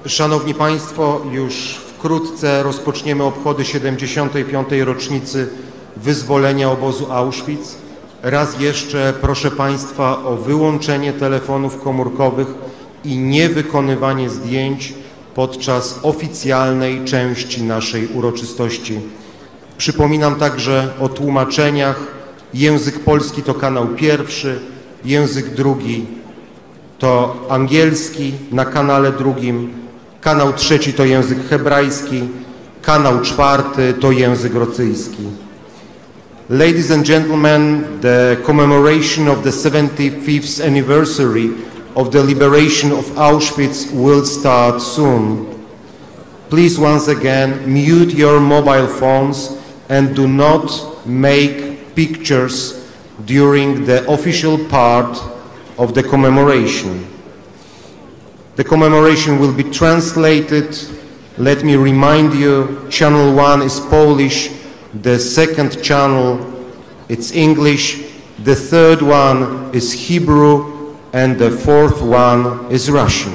Szanowni Państwo, już wkrótce rozpoczniemy obchody 75. rocznicy wyzwolenia obozu Auschwitz. Raz jeszcze proszę Państwa o wyłączenie telefonów komórkowych i niewykonywanie zdjęć podczas oficjalnej części naszej uroczystości. Przypominam także o tłumaczeniach. Język polski to kanał pierwszy, język drugi to angielski na kanale drugim, kanał trzeci to język hebrajski, kanał czwarty to język rosyjski. Ladies and gentlemen, the commemoration of the 75th anniversary of the liberation of Auschwitz will start soon. Please once again mute your mobile phones and do not make pictures during the official part of the commemoration. The commemoration will be translated. Let me remind you, channel 1 is Polish, the second channel it's English, the third one is Hebrew, and the fourth one is Russian.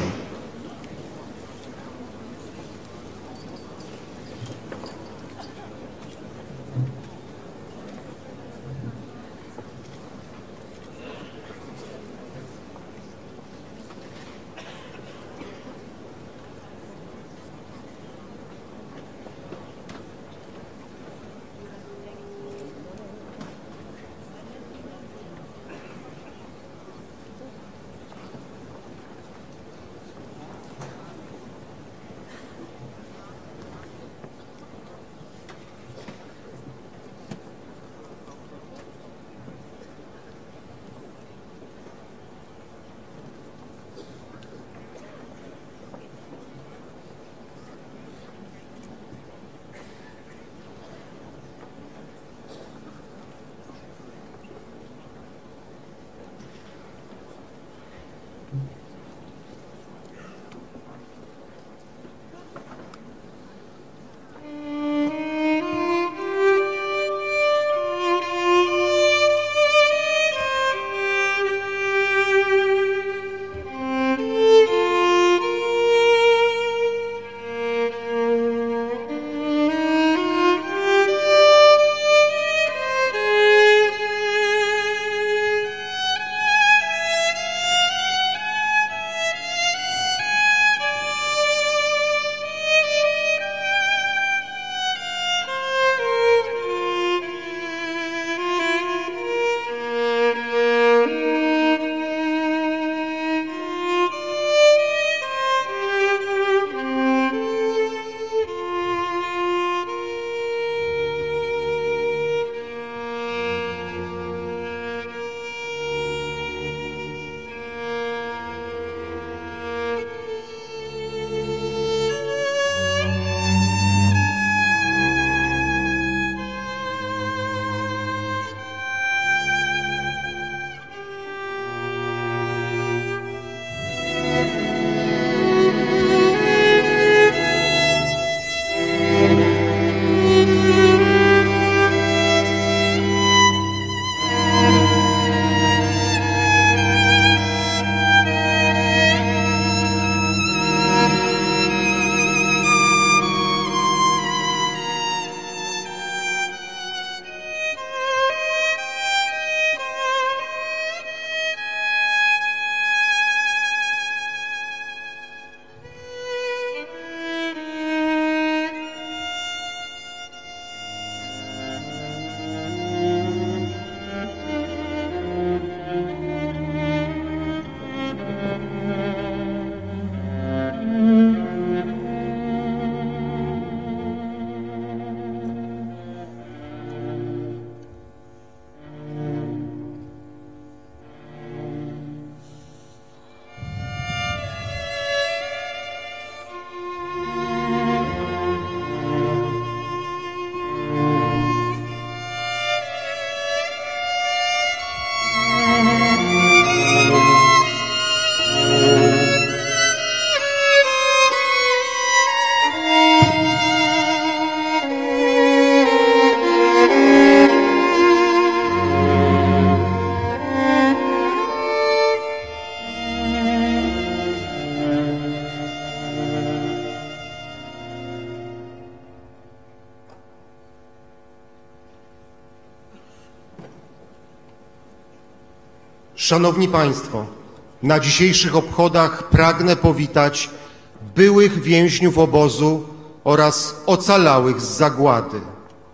Szanowni Państwo, na dzisiejszych obchodach pragnę powitać byłych więźniów obozu oraz ocalałych z zagłady.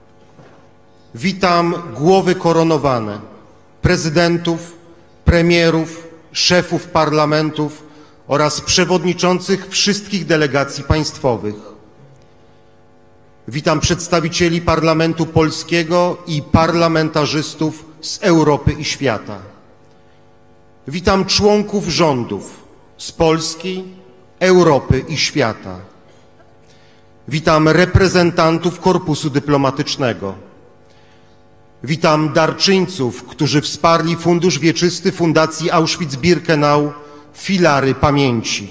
Witam głowy koronowane, prezydentów, premierów, szefów parlamentów oraz przewodniczących wszystkich delegacji państwowych. Witam przedstawicieli Parlamentu Polskiego i parlamentarzystów z Europy i świata. Witam członków rządów z Polski, Europy i świata. Witam reprezentantów korpusu dyplomatycznego. Witam darczyńców, którzy wsparli Fundusz Wieczysty Fundacji Auschwitz-Birkenau Filary Pamięci.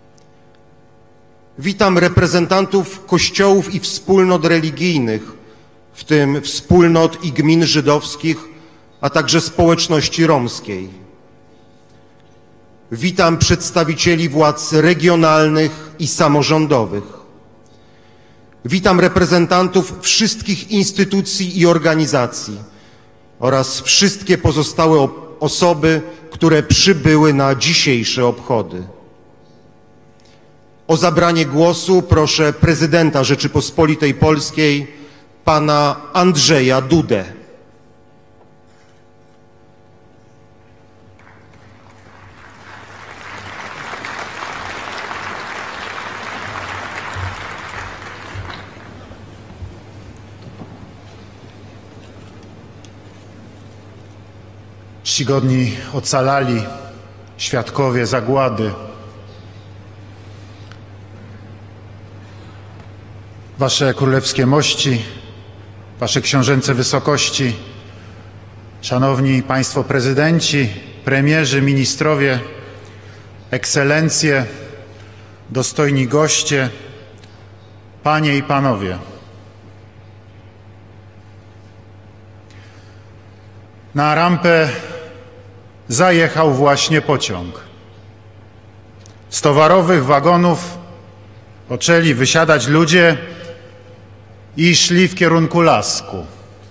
Witam reprezentantów kościołów i wspólnot religijnych, w tym wspólnot i gmin żydowskich, a także społeczności romskiej. Witam przedstawicieli władz regionalnych i samorządowych. Witam reprezentantów wszystkich instytucji i organizacji oraz wszystkie pozostałe osoby, które przybyły na dzisiejsze obchody. O zabranie głosu proszę prezydenta Rzeczypospolitej Polskiej, pana Andrzeja Dudę. Czcigodni ocalali, świadkowie zagłady, Wasze królewskie mości, Wasze książęce wysokości, szanowni Państwo prezydenci, premierzy, ministrowie, ekscelencje, dostojni goście, Panie i Panowie. Na rampę zajechał właśnie pociąg. Z towarowych wagonów poczęli wysiadać ludzie i szli w kierunku lasku.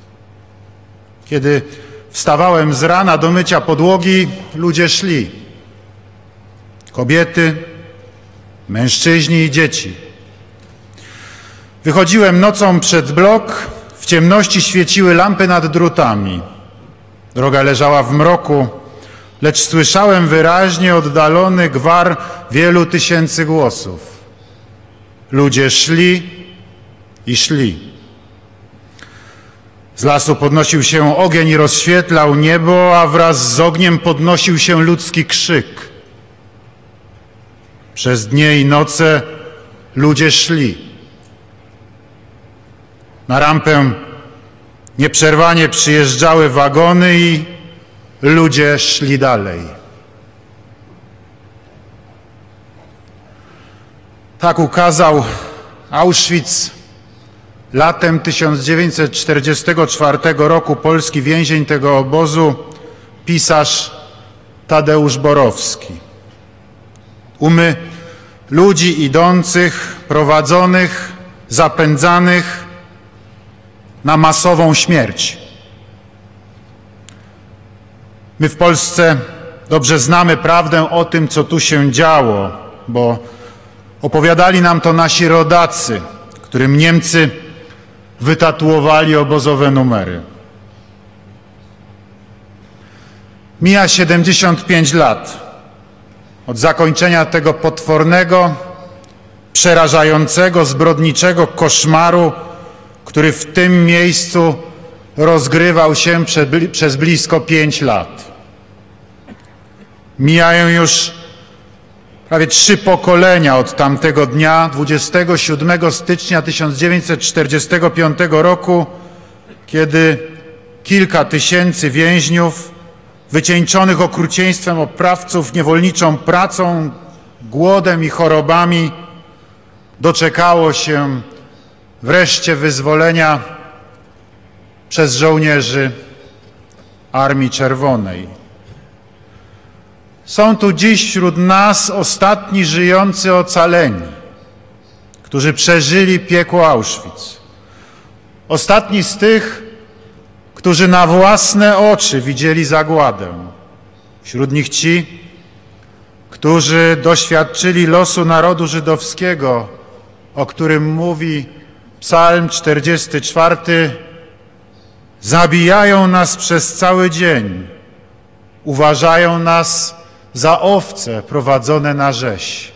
Kiedy wstawałem z rana do mycia podłogi, ludzie szli. Kobiety, mężczyźni i dzieci. Wychodziłem nocą przed blok, w ciemności świeciły lampy nad drutami. Droga leżała w mroku, lecz słyszałem wyraźnie oddalony gwar wielu tysięcy głosów. Ludzie szli i szli. Z lasu podnosił się ogień i rozświetlał niebo, a wraz z ogniem podnosił się ludzki krzyk. Przez dnie i noce ludzie szli. Na rampę nieprzerwanie przyjeżdżały wagony i ludzie szli dalej. Tak ukazał Auschwitz latem 1944 roku polski więzień tego obozu, pisarz Tadeusz Borowski. Umy ludzi idących, prowadzonych, zapędzanych na masową śmierć. My w Polsce dobrze znamy prawdę o tym, co tu się działo, bo opowiadali nam to nasi rodacy, którym Niemcy wytatuowali obozowe numery. Mija 75 lat od zakończenia tego potwornego, przerażającego, zbrodniczego koszmaru, który w tym miejscu rozgrywał się przez blisko 5 lat. Mijają już prawie 3 pokolenia od tamtego dnia, 27 stycznia 1945 roku, kiedy kilka tysięcy więźniów, wycieńczonych okrucieństwem oprawców, niewolniczą pracą, głodem i chorobami, doczekało się wreszcie wyzwolenia przez żołnierzy Armii Czerwonej. Są tu dziś wśród nas ostatni żyjący ocaleni, którzy przeżyli piekło Auschwitz. Ostatni z tych, którzy na własne oczy widzieli zagładę. Wśród nich ci, którzy doświadczyli losu narodu żydowskiego, o którym mówi Psalm 44, zabijają nas przez cały dzień, uważają nas za owce prowadzone na rzeź.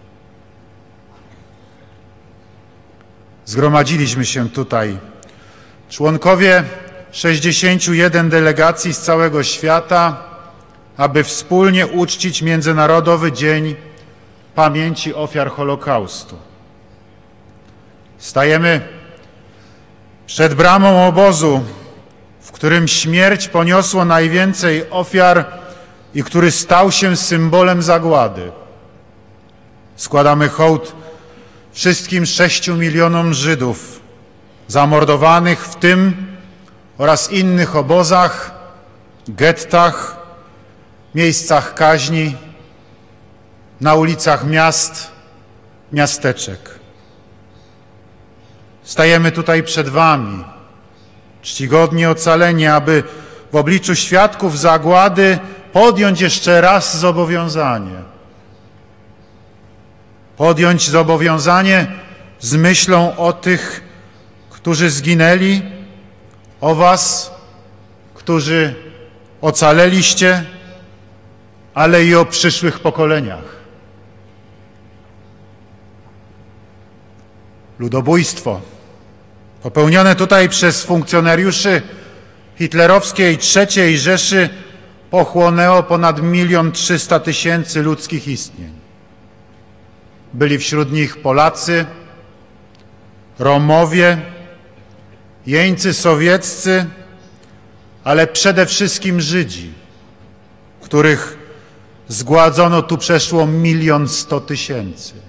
Zgromadziliśmy się tutaj, członkowie 61 delegacji z całego świata, aby wspólnie uczcić Międzynarodowy Dzień Pamięci Ofiar Holokaustu. Stajemy przed bramą obozu, w którym śmierć poniosło najwięcej ofiar i który stał się symbolem zagłady. Składamy hołd wszystkim 6 milionom Żydów zamordowanych w tym oraz innych obozach, gettach, miejscach kaźni, na ulicach miast, miasteczek. Stajemy tutaj przed wami, czcigodnie ocaleni, aby w obliczu świadków zagłady podjąć jeszcze raz zobowiązanie. Podjąć zobowiązanie z myślą o tych, którzy zginęli, o was, którzy ocaleliście, ale i o przyszłych pokoleniach. Ludobójstwo popełnione tutaj przez funkcjonariuszy hitlerowskiej III Rzeszy pochłonęło ponad 1 300 000 ludzkich istnień. Byli wśród nich Polacy, Romowie, jeńcy sowieccy, ale przede wszystkim Żydzi, których zgładzono tu przeszło 1 100 000.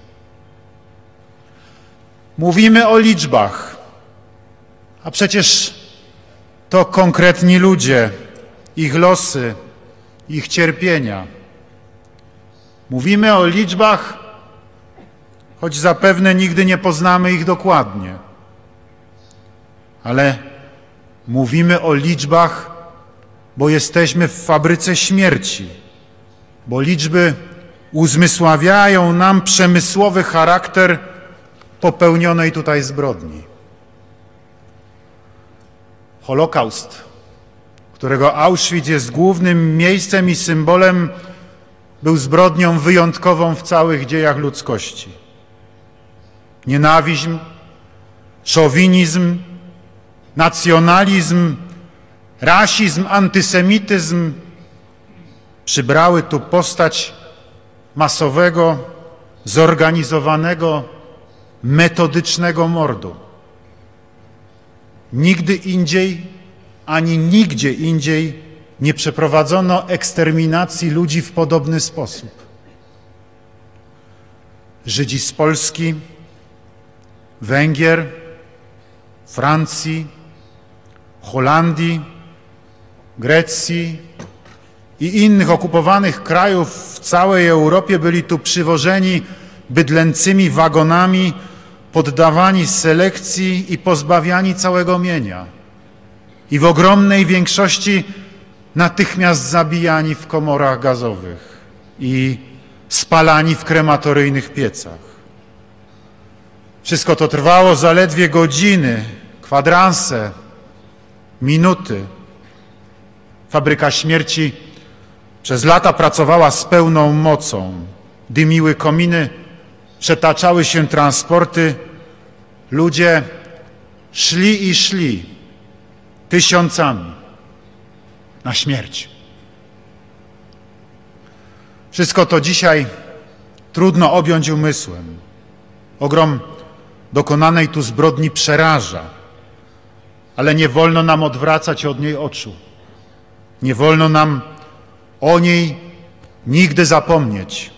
Mówimy o liczbach, a przecież to konkretni ludzie, ich losy, ich cierpienia. Mówimy o liczbach, choć zapewne nigdy nie poznamy ich dokładnie. Ale mówimy o liczbach, bo jesteśmy w fabryce śmierci, bo liczby uzmysławiają nam przemysłowy charakter popełnionej tutaj zbrodni. Holokaust, którego Auschwitz jest głównym miejscem i symbolem, był zbrodnią wyjątkową w całych dziejach ludzkości. Nienawiść, szowinizm, nacjonalizm, rasizm, antysemityzm przybrały tu postać masowego, zorganizowanego, metodycznego mordu. Nigdy indziej, ani nigdzie indziej nie przeprowadzono eksterminacji ludzi w podobny sposób. Żydzi z Polski, Węgier, Francji, Holandii, Grecji i innych okupowanych krajów w całej Europie byli tu przywożeni bydlęcymi wagonami, poddawani selekcji i pozbawiani całego mienia. I w ogromnej większości natychmiast zabijani w komorach gazowych i spalani w krematoryjnych piecach. Wszystko to trwało zaledwie godziny, kwadranse, minuty. Fabryka śmierci przez lata pracowała z pełną mocą. Dymiły kominy, przetaczały się transporty. Ludzie szli i szli tysiącami na śmierć. Wszystko to dzisiaj trudno objąć umysłem. Ogrom dokonanej tu zbrodni przeraża, ale nie wolno nam odwracać od niej oczu. Nie wolno nam o niej nigdy zapomnieć.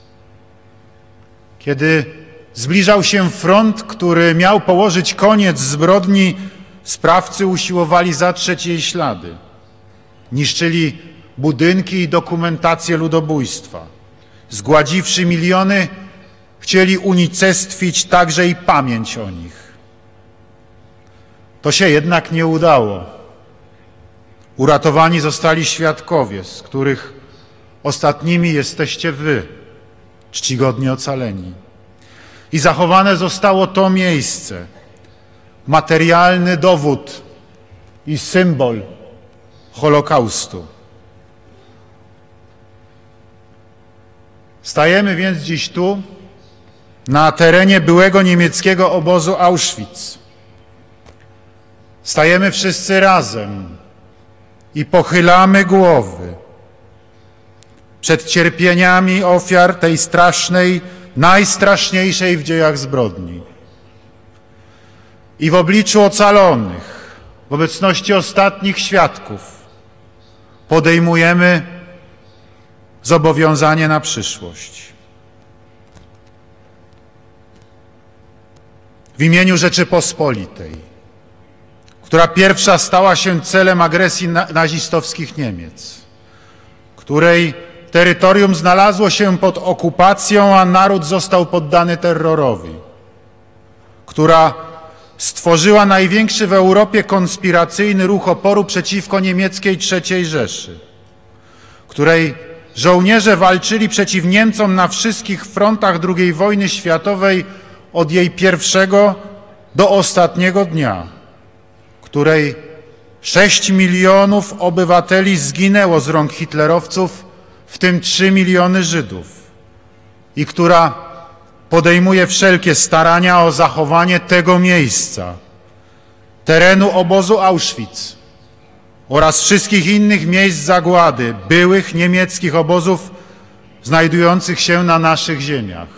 Kiedy zbliżał się front, który miał położyć koniec zbrodni, sprawcy usiłowali zatrzeć jej ślady. Niszczyli budynki i dokumentację ludobójstwa. Zgładziwszy miliony, chcieli unicestwić także i pamięć o nich. To się jednak nie udało. Uratowani zostali świadkowie, z których Ostatnimi jesteście wy, czcigodnie ocaleni. I zachowane zostało to miejsce, materialny dowód i symbol Holokaustu. Stajemy więc dziś tu, na terenie byłego niemieckiego obozu Auschwitz. Stajemy wszyscy razem i pochylamy głowy przed cierpieniami ofiar tej strasznej, najstraszniejszej w dziejach zbrodni. I w obliczu ocalonych, w obecności ostatnich świadków, podejmujemy zobowiązanie na przyszłość. W imieniu Rzeczypospolitej, która pierwsza stała się celem agresji nazistowskich Niemiec, której terytorium znalazło się pod okupacją, a naród został poddany terrorowi, która stworzyła największy w Europie konspiracyjny ruch oporu przeciwko niemieckiej III Rzeszy, której żołnierze walczyli przeciw Niemcom na wszystkich frontach II wojny światowej od jej pierwszego do ostatniego dnia, której 6 milionów obywateli zginęło z rąk hitlerowców, w tym 3 miliony Żydów, i która podejmuje wszelkie starania o zachowanie tego miejsca, terenu obozu Auschwitz oraz wszystkich innych miejsc zagłady, byłych niemieckich obozów znajdujących się na naszych ziemiach.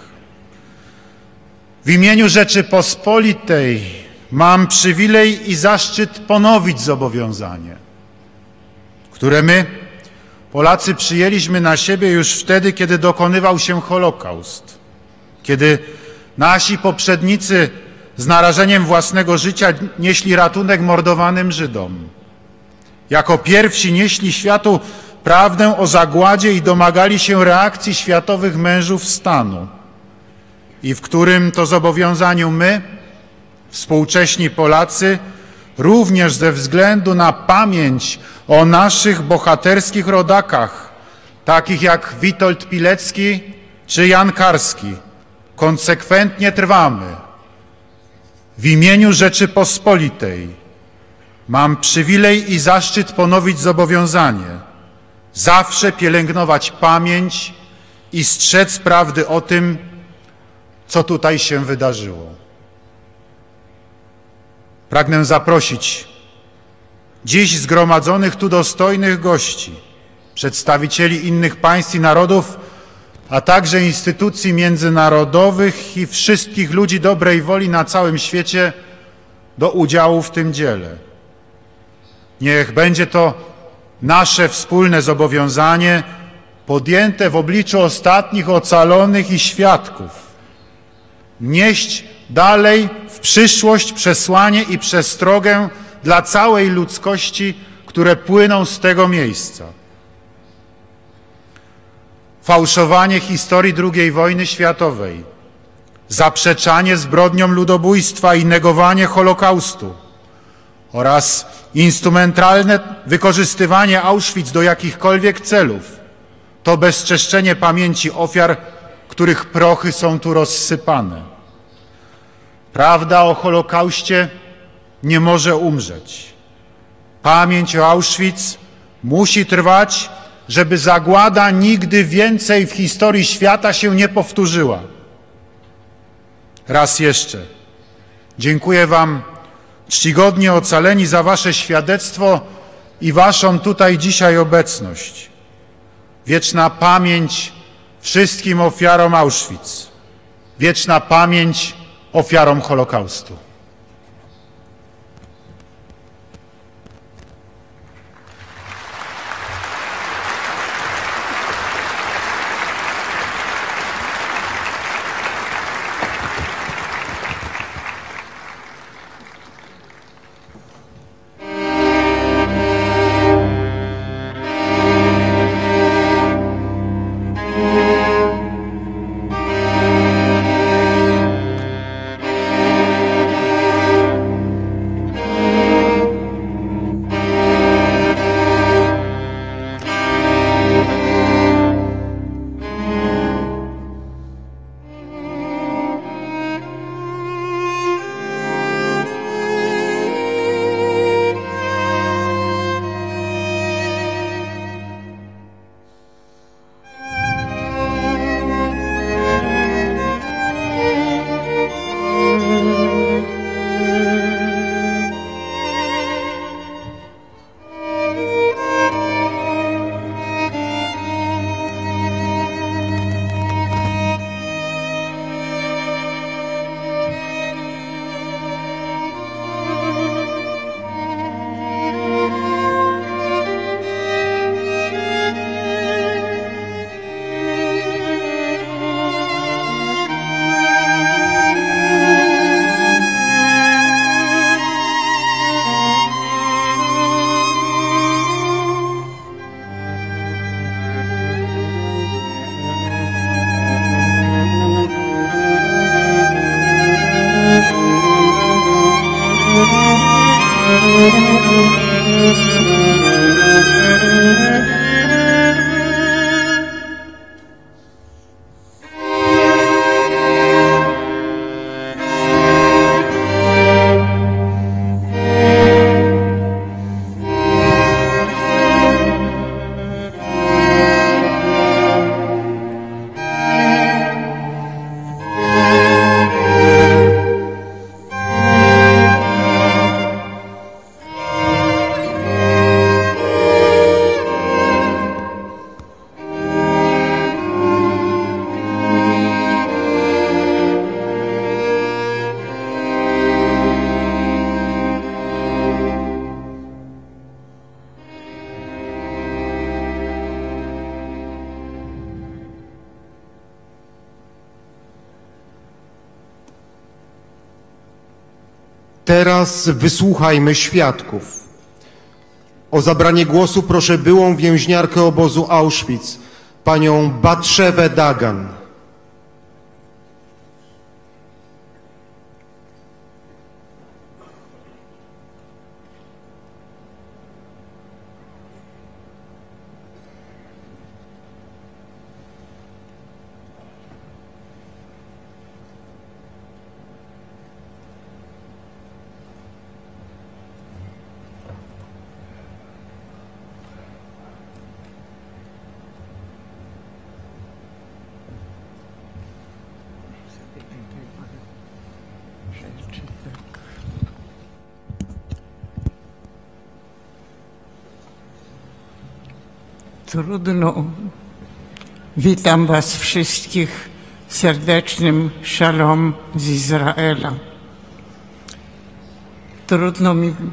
W imieniu Rzeczypospolitej mam przywilej i zaszczyt ponowić zobowiązanie, które my, Polacy, przyjęliśmy na siebie już wtedy, kiedy dokonywał się Holokaust, kiedy nasi poprzednicy z narażeniem własnego życia nieśli ratunek mordowanym Żydom. Jako pierwsi nieśli światu prawdę o zagładzie i domagali się reakcji światowych mężów stanu, i w którym to zobowiązaniu my, współcześni Polacy, również ze względu na pamięć o naszych bohaterskich rodakach, takich jak Witold Pilecki czy Jan Karski, konsekwentnie trwamy. W imieniu Rzeczypospolitej mam przywilej i zaszczyt ponowić zobowiązanie, zawsze pielęgnować pamięć i strzec prawdy o tym, co tutaj się wydarzyło. Pragnę zaprosić dziś zgromadzonych tu dostojnych gości, przedstawicieli innych państw i narodów, a także instytucji międzynarodowych i wszystkich ludzi dobrej woli na całym świecie do udziału w tym dziele. Niech będzie to nasze wspólne zobowiązanie podjęte w obliczu ostatnich ocalonych i świadków. Nieść dalej w przyszłość przesłanie i przestrogę dla całej ludzkości, które płyną z tego miejsca. Fałszowanie historii II wojny światowej, zaprzeczanie zbrodniom ludobójstwa i negowanie Holokaustu oraz instrumentalne wykorzystywanie Auschwitz do jakichkolwiek celów to bezczeszczenie pamięci ofiar, których prochy są tu rozsypane. Prawda o Holokauście nie może umrzeć. Pamięć o Auschwitz musi trwać, żeby zagłada nigdy więcej w historii świata się nie powtórzyła. Raz jeszcze dziękuję Wam, czcigodnie ocaleni, za Wasze świadectwo i Waszą tutaj dzisiaj obecność. Wieczna pamięć wszystkim ofiarom Auschwitz. Wieczna pamięć ofiarom Holokaustu. teraz wysłuchajmy świadków. O zabranie głosu proszę byłą więźniarkę obozu Auschwitz, panią Batszewę Dagan. Trudno. Witam Was wszystkich serdecznym szalom z Izraela. Trudno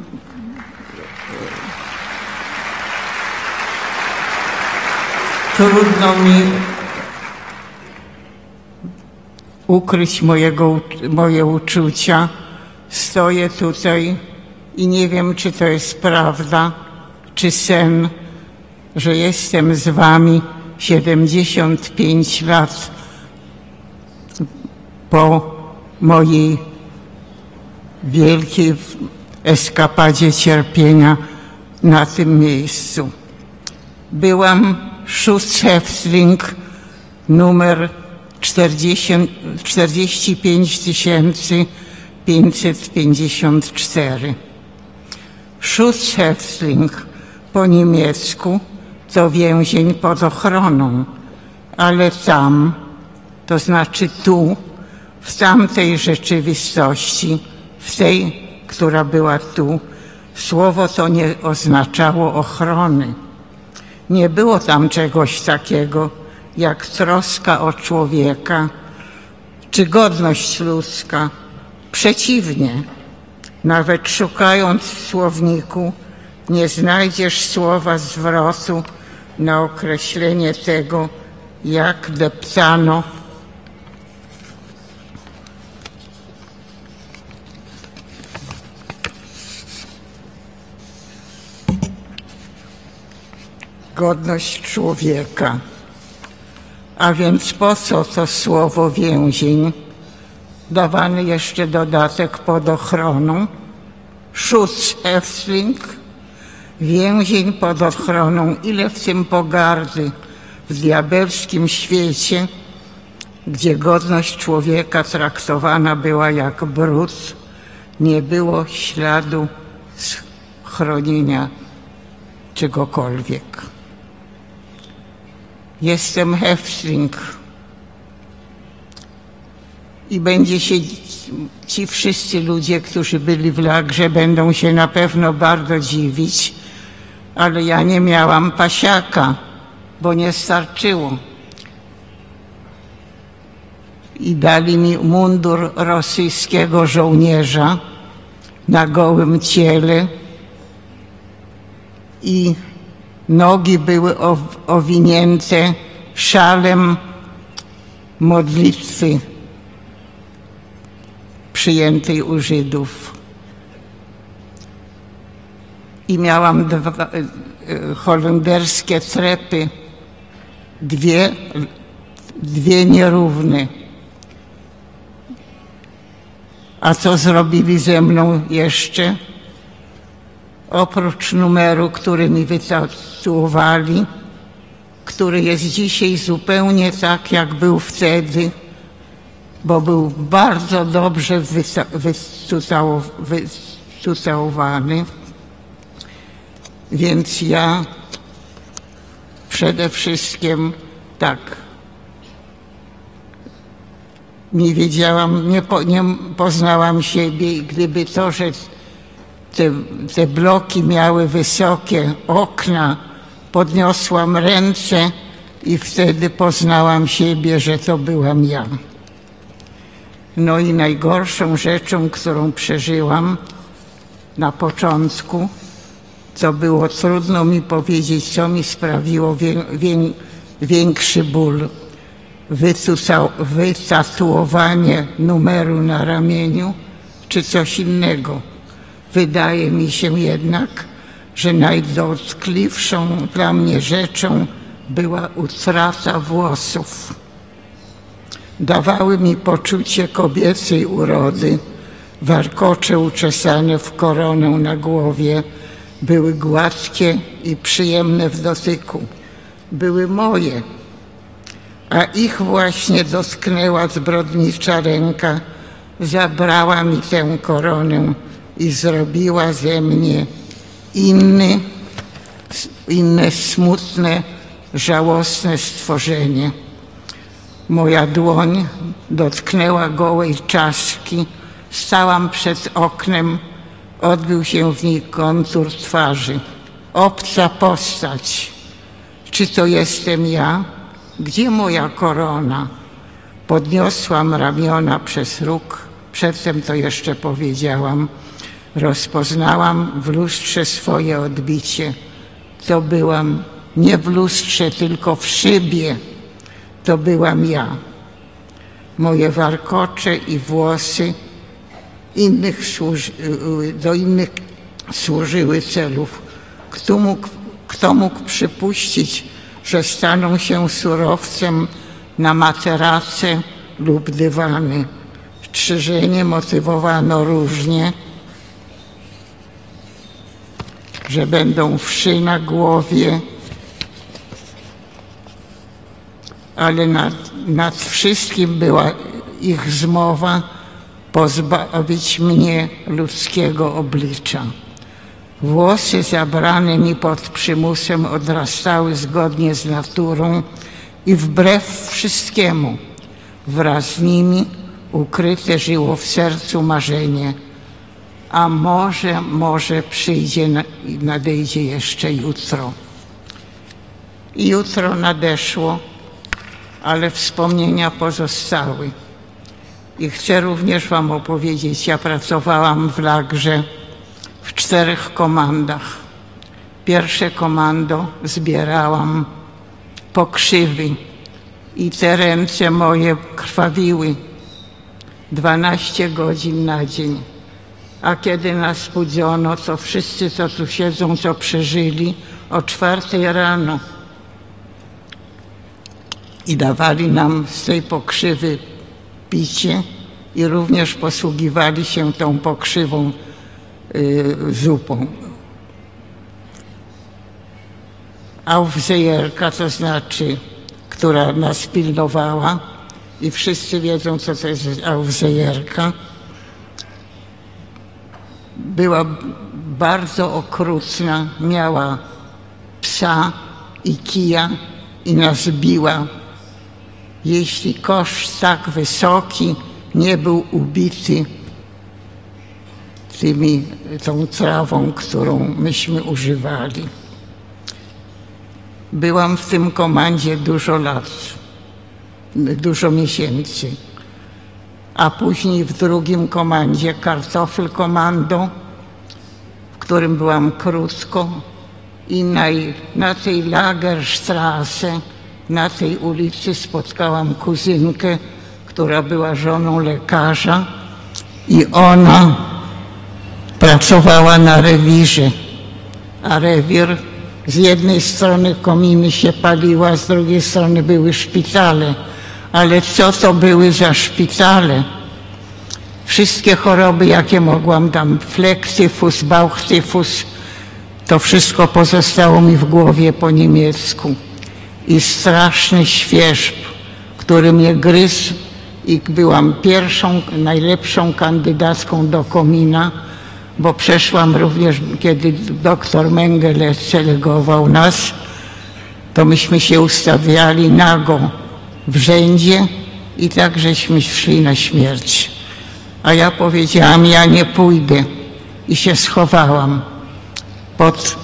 mi ukryć moje uczucia. Stoję tutaj i nie wiem, czy to jest prawda, czy sen, że jestem z Wami 75 lat po mojej wielkiej eskapadzie cierpienia na tym miejscu. Byłam Schutzhäftling numer 45554. Schutzhäftling po niemiecku to więzień pod ochroną, ale tam, to znaczy tu, w tamtej rzeczywistości, w tej, która była tu, słowo to nie oznaczało ochrony. Nie było tam czegoś takiego jak troska o człowieka czy godność ludzka. Przeciwnie, nawet szukając w słowniku, nie znajdziesz słowa zwrotu na określenie tego, jak deptano godność człowieka. A więc po co to słowo więzień? Dawany jeszcze dodatek pod ochroną. Schutzhäftling, więzień pod ochroną. Ile w tym pogardy w diabelskim świecie, gdzie godność człowieka traktowana była jak brud, nie było śladu chronienia czegokolwiek. Jestem Häftling i będzie się ci wszyscy ludzie, którzy byli w lagrze, będą się na pewno bardzo dziwić, ale ja nie miałam pasiaka, bo nie starczyło. I dali mi mundur rosyjskiego żołnierza na gołym ciele i nogi były owinięte szalem modlitwy przyjętej u Żydów. I miałam holenderskie trepy, dwie nierówne. A co zrobili ze mną jeszcze? Oprócz numeru, który mi wytatuowali, który jest dzisiaj zupełnie tak, jak był wtedy, bo był bardzo dobrze wytatuowany. Więc ja przede wszystkim tak nie wiedziałam, nie poznałam siebie i gdyby to, że te bloki miały wysokie okna, podniosłam ręce i wtedy poznałam siebie, że to byłam ja. No i najgorszą rzeczą, którą przeżyłam na początku, to było trudno mi powiedzieć, co mi sprawiło większy ból. Wytatuowanie numeru na ramieniu, czy coś innego. Wydaje mi się jednak, że najdotkliwszą dla mnie rzeczą była utrata włosów. Dawały mi poczucie kobiecej urody. Warkocze uczesane w koronę na głowie były gładkie i przyjemne w dotyku. Były moje, a ich właśnie dotknęła zbrodnicza ręka, zabrała mi tę koronę i zrobiła ze mnie inne smutne, żałosne stworzenie. Moja dłoń dotknęła gołej czaszki, stałam przed oknem, odbył się w niej kontur twarzy. Obca postać. Czy to jestem ja? Gdzie moja korona? Podniosłam ramiona przez róg, przedtem to jeszcze powiedziałam. Rozpoznałam w lustrze swoje odbicie. To byłam nie w lustrze, tylko w szybie. To byłam ja. Moje warkocze i włosy do innych służyły celów. Kto mógł przypuścić, że staną się surowcem na materace lub dywany? Strzyżenie motywowano różnie, że będą wszy na głowie, ale nad wszystkim była ich zmowa pozbawić mnie ludzkiego oblicza. Włosy zabrane mi pod przymusem odrastały zgodnie z naturą i wbrew wszystkiemu. Wraz z nimi ukryte żyło w sercu marzenie. A może nadejdzie jeszcze jutro. I jutro nadeszło, ale wspomnienia pozostały. I chcę również wam opowiedzieć, ja pracowałam w lagrze w 4 komandach. Pierwsze komando zbierałam pokrzywy i te ręce moje krwawiły 12 godzin na dzień. A kiedy nas budzono, to wszyscy, co tu siedzą, co przeżyli, o 4 rano i dawali nam z tej pokrzywy picie i również posługiwali się tą pokrzywą zupą. Aufseherka, to znaczy, która nas pilnowała i wszyscy wiedzą, co to jest aufseherka, była bardzo okrutna, miała psa i kija i nas biła. Jeśli kosz tak wysoki nie był ubity tą trawą, którą myśmy używali. Byłam w tym komandzie dużo lat, dużo miesięcy. A później w drugim komandzie, Kartoffelkommando, w którym byłam krótko i na tej Lagerstraße, na tej ulicy spotkałam kuzynkę, która była żoną lekarza i ona pracowała na rewirze, a rewir z jednej strony kominy się paliły, a z drugiej strony były szpitale. Ale co to były za szpitale? Wszystkie choroby, jakie mogłam tam, flektyfus, bauchtyfus, to wszystko pozostało mi w głowie po niemiecku. I straszny świerzb, który mnie gryzł i byłam pierwszą, najlepszą kandydatką do komina, bo przeszłam również, kiedy doktor Mengele selegował nas, to myśmy się ustawiali nago w rzędzie i tak żeśmy szli na śmierć. A ja powiedziałam, ja nie pójdę i się schowałam pod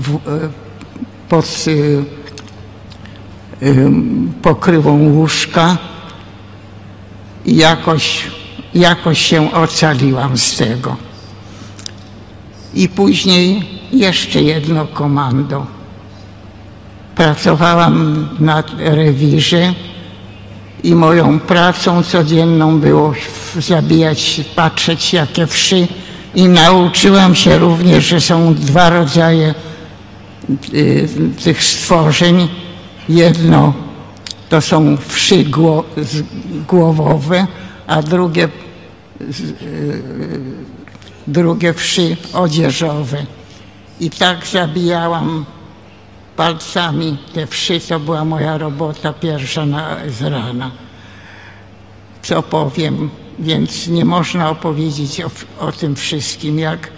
pokrywą łóżka i jakoś się ocaliłam z tego. I później jeszcze jedno komando. Pracowałam na rewirze i moją pracą codzienną było zabijać, patrzeć jakie wszy i nauczyłam się również, że są dwa rodzaje tych stworzeń. Jedno to są wszy głowowe, a drugie wszy odzieżowe. I tak zabijałam palcami te wszy, to była moja robota pierwsza z rana. Co powiem, więc nie można opowiedzieć o tym wszystkim, jak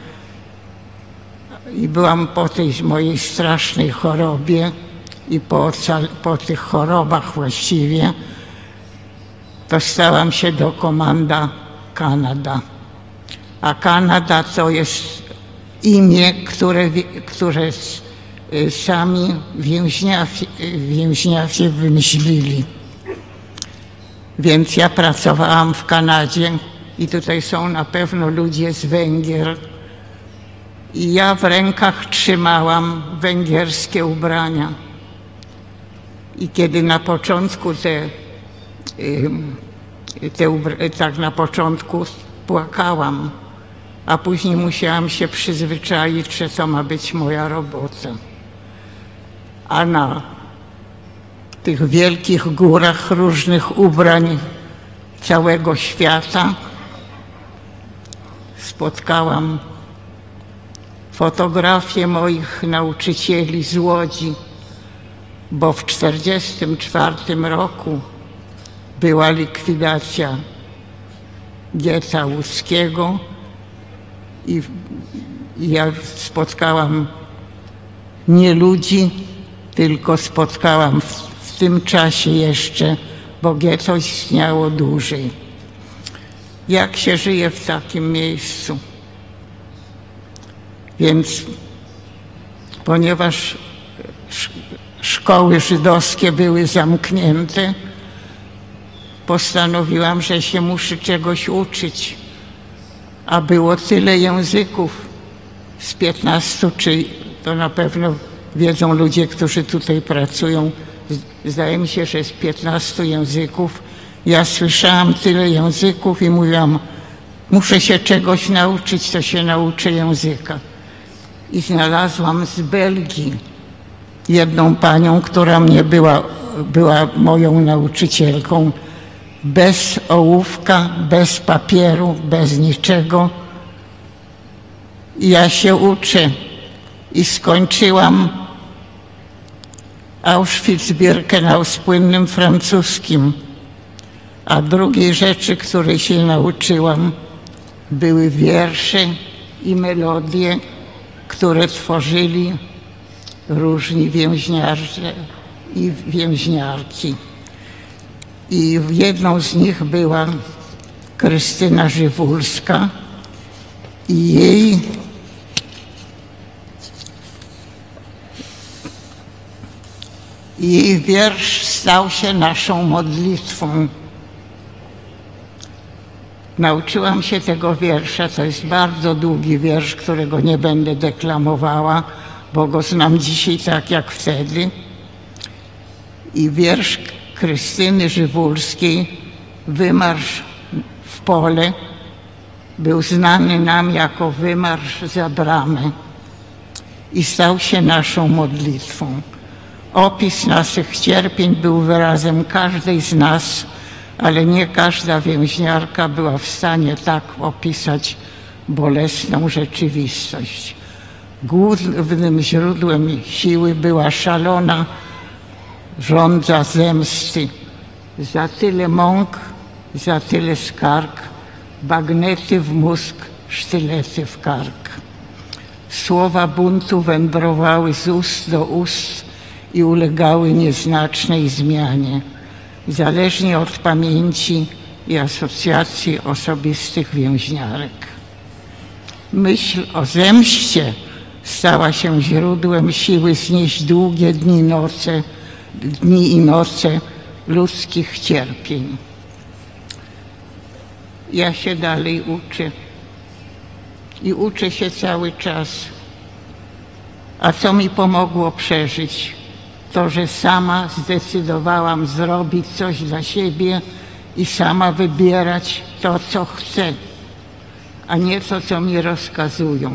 i byłam po tej mojej strasznej chorobie i po tych chorobach właściwie, dostałam się do Komanda Kanada. A Kanada to jest imię, które sami więźniawie wymyślili. Więc ja pracowałam w Kanadzie i tutaj są na pewno ludzie z Węgier. I ja w rękach trzymałam węgierskie ubrania. I kiedy na początku tak na początku płakałam, a później musiałam się przyzwyczaić, że to ma być moja robota. A na tych wielkich górach różnych ubrań całego świata spotkałam fotografie moich nauczycieli z Łodzi, bo w 1944 roku była likwidacja getta łódzkiego i ja spotkałam nie ludzi, tylko spotkałam w tym czasie jeszcze, bo getto istniało dłużej. Jak się żyje w takim miejscu? Więc ponieważ szkoły żydowskie były zamknięte, postanowiłam, że się muszę czegoś uczyć. A było tyle języków z 15, czy to na pewno wiedzą ludzie, którzy tutaj pracują. Zdaje mi się, że z 15 języków. Ja słyszałam tyle języków i mówiłam, muszę się czegoś nauczyć, to się nauczę języka. I znalazłam z Belgii jedną panią, która mnie była moją nauczycielką, bez ołówka, bez papieru, bez niczego. I ja się uczę i skończyłam Auschwitz-Birkenau z płynnym francuskim. A drugiej rzeczy, której się nauczyłam, były wiersze i melodie, które tworzyli różni więźniarze i więźniarki. I jedną z nich była Krystyna Żywulska i jej wiersz stał się naszą modlitwą. Nauczyłam się tego wiersza, to jest bardzo długi wiersz, którego nie będę deklamowała, bo go znam dzisiaj tak jak wtedy. I wiersz Krystyny Żywulskiej, Wymarsz w pole, był znany nam jako wymarsz za bramę i stał się naszą modlitwą. Opis naszych cierpień był wyrazem każdej z nas, ale nie każda więźniarka była w stanie tak opisać bolesną rzeczywistość. Głównym źródłem siły była szalona żądza zemsty. Za tyle mąk, za tyle skarg, bagnety w mózg, sztylety w kark. Słowa buntu wędrowały z ust do ust i ulegały nieznacznej zmianie, zależnie od pamięci i asocjacji osobistych więźniarek. Myśl o zemście stała się źródłem siły znieść długie dni i noce ludzkich cierpień. Ja się dalej uczę i uczę się cały czas. A co mi pomogło przeżyć? To, że sama zdecydowałam zrobić coś dla siebie i sama wybierać to, co chcę, a nie to, co mi rozkazują.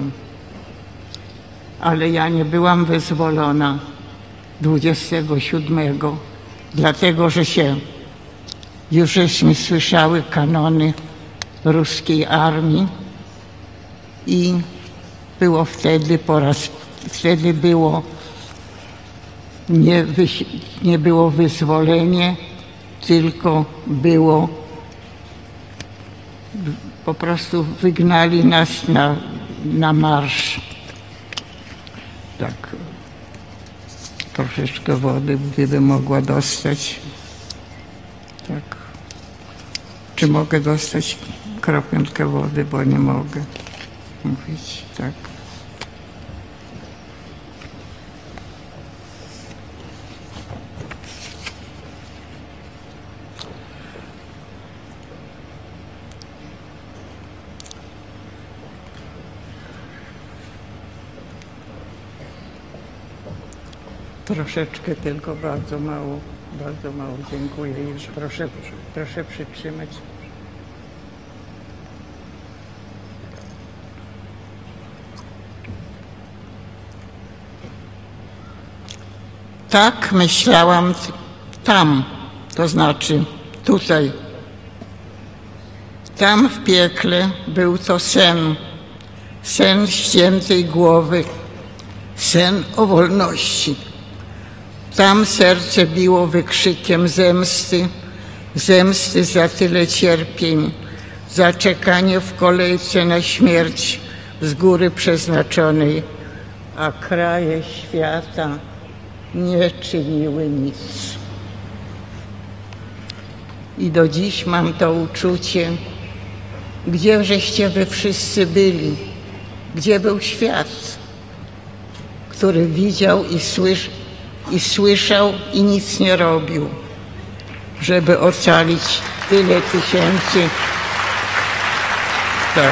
Ale ja nie byłam wyzwolona 27, dlatego że już żeśmy słyszały kanony ruskiej armii i było wtedy było nie było wyzwolenie, tylko było po prostu wygnali nas na marsz. Tak, troszeczkę wody, gdybym mogła dostać. Tak. Czy mogę dostać kropelkę wody, bo nie mogę mówić. Tak. Troszeczkę tylko, bardzo mało, dziękuję. Proszę przytrzymać. Tak myślałam tam, to znaczy tutaj. Tam w piekle był to sen ściętej głowy, sen o wolności. Tam serce biło wykrzykiem zemsty za tyle cierpień, za czekanie w kolejce na śmierć z góry przeznaczonej, a kraje świata nie czyniły nic. I do dziś mam to uczucie, gdzie żeście wy wszyscy byli, gdzie był świat, który widział i słyszał i nic nie robił, żeby ocalić tyle tysięcy. Tak.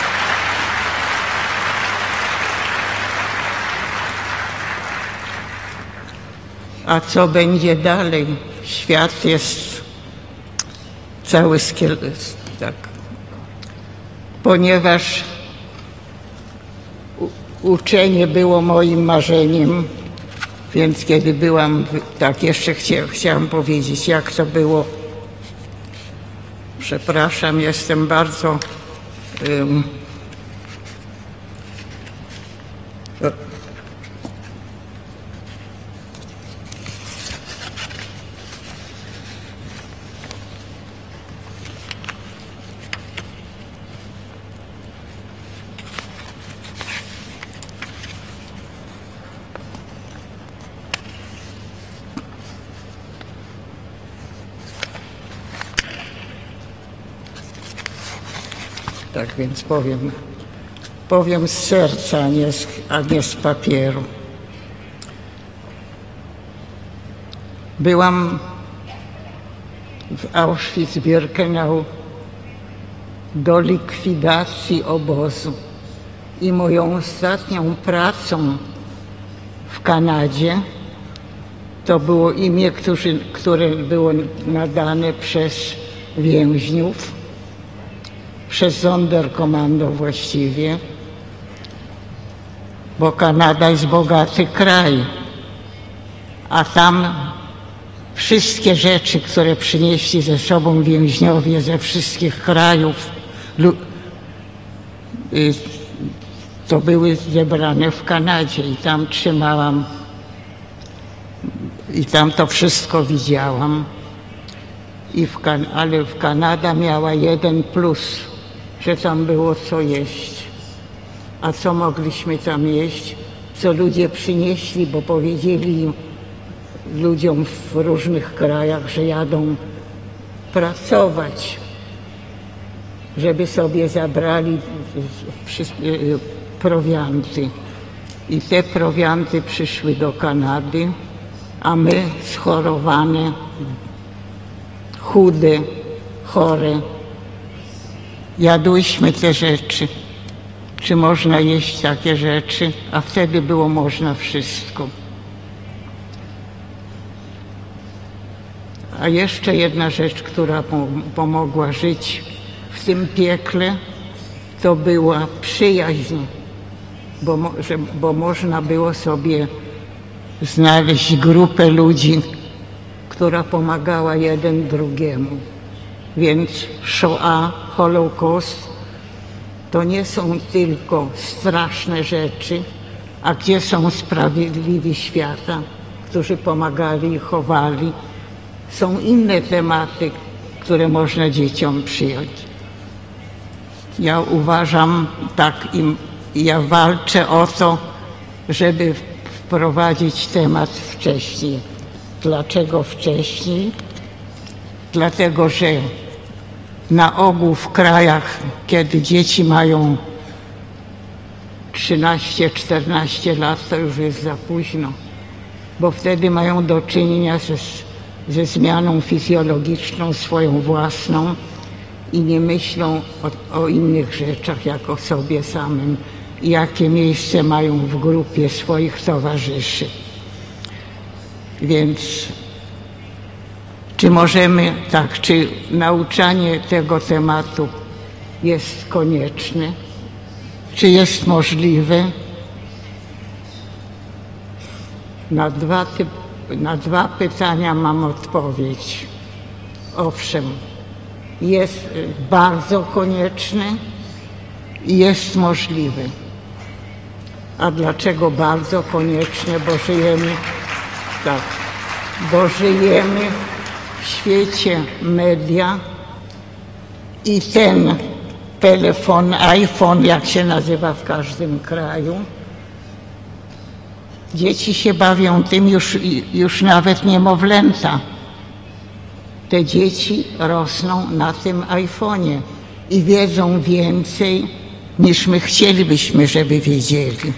A co będzie dalej? Świat jest cały tak. Ponieważ uczenie było moim marzeniem, więc kiedy byłam, tak jeszcze chciałam powiedzieć, jak to było. Przepraszam, jestem bardzo tak więc powiem z serca, a nie z papieru. Byłam w Auschwitz-Birkenau do likwidacji obozu i moją ostatnią pracą w Kanadzie to było imię, które było nadane przez więźniów, przez Sonderkommando właściwie, bo Kanada jest bogaty kraj, a tam wszystkie rzeczy, które przynieśli ze sobą więźniowie ze wszystkich krajów, to były zebrane w Kanadzie i tam trzymałam i tam to wszystko widziałam. Ale Kanada miała jeden plus, że tam było co jeść. A co mogliśmy tam jeść? Co ludzie przynieśli, bo powiedzieli ludziom w różnych krajach, że jadą pracować, żeby sobie zabrali prowianty. I te prowianty przyszły do Kanady, a my schorowane, chude, chore, jadłyśmy te rzeczy. Czy można jeść takie rzeczy? A wtedy było można wszystko. A jeszcze jedna rzecz, która pomogła żyć w tym piekle, to była przyjaźń, bo można było sobie znaleźć grupę ludzi, która pomagała jeden drugiemu. Więc Shoah, Holokaust, to nie są tylko straszne rzeczy, a gdzie są sprawiedliwi świata, którzy pomagali i chowali. Są inne tematy, które można dzieciom przyjąć. Ja uważam tak i ja walczę o to, żeby wprowadzić temat wcześniej. Dlaczego wcześniej? Dlatego, że na ogół w krajach, kiedy dzieci mają 13-14 lat, to już jest za późno, bo wtedy mają do czynienia ze zmianą fizjologiczną swoją własną i nie myślą o innych rzeczach jak o sobie samym i jakie miejsce mają w grupie swoich towarzyszy. Więc czy nauczanie tego tematu jest konieczne? Czy jest możliwe? Na dwa pytania mam odpowiedź. Owszem, jest bardzo konieczne i jest możliwe. A dlaczego bardzo konieczne? Bo żyjemy w świecie media i ten telefon, iPhone, jak się nazywa w każdym kraju, dzieci się bawią tym, już nawet niemowlęta. Te dzieci rosną na tym iPhonie i wiedzą więcej, niż my chcielibyśmy, żeby wiedzieli.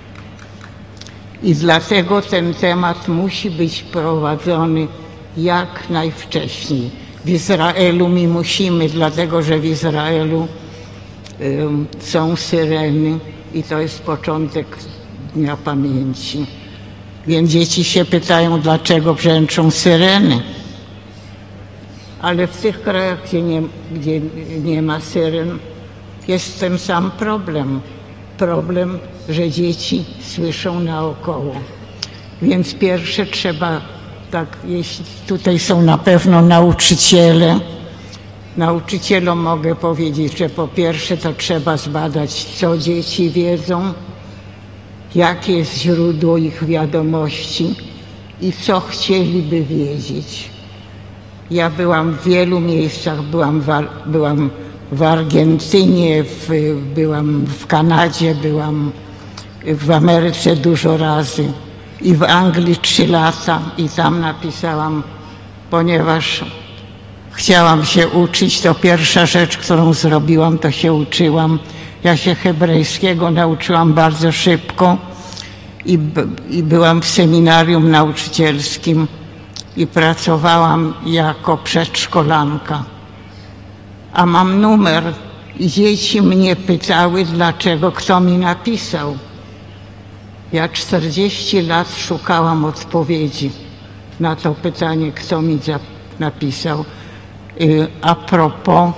I dlatego ten temat musi być prowadzony jak najwcześniej. W Izraelu my musimy, dlatego że w Izraelu są syreny i to jest początek Dnia Pamięci. Więc dzieci się pytają, dlaczego brzęczą syreny. Ale w tych krajach, gdzie nie ma syren, jest ten sam problem. Problem, że dzieci słyszą naokoło. Więc pierwsze trzeba, jeśli tutaj są na pewno nauczyciele, nauczycielom mogę powiedzieć, że po pierwsze to trzeba zbadać, co dzieci wiedzą, jakie jest źródło ich wiadomości i co chcieliby wiedzieć. Ja byłam w wielu miejscach, byłam w Argentynie, byłam w Kanadzie, byłam w Ameryce dużo razy i w Anglii 3 lata i tam napisałam, ponieważ chciałam się uczyć, to pierwsza rzecz, którą zrobiłam, to się uczyłam. Ja się hebrajskiego nauczyłam bardzo szybko i byłam w seminarium nauczycielskim i pracowałam jako przedszkolanka. A mam numer i dzieci mnie pytały, dlaczego, kto mi napisał. Ja 40 lat szukałam odpowiedzi na to pytanie, kto mi napisał. A propos,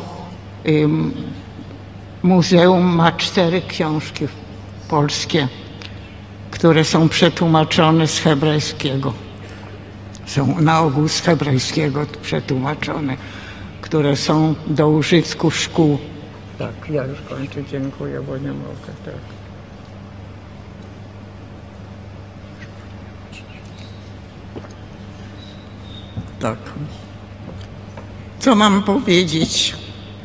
muzeum ma 4 książki polskie, które są przetłumaczone z hebrajskiego. Są na ogół z hebrajskiego przetłumaczone, które są do użytku szkół. Tak, ja już kończę, dziękuję, bo nie mogę. Tak. Co mam powiedzieć?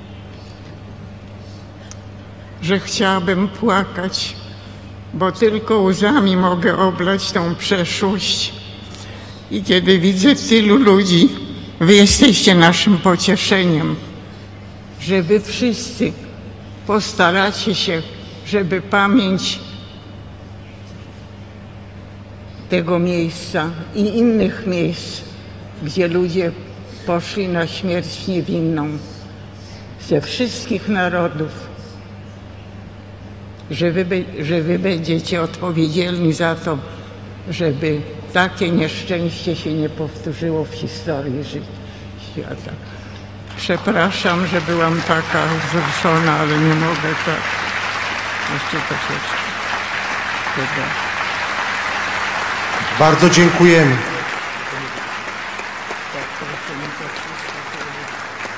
Że chciałabym płakać, bo tylko łzami mogę oblać tą przeszłość. I kiedy widzę tylu ludzi, wy jesteście naszym pocieszeniem, że wy wszyscy postaracie się, żeby pamięć tego miejsca i innych miejsc, gdzie ludzie poszli na śmierć niewinną ze wszystkich narodów, że wy będziecie odpowiedzialni za to, żeby takie nieszczęście się nie powtórzyło w historii odpowiada. Przepraszam, że byłam taka wzruszona, ale nie mogę tak. Jeszcze troszeczkę. Chyba. Bardzo dziękujemy. Tak, proszę mi to wszystko zrobić.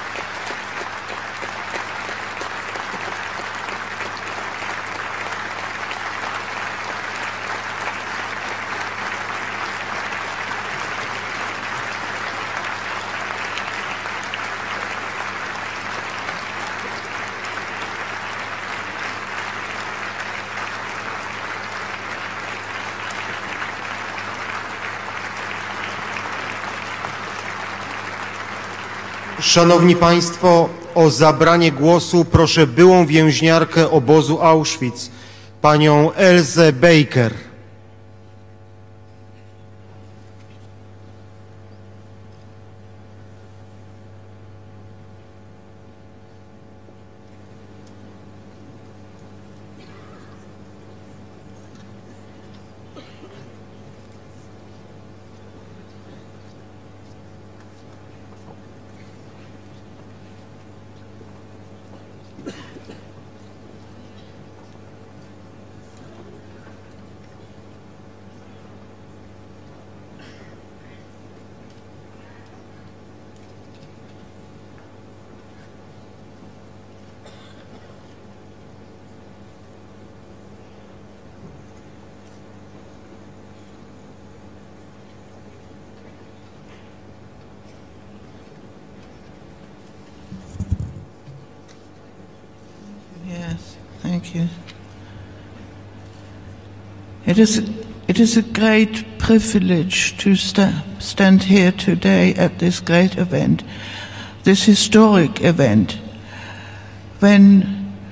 Szanowni Państwo, o zabranie głosu proszę byłą więźniarkę obozu Auschwitz, panią Elzę Baker. Yes, thank you. It is a great privilege to stand here today at this great event, this historic event, when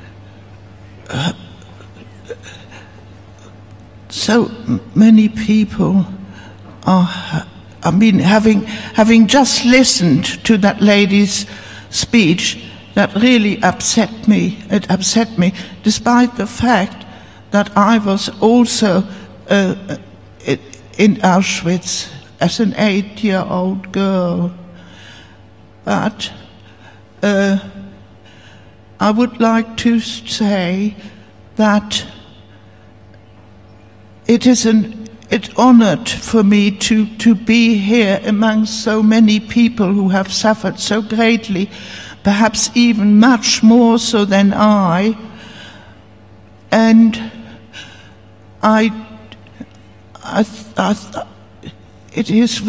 so many people are, having just listened to that lady's speech, that really upset me. It upset me, despite the fact that I was also in Auschwitz as an 8-year-old girl. But I would like to say that it's honored for me to be here among so many people who have suffered so greatly, perhaps even much more so than I. And I it is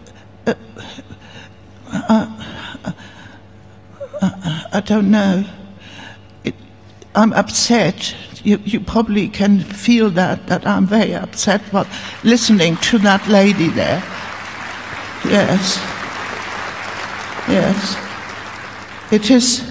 I don't know. I'm upset. You probably can feel that I'm very upset about listening to that lady there. Yes. Yes. It is,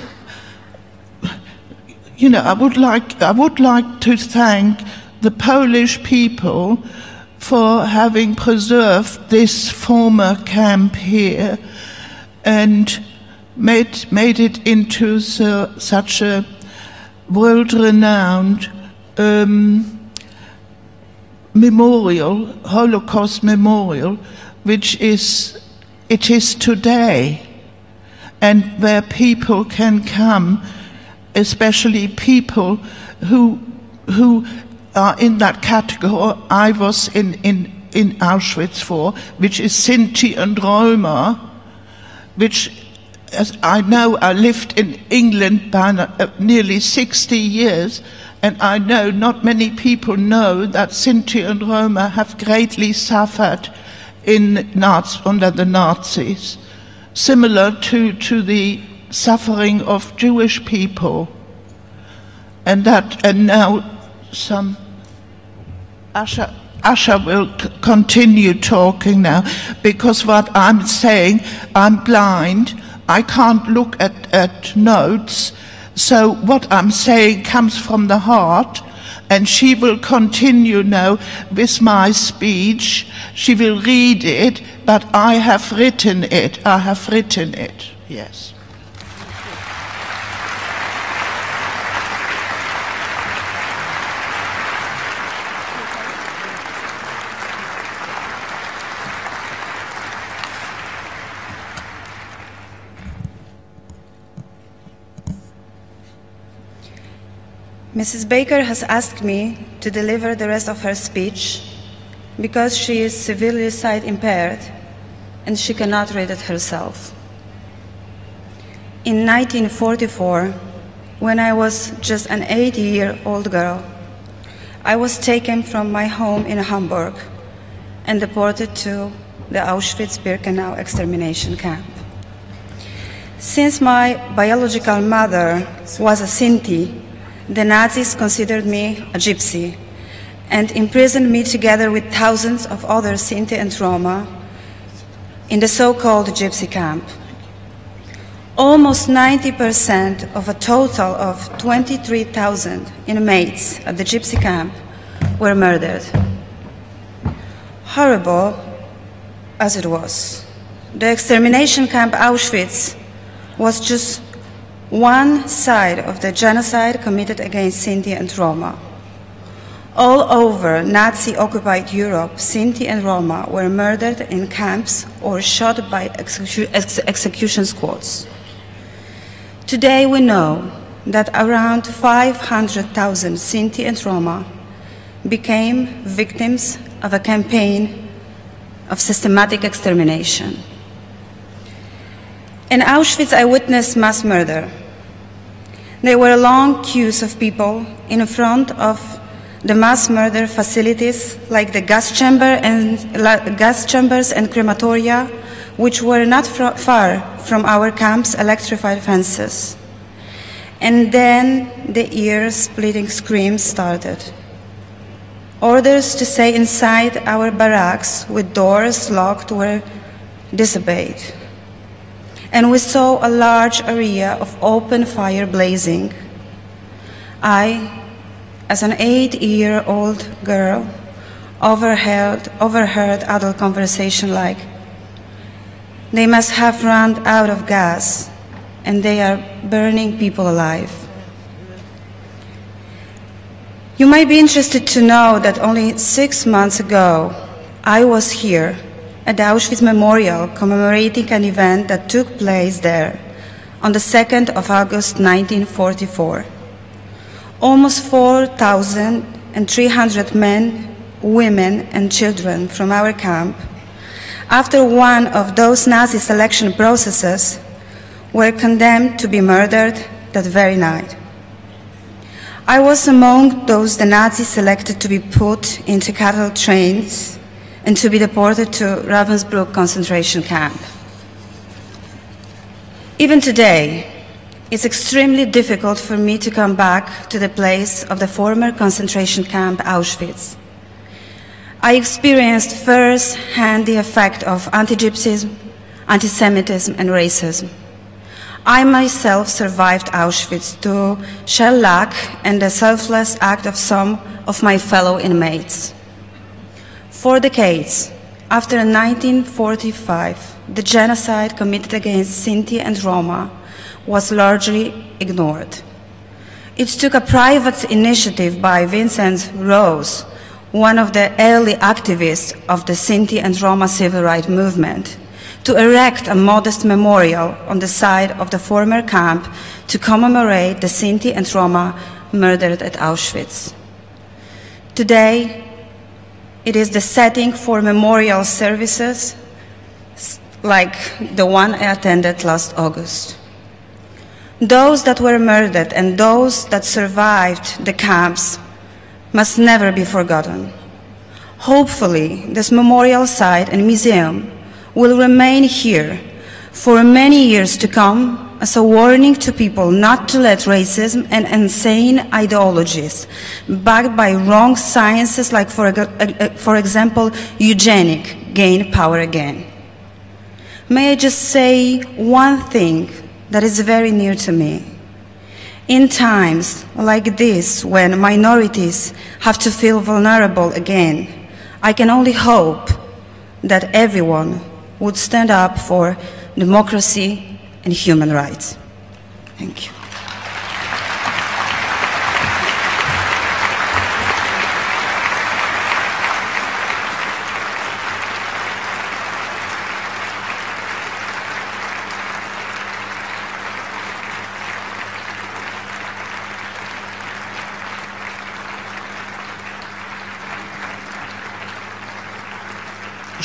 you know, I would like to thank the Polish people for having preserved this former camp here and made it into such a world-renowned memorial, Holocaust memorial, which it is today, and where people can come, especially people who are in that category I was in Auschwitz for, which is Sinti and Roma, which, as I know, I lived in England by nearly 60 years, and I know not many people know that Sinti and Roma have greatly suffered under the Nazis, similar to the suffering of Jewish people. And now some Asha will continue talking now, because what I'm saying, I'm blind, I can't look at notes, so what I'm saying comes from the heart, and she will continue now with my speech. She will read it, but I have written it. Yes. Mrs. Baker has asked me to deliver the rest of her speech because she is severely sight impaired and she cannot read it herself. In 1944, when I was just an 8-year-old girl, I was taken from my home in Hamburg and deported to the Auschwitz-Birkenau extermination camp. Since my biological mother was a Sinti, the Nazis considered me a gypsy and imprisoned me together with thousands of other Sinti and Roma in the so-called gypsy camp. Almost 90% of a total of 23,000 inmates at the gypsy camp were murdered. Horrible as it was, the extermination camp Auschwitz was just one side of the genocide committed against Sinti and Roma. All over Nazi-occupied Europe, Sinti and Roma were murdered in camps or shot by execution squads. Today we know that around 500,000 Sinti and Roma became victims of a campaign of systematic extermination. In Auschwitz, I witnessed mass murder. There were long queues of people in front of the mass murder facilities like the gas chambers and crematoria, which were not far from our camp's electrified fences. And then the ear-splitting screams started. Orders to stay inside our barracks with doors locked were disobeyed. And we saw a large area of open fire blazing. I, as an 8-year-old girl, overheard adult conversation like, "They must have run out of gas, and they are burning people alive." You might be interested to know that only 6 months ago, I was here at the Auschwitz Memorial commemorating an event that took place there on the 2nd of August 1944. Almost 4,300 men, women, and children from our camp, after one of those Nazi selection processes, were condemned to be murdered that very night. I was among those the Nazis selected to be put into cattle trains and to be deported to Ravensbrück concentration camp. Even today, it's extremely difficult for me to come back to the place of the former concentration camp Auschwitz. I experienced firsthand the effect of anti-Gypsyism, anti-Semitism, and racism. I myself survived Auschwitz to shell-shock and the selfless act of some of my fellow inmates. For decades, after 1945, the genocide committed against Sinti and Roma was largely ignored. It took a private initiative by Vincent Rose, one of the early activists of the Sinti and Roma civil rights movement, to erect a modest memorial on the site of the former camp to commemorate the Sinti and Roma murdered at Auschwitz. Today, it is the setting for memorial services like the one I attended last August. Those that were murdered and those that survived the camps must never be forgotten. Hopefully, this memorial site and museum will remain here for many years to come as a warning to people not to let racism and insane ideologies backed by wrong sciences like, for example, eugenics, gain power again. May I just say one thing that is very near to me. In times like this, when minorities have to feel vulnerable again, I can only hope that everyone would stand up for democracy and human rights. Thank you.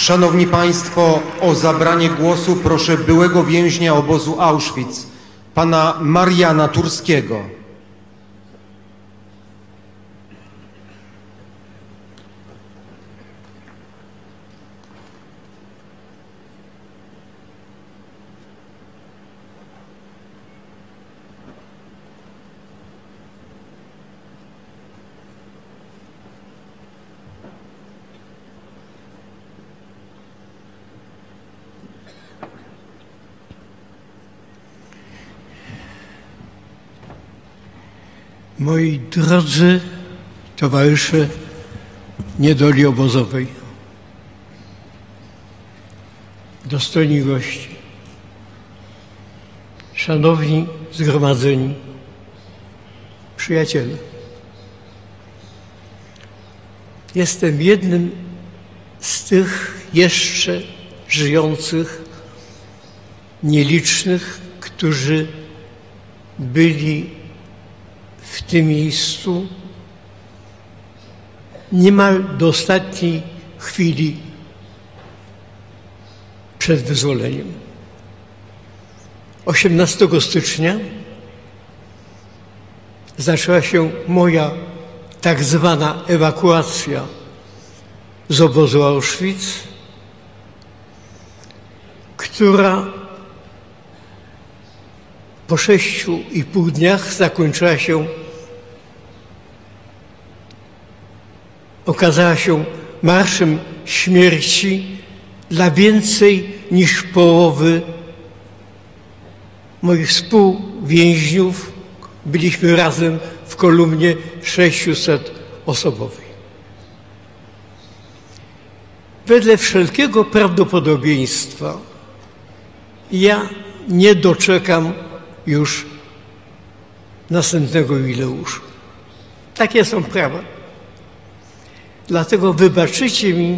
Szanowni Państwo, o zabranie głosu proszę byłego więźnia obozu Auschwitz, pana Mariana Turskiego. Moi drodzy towarzysze niedoli obozowej, dostojni gości, szanowni zgromadzeni, przyjaciele. Jestem jednym z tych jeszcze żyjących, nielicznych, którzy byli w tym miejscu niemal do ostatniej chwili przed wyzwoleniem. 18 stycznia zaczęła się moja tak zwana ewakuacja z obozu Auschwitz, która po 6,5 dniach zakończyła się, okazała się marszem śmierci dla więcej niż połowy moich współwięźniów. Byliśmy razem w kolumnie 600-osobowej. Wedle wszelkiego prawdopodobieństwa ja nie doczekam już następnego jubileuszu. Takie są prawa. Dlatego wybaczcie mi,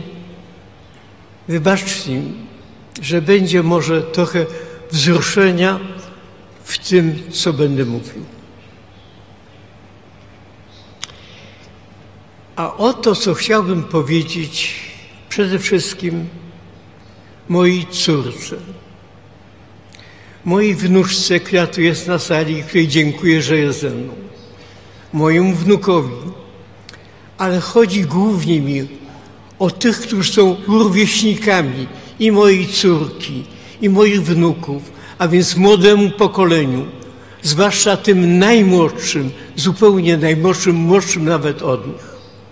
że będzie może trochę wzruszenia w tym, co będę mówił. A oto, co chciałbym powiedzieć przede wszystkim mojej córce, mojej wnuczce, która tu jest na sali, której dziękuję, że jest ze mną, mojemu wnukowi, ale chodzi głównie mi o tych, którzy są rówieśnikami i mojej córki, i moich wnuków, a więc młodemu pokoleniu, zwłaszcza tym najmłodszym, zupełnie najmłodszym, młodszym nawet od nich.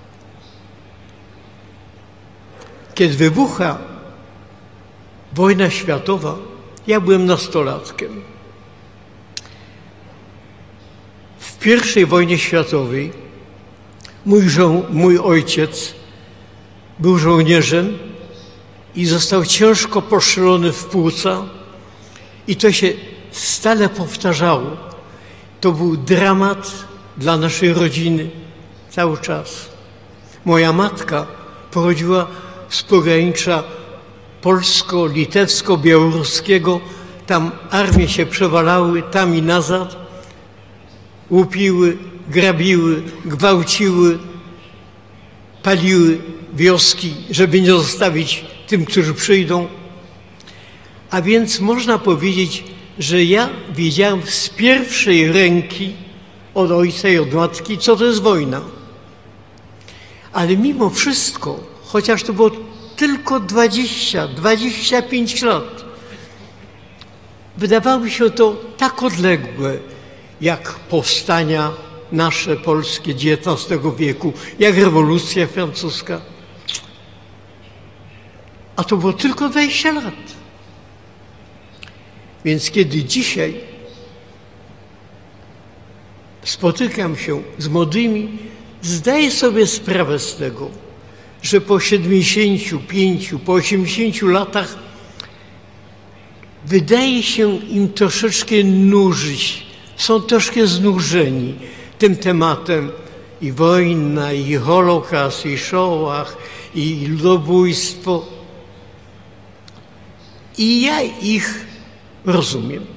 Kiedy wybucha wojna światowa, ja byłem nastolatkiem. W I wojnie światowej mój ojciec był żołnierzem i został ciężko postrzelony w płuca i to się stale powtarzało. To był dramat dla naszej rodziny cały czas. Moja matka pochodziła z pogranicza polsko-litewsko-białoruskiego. Tam armie się przewalały, tam i nazad. Łupiły, grabiły, gwałciły, paliły wioski, żeby nie zostawić tym, którzy przyjdą. A więc można powiedzieć, że ja wiedziałem z pierwszej ręki od ojca i od matki, co to jest wojna. Ale mimo wszystko, chociaż to było tylko 20-25 lat, wydawało mi się to tak odległe, jak powstania nasze polskie XIX wieku, jak rewolucja francuska. A to było tylko 20 lat. Więc kiedy dzisiaj spotykam się z młodymi, zdaję sobie sprawę z tego, że po 75, po 80 latach wydaje się im troszeczkę nużyć. Są troszkę znużeni tym tematem i wojna, i Holokaust, i Shoah, i ludobójstwo. I ja ich rozumiem.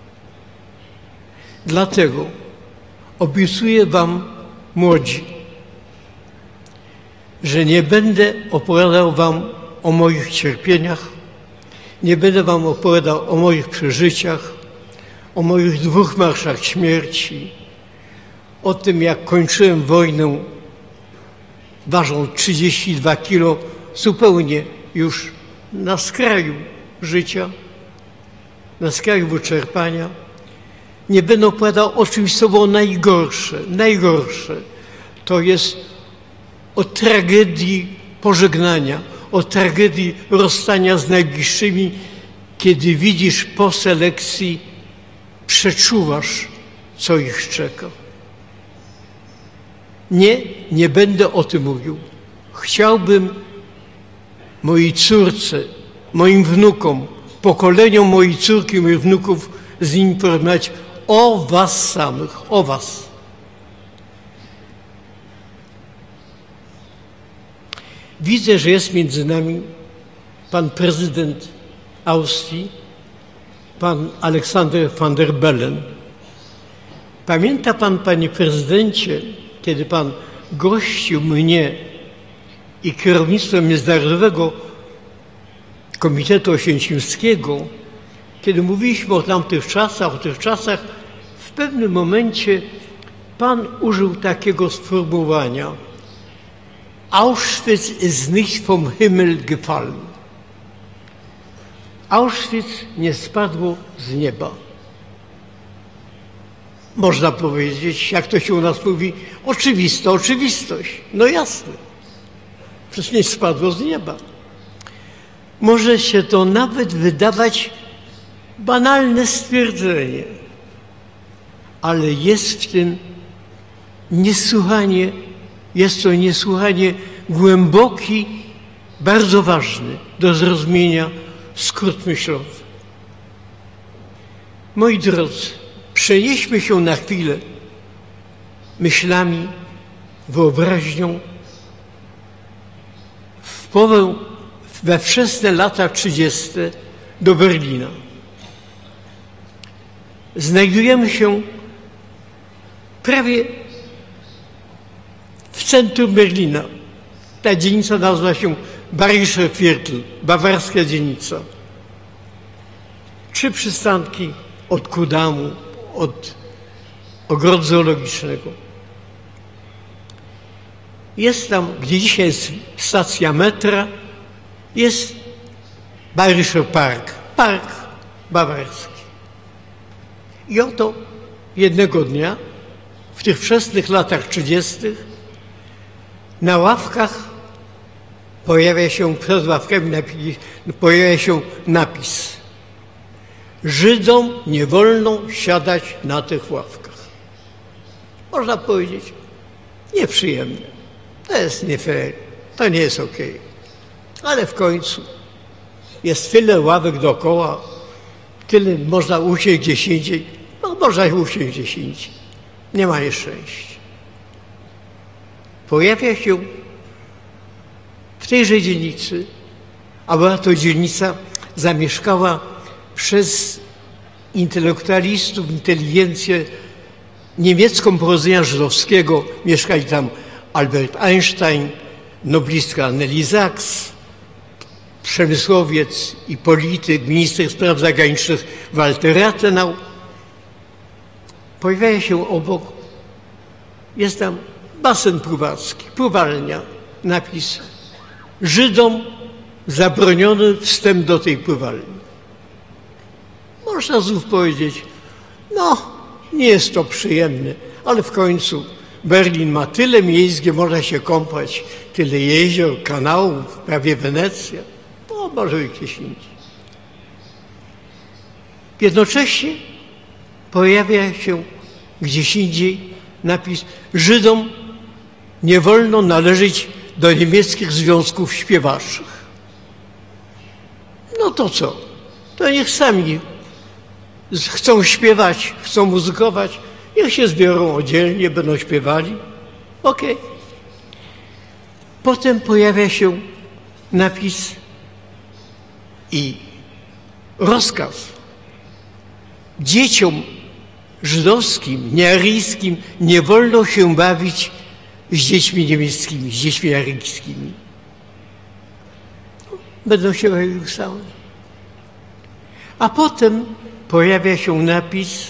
Dlatego obiecuję wam, młodzi, że nie będę opowiadał wam o moich cierpieniach, nie będę wam opowiadał o moich przeżyciach, o moich 2 marszach śmierci, o tym, jak kończyłem wojnę, ważąc 32 kilo, zupełnie już na skraju życia, na skraju wyczerpania. Nie będę opowiadał o czymś, co było najgorsze. Najgorsze to jest o tragedii pożegnania, o tragedii rozstania z najbliższymi, kiedy widzisz po selekcji, przeczuwasz, co ich czeka. Nie będę o tym mówił. Chciałbym mojej córce, moim wnukom, pokoleniom mojej córki i moich wnuków z nimi porozmawiać o was samych, o was. Widzę, że jest między nami pan prezydent Austrii, pan Aleksander van der Bellen. Pamięta pan, panie prezydencie, kiedy pan gościł mnie i kierownictwo Międzynarodowego Komitetu Oświęcimskiego, kiedy mówiliśmy o tamtych czasach, w pewnym momencie pan użył takiego sformułowania: Auschwitz ist nicht vom Himmel gefallen. Auschwitz nie spadło z nieba. Można powiedzieć, jak to się u nas mówi, oczywista oczywistość. No jasne, przecież nie spadło z nieba. Może się to nawet wydawać banalne stwierdzenie, ale jest w tym niesłychanie, jest to niesłychanie głęboki, bardzo ważny do zrozumienia skrót myślowy. Moi drodzy, przenieśmy się na chwilę myślami, wyobraźnią we wczesne lata 30. do Berlina. Znajdujemy się prawie w centrum Berlina. Ta dzielnica nazywa się Bayerischer Viertel, bawarska dzielnica. 3 przystanki od Kudamu, od ogrodu zoologicznego. Jest tam, gdzie dzisiaj jest stacja metra, jest Bayerischer Park, park bawarski. I oto jednego dnia, w tych wczesnych latach 30., na ławkach pojawia się, przed ławkami pojawia się napis: Żydom nie wolno siadać na tych ławkach. Można powiedzieć, nieprzyjemne. To jest nie fair, to nie jest okej. Ale w końcu jest tyle ławek dookoła, tyle można usiąść gdzieś indziej. No, można usiąść gdzieś indziej. Nie ma nieszczęścia. Pojawia się w tejże dzielnicy, a była to dzielnica zamieszkała przez intelektualistów, inteligencję niemiecką pochodzenia żydowskiego. Mieszkali tam Albert Einstein, noblistka Nelly Sachs, przemysłowiec i polityk, minister spraw zagranicznych Walter Rathenau. Pojawia się obok, jest tam basen pływacki, pływalnia, napis: Żydom zabroniony wstęp do tej pływalni. Można znów powiedzieć, no nie jest to przyjemne, ale w końcu Berlin ma tyle miejsc, gdzie można się kąpać, tyle jezior, kanałów, prawie Wenecja, no może gdzieś indziej. Jednocześnie pojawia się gdzieś indziej napis: Żydom nie wolno należeć do niemieckich związków śpiewaczych. No to co? To niech sami chcą śpiewać, chcą muzykować, niech się zbiorą oddzielnie, będą śpiewali. Okej. Potem pojawia się napis i rozkaz: dzieciom żydowskim, niearyjskim nie wolno się bawić z dziećmi niemieckimi, z dziećmi aryjskimi. będą się rozwisały. A potem pojawia się napis: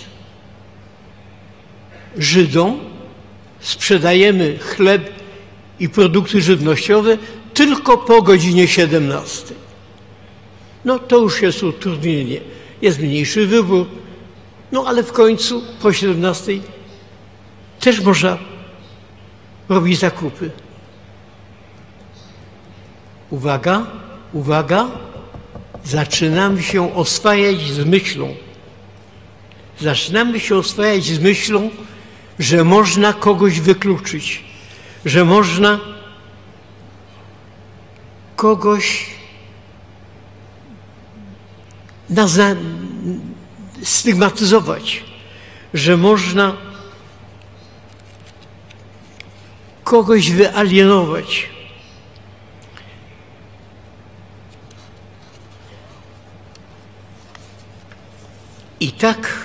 Żydom sprzedajemy chleb i produkty żywnościowe tylko po godzinie 17. No to już jest utrudnienie. Jest mniejszy wybór, no ale w końcu po 17 też można robić zakupy. Uwaga, uwaga, zaczynamy się oswajać z myślą. Zaczynamy się oswajać z myślą, że można kogoś wykluczyć, że można kogoś stygmatyzować, że można kogoś wyalienować. I tak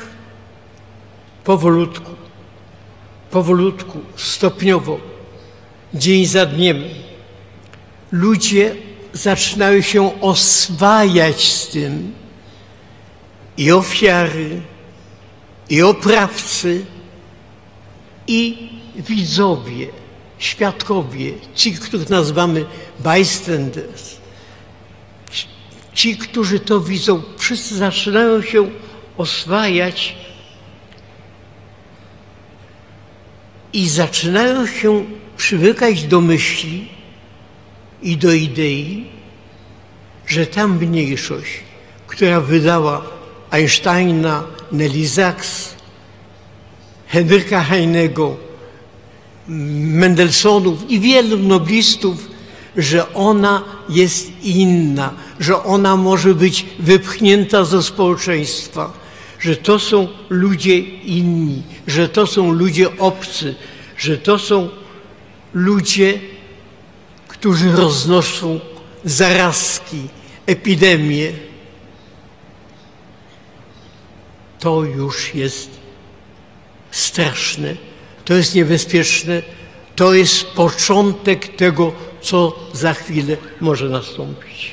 powolutku, stopniowo, dzień za dniem, ludzie zaczynają się oswajać z tym, i ofiary, i oprawcy, i widzowie, świadkowie, ci, których nazywamy bystanders, ci, którzy to widzą, wszyscy zaczynają się oswajać i zaczynają się przywykać do myśli i do idei, że ta mniejszość, która wydała Einsteina, Nelly Sachs, Henryka Heinego, Mendelssohnów i wielu noblistów, że ona jest inna, że ona może być wypchnięta ze społeczeństwa, że to są ludzie inni, że to są ludzie obcy, że to są ludzie, którzy roznoszą zarazki, epidemie. To już jest straszne, to jest niebezpieczne, to jest początek tego, co za chwilę może nastąpić.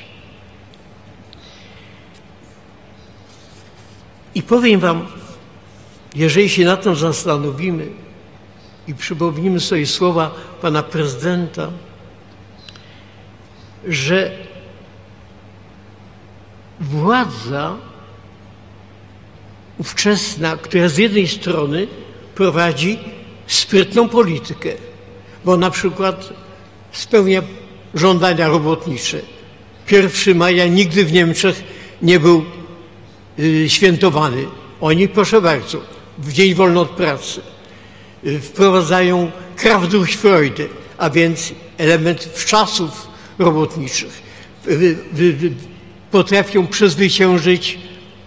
I powiem wam, jeżeli się nad tym zastanowimy i przypomnimy sobie słowa pana prezydenta, że władza ówczesna, która z jednej strony prowadzi sprytną politykę, bo na przykład spełnia żądania robotnicze. 1 maja nigdy w Niemczech nie był świętowany. Oni, proszę bardzo, w dzień wolny od pracy wprowadzają Kraftdurchfreude, a więc element wczasów robotniczych. Potrafią przezwyciężyć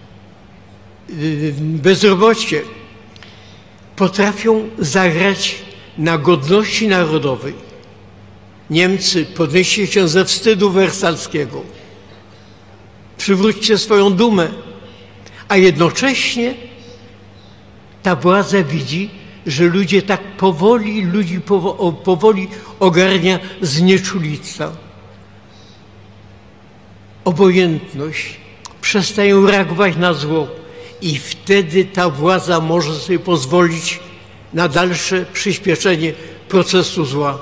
bezrobocie. Potrafią zagrać na godności narodowej. Niemcy, podnieście się ze wstydu wersalskiego. Przywróćcie swoją dumę. A jednocześnie ta władza widzi, że ludzie tak powoli ogarnia znieczulica, obojętność, przestają reagować na zło i wtedy ta władza może sobie pozwolić na dalsze przyspieszenie procesu zła.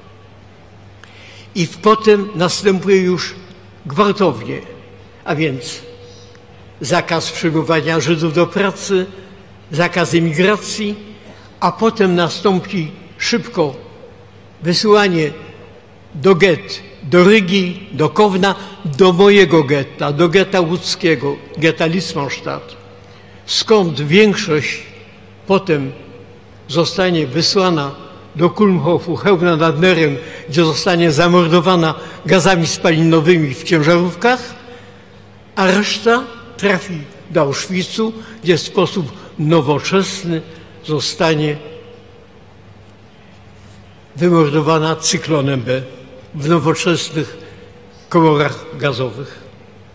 I potem następuje już gwałtownie, a więc zakaz przybywania Żydów do pracy, zakaz emigracji, a potem nastąpi szybko wysyłanie do gett, do Rygi, do Kowna, do mojego getta, do getta łódzkiego, getta Litzmannstadt, skąd większość potem zostanie wysłana do Kulmhofu, Chełmna nad Nerem, gdzie zostanie zamordowana gazami spalinowymi w ciężarówkach, a reszta trafi do Auschwitzu, gdzie w sposób nowoczesny zostanie wymordowana cyklonem B w nowoczesnych komorach gazowych.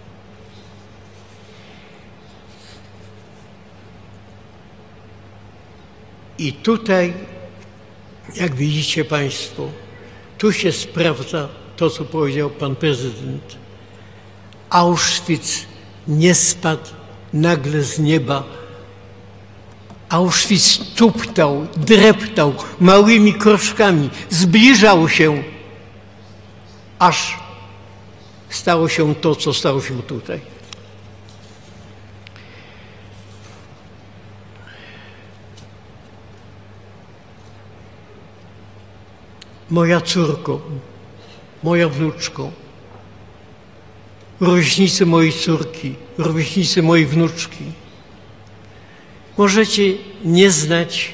I tutaj, jak widzicie Państwo, tu się sprawdza to, co powiedział pan prezydent, Auschwitz nie spadł nagle z nieba. Auschwitz tuptał, dreptał małymi kroczkami, zbliżał się, aż stało się to, co stało się tutaj. Moja córko, moja wnuczko, rówieśnicy mojej córki, rówieśnicy mojej wnuczki, możecie nie znać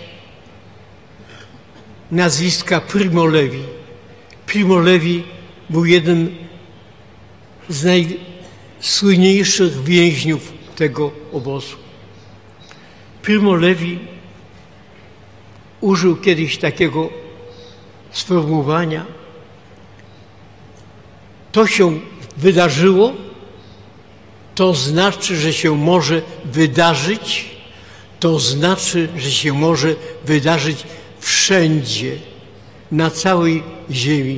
nazwiska Primo Levi. Primo Levi był jednym z najsłynniejszych więźniów tego obozu. Primo Levi użył kiedyś takiego sformułowania: to się wydarzyło, to znaczy, że się może wydarzyć, to znaczy, że się może wydarzyć wszędzie, na całej ziemi.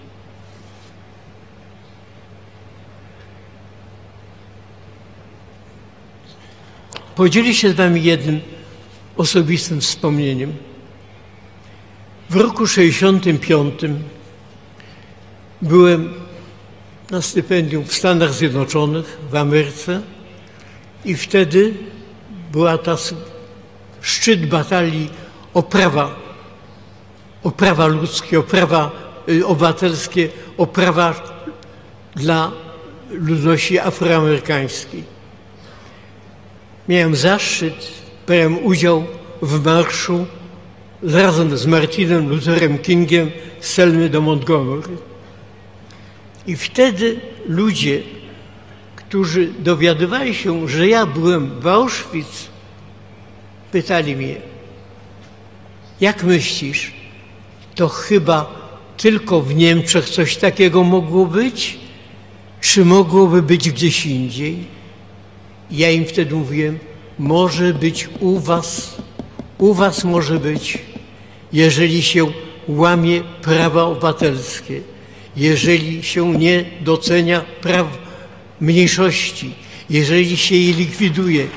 Podzielę się z wami jednym osobistym wspomnieniem. W roku 65 byłem na stypendium w Stanach Zjednoczonych, w Ameryce, i wtedy była ta szczyt batalii o prawa ludzkie, o prawa obywatelskie, o prawa dla ludności afroamerykańskiej. Miałem zaszczyt, brałem udział w marszu razem z Martinem Lutherem Kingiem z Selmy do Montgomery. I wtedy ludzie, którzy dowiadywali się, że ja byłem w Auschwitz, pytali mnie: jak myślisz, to chyba tylko w Niemczech coś takiego mogło być, czy mogłoby być gdzieś indziej? Ja im wtedy mówiłem: może być u was może być, jeżeli się łamie prawa obywatelskie, jeżeli się nie docenia praw mniejszości, jeżeli się je likwiduje,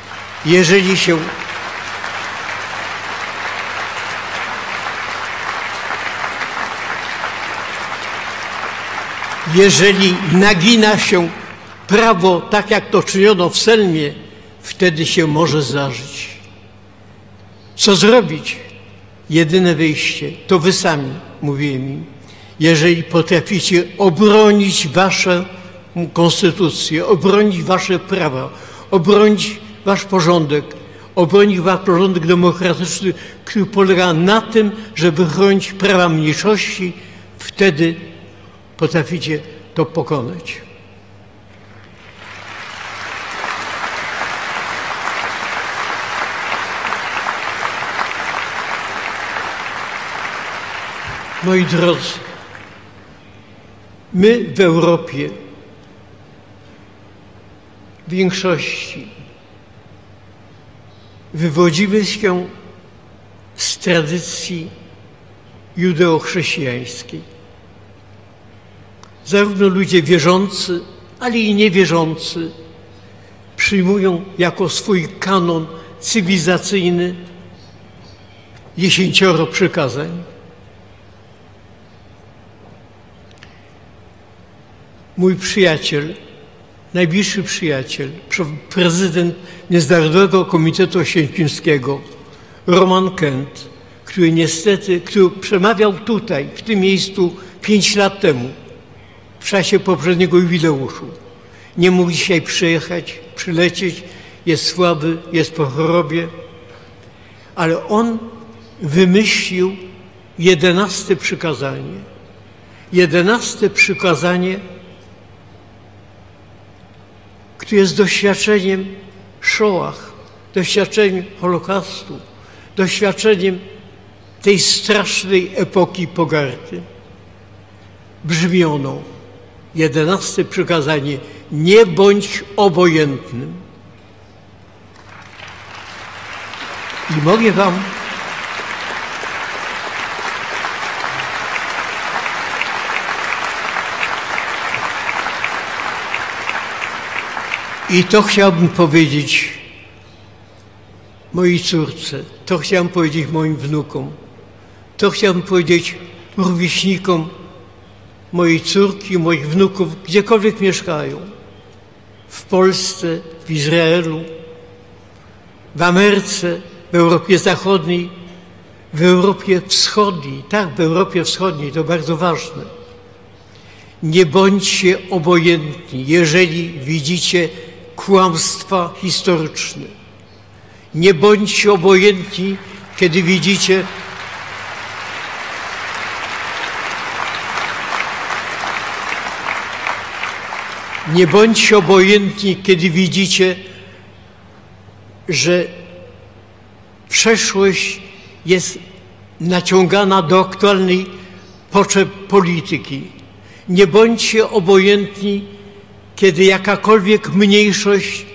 jeżeli nagina się prawo tak, jak to czyniono w Selmie, wtedy się może zdarzyć. Co zrobić? Jedyne wyjście to wy sami, mówiłem im. Jeżeli potraficie obronić waszą konstytucję, obronić wasze prawa, obronić wasz porządek, obronić wasz porządek demokratyczny, który polega na tym, żeby chronić prawa mniejszości, wtedy potraficie to pokonać. Moi drodzy, my w Europie w większości wywodzimy się z tradycji judeo-chrześcijańskiej. Zarówno ludzie wierzący, ale i niewierzący przyjmują jako swój kanon cywilizacyjny 10 przykazań. Mój przyjaciel, najbliższy przyjaciel, prezydent Międzynarodowego Komitetu Oświęcimskiego, Roman Kent, który przemawiał tutaj, w tym miejscu 5 lat temu, w czasie poprzedniego jubileuszu. Nie mógł dzisiaj przylecieć, jest słaby, jest po chorobie, ale on wymyślił 11 przykazanie. 11 przykazanie, które jest doświadczeniem Shoah, doświadczeniem Holokaustu, doświadczeniem tej strasznej epoki pogardy. Brzmi ono, 11 przykazanie: nie bądź obojętnym. I mogę wam I to chciałbym powiedzieć mojej córce, to chciałbym powiedzieć moim wnukom, to chciałbym powiedzieć rówieśnikom mojej córki, moich wnuków, gdziekolwiek mieszkają. W Polsce, w Izraelu, w Ameryce, w Europie Zachodniej, w Europie Wschodniej. Tak, w Europie Wschodniej, to bardzo ważne. Nie bądźcie obojętni, jeżeli widzicie kłamstwa historyczne. Nie bądźcie obojętni, kiedy widzicie że przeszłość jest naciągana do aktualnej potrzeb polityki. Nie bądźcie obojętni, kiedy jakakolwiek mniejszość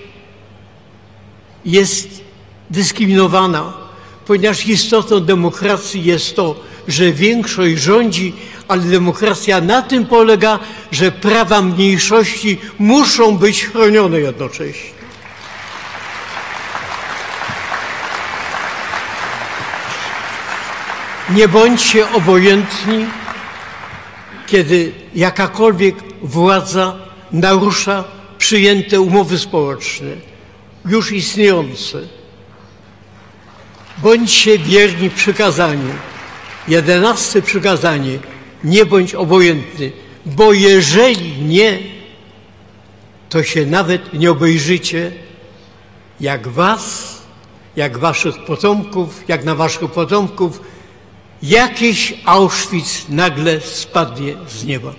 jest dyskryminowana, ponieważ istotą demokracji jest to, że większość rządzi, ale demokracja na tym polega, że prawa mniejszości muszą być chronione jednocześnie. Nie bądźcie obojętni, kiedy jakakolwiek władza narusza przyjęte umowy społeczne, już istniejące. Bądźcie wierni przykazaniu. 11 przykazanie. Nie bądź obojętny, bo jeżeli nie, to się nawet nie obejrzycie, jak was, jak waszych potomków, jak na waszych potomków jakiś Auschwitz nagle spadnie z nieba.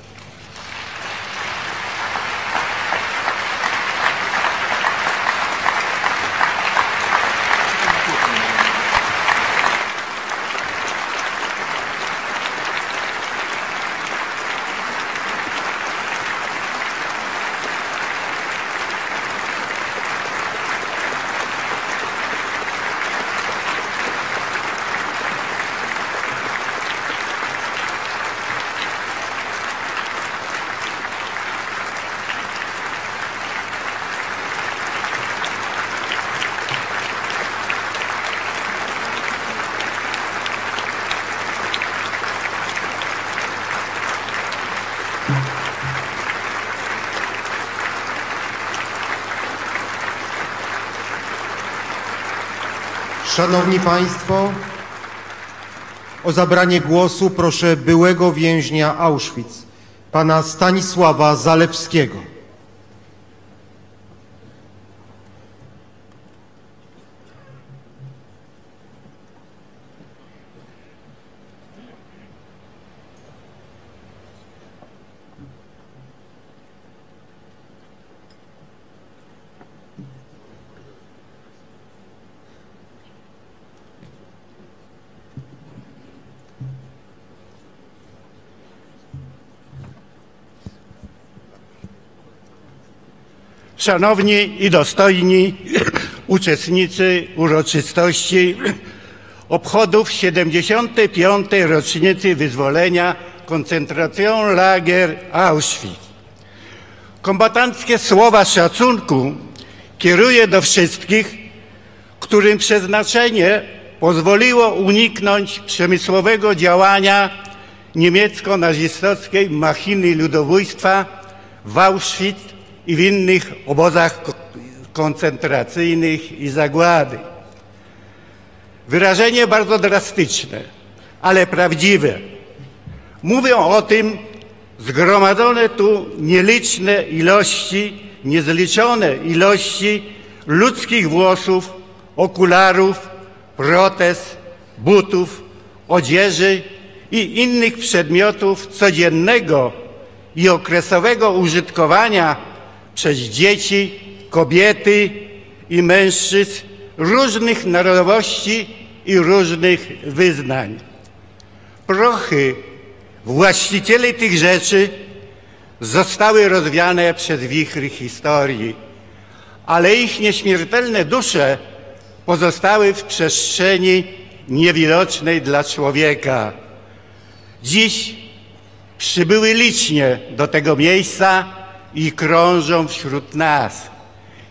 Szanowni Państwo, o zabranie głosu proszę byłego więźnia Auschwitz, pana Stanisława Zalewskiego. Szanowni i dostojni uczestnicy uroczystości obchodów 75. rocznicy wyzwolenia koncentracyjnego Auschwitz. Kombatanckie słowa szacunku kieruję do wszystkich, którym przeznaczenie pozwoliło uniknąć przemysłowego działania niemiecko-nazistowskiej machiny ludobójstwa w Auschwitz i w innych obozach koncentracyjnych i zagłady. Wyrażenie bardzo drastyczne, ale prawdziwe. Mówią o tym zgromadzone tu niezliczone ilości ludzkich włosów, okularów, protez, butów, odzieży i innych przedmiotów codziennego i okresowego użytkowania przez dzieci, kobiety i mężczyzn różnych narodowości i różnych wyznań. Prochy właścicieli tych rzeczy zostały rozwiane przez wichry historii, ale ich nieśmiertelne dusze pozostały w przestrzeni niewidocznej dla człowieka. Dziś przybyły licznie do tego miejsca i krążą wśród nas.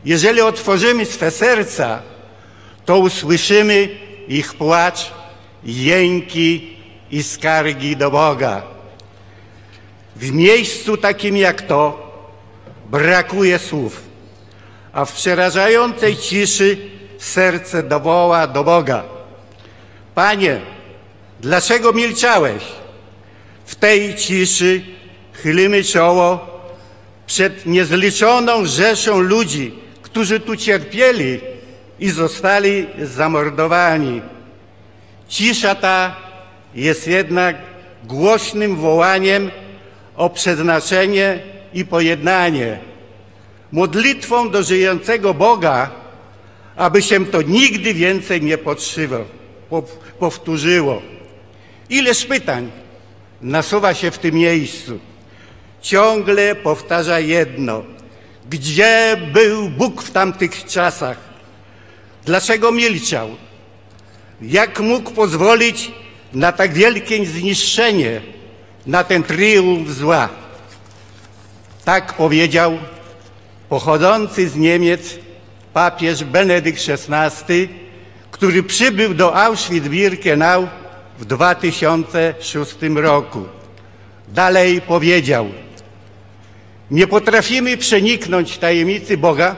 Jeżeli otworzymy swe serca, to usłyszymy ich płacz, jęki i skargi do Boga. W miejscu takim jak to brakuje słów, a w przerażającej ciszy serce dowoła do Boga: Panie, dlaczego milczałeś? W tej ciszy chylimy czoło przed niezliczoną rzeszą ludzi, którzy tu cierpieli i zostali zamordowani. Cisza ta jest jednak głośnym wołaniem o przeznaczenie i pojednanie, modlitwą do żyjącego Boga, aby się to nigdy więcej nie powtórzyło. Ileż pytań nasuwa się w tym miejscu. Ciągle powtarza jedno: gdzie był Bóg w tamtych czasach? Dlaczego milczał? Jak mógł pozwolić na tak wielkie zniszczenie, na ten triumf zła? Tak powiedział pochodzący z Niemiec papież Benedykt XVI, który przybył do Auschwitz-Birkenau w 2006 roku. Dalej powiedział: nie potrafimy przeniknąć tajemnicy Boga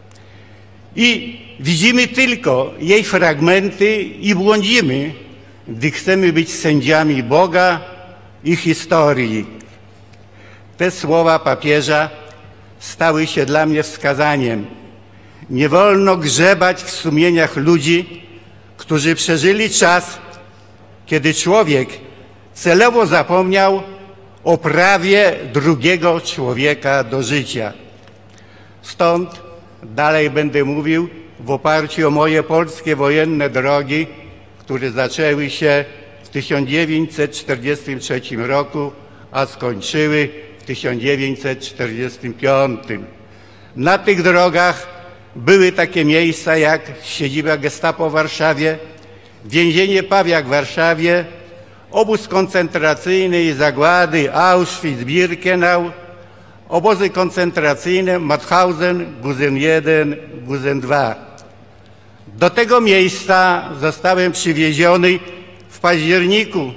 i widzimy tylko jej fragmenty i błądzimy, gdy chcemy być sędziami Boga i historii. Te słowa papieża stały się dla mnie wskazaniem. Nie wolno grzebać w sumieniach ludzi, którzy przeżyli czas, kiedy człowiek celowo zapomniał o prawie drugiego człowieka do życia. Stąd dalej będę mówił w oparciu o moje polskie wojenne drogi, które zaczęły się w 1943 roku, a skończyły w 1945. Na tych drogach były takie miejsca jak siedziba Gestapo w Warszawie, więzienie Pawiak w Warszawie, obóz koncentracyjny i zagłady Auschwitz-Birkenau, obozy koncentracyjne Mauthausen, Gusen I, Gusen II. Do tego miejsca zostałem przywieziony w październiku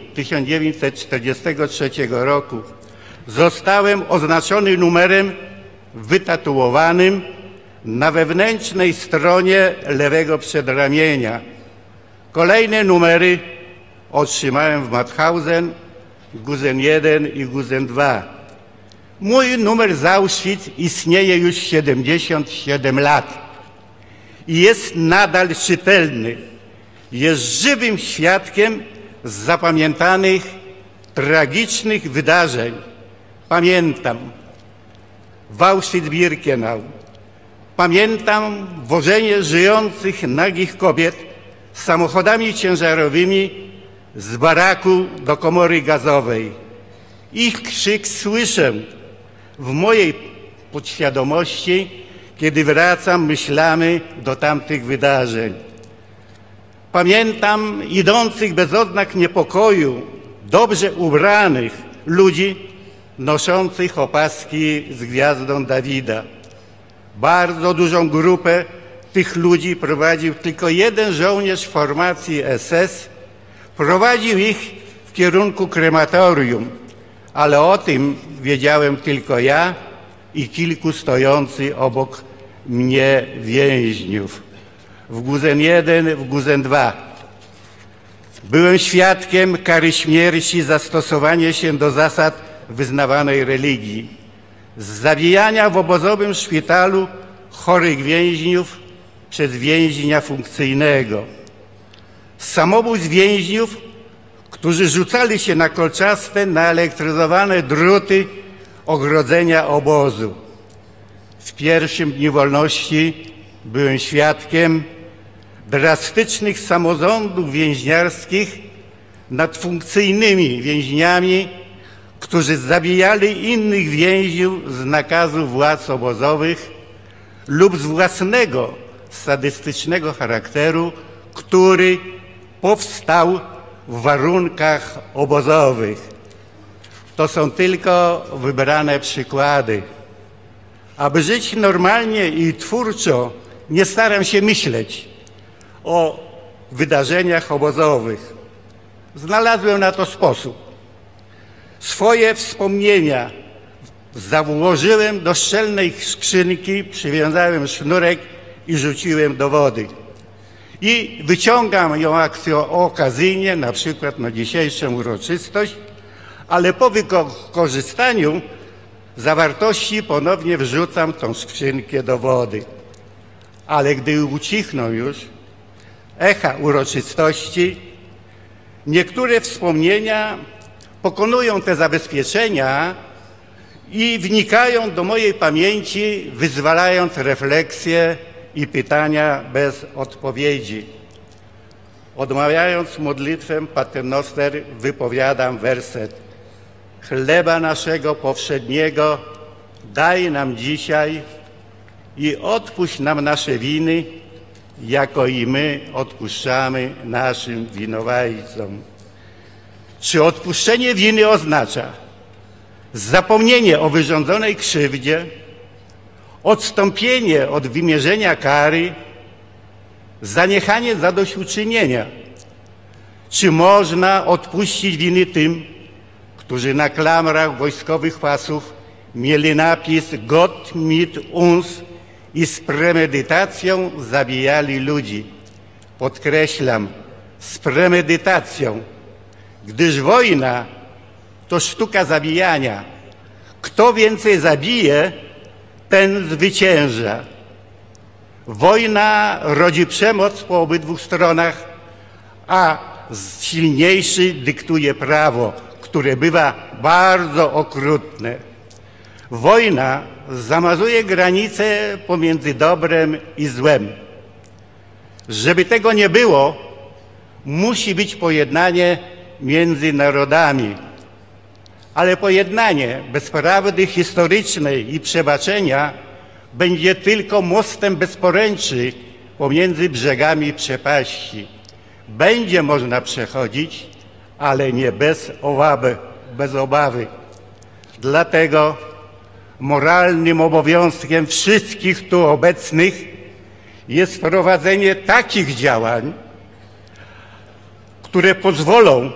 1943 roku. Zostałem oznaczony numerem wytatuowanym na wewnętrznej stronie lewego przedramienia. Kolejne numery otrzymałem w Mauthausen, Gusen I i Gusen II. Mój numer z Auschwitz istnieje już 77 lat i jest nadal czytelny. Jest żywym świadkiem zapamiętanych, tragicznych wydarzeń. Pamiętam w Auschwitz-Birkenau. Pamiętam wożenie żyjących nagich kobiet samochodami ciężarowymi z baraku do komory gazowej. Ich krzyk słyszę w mojej podświadomości, kiedy wracam myślami do tamtych wydarzeń. Pamiętam idących bez oznak niepokoju, dobrze ubranych ludzi noszących opaski z gwiazdą Dawida. Bardzo dużą grupę tych ludzi prowadził tylko jeden żołnierz formacji SS. Prowadził ich w kierunku krematorium, ale o tym wiedziałem tylko ja i kilku stojących obok mnie więźniów. W Gusen I, w Gusen II. Byłem świadkiem kary śmierci za stosowanie się do zasad wyznawanej religii, zabijania w obozowym szpitalu chorych więźniów przez więźnia funkcyjnego, samobójstw więźniów, którzy rzucali się na kolczaste, naelektryzowane druty ogrodzenia obozu. W pierwszym dniu wolności byłem świadkiem drastycznych samorządów więźniarskich nad funkcyjnymi więźniami, którzy zabijali innych więźniów z nakazu władz obozowych lub z własnego sadystycznego charakteru, który powstał w warunkach obozowych. To są tylko wybrane przykłady, Aby żyć normalnie i twórczo, nie staram się myśleć o wydarzeniach obozowych. Znalazłem na to sposób. Swoje wspomnienia założyłem do szczelnej skrzynki, przywiązałem sznurek i rzuciłem do wody. I wyciągam ją okazyjnie, na przykład na dzisiejszą uroczystość, ale po wykorzystaniu zawartości ponownie wrzucam tą skrzynkę do wody. Ale gdy ucichną już echa uroczystości, niektóre wspomnienia pokonują te zabezpieczenia i wnikają do mojej pamięci, wyzwalając refleksje i pytania bez odpowiedzi. Odmawiając modlitwę Paternoster, wypowiadam werset: chleba naszego powszedniego daj nam dzisiaj i odpuść nam nasze winy, jako i my odpuszczamy naszym winowajcom. Czy odpuszczenie winy oznacza zapomnienie o wyrządzonej krzywdzie, odstąpienie od wymierzenia kary, zaniechanie zadośćuczynienia? Czy można odpuścić winy tym, którzy na klamrach wojskowych pasów mieli napis Gott mit uns i z premedytacją zabijali ludzi? Podkreślam, z premedytacją, gdyż wojna to sztuka zabijania. Kto więcej zabije, ten zwycięża. Wojna rodzi przemoc po obydwu stronach, a silniejszy dyktuje prawo, które bywa bardzo okrutne. Wojna zamazuje granice pomiędzy dobrem i złem. Żeby tego nie było, musi być pojednanie między narodami. Ale pojednanie bez prawdy historycznej i przebaczenia będzie tylko mostem bez poręczy pomiędzy brzegami przepaści. Będzie można przechodzić, ale nie bez obawy. Dlatego moralnym obowiązkiem wszystkich tu obecnych jest prowadzenie takich działań, które pozwolą,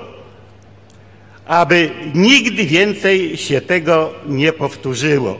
aby nigdy więcej się tego nie powtórzyło.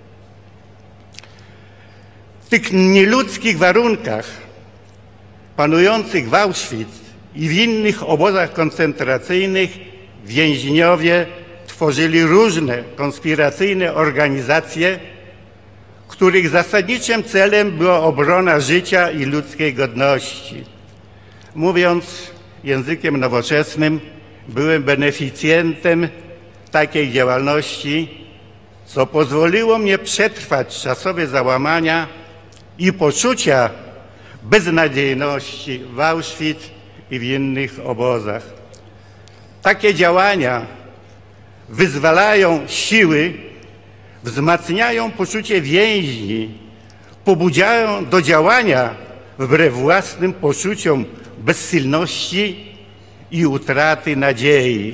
W tych nieludzkich warunkach panujących w Auschwitz i w innych obozach koncentracyjnych więźniowie tworzyli różne konspiracyjne organizacje, których zasadniczym celem była obrona życia i ludzkiej godności. Mówiąc językiem nowoczesnym, byłem beneficjentem takiej działalności, co pozwoliło mnie przetrwać czasowe załamania i poczucia beznadziejności w Auschwitz i w innych obozach. Takie działania wyzwalają siły, wzmacniają poczucie więźni, pobudziają do działania wbrew własnym poczuciom bezsilności i utraty nadziei.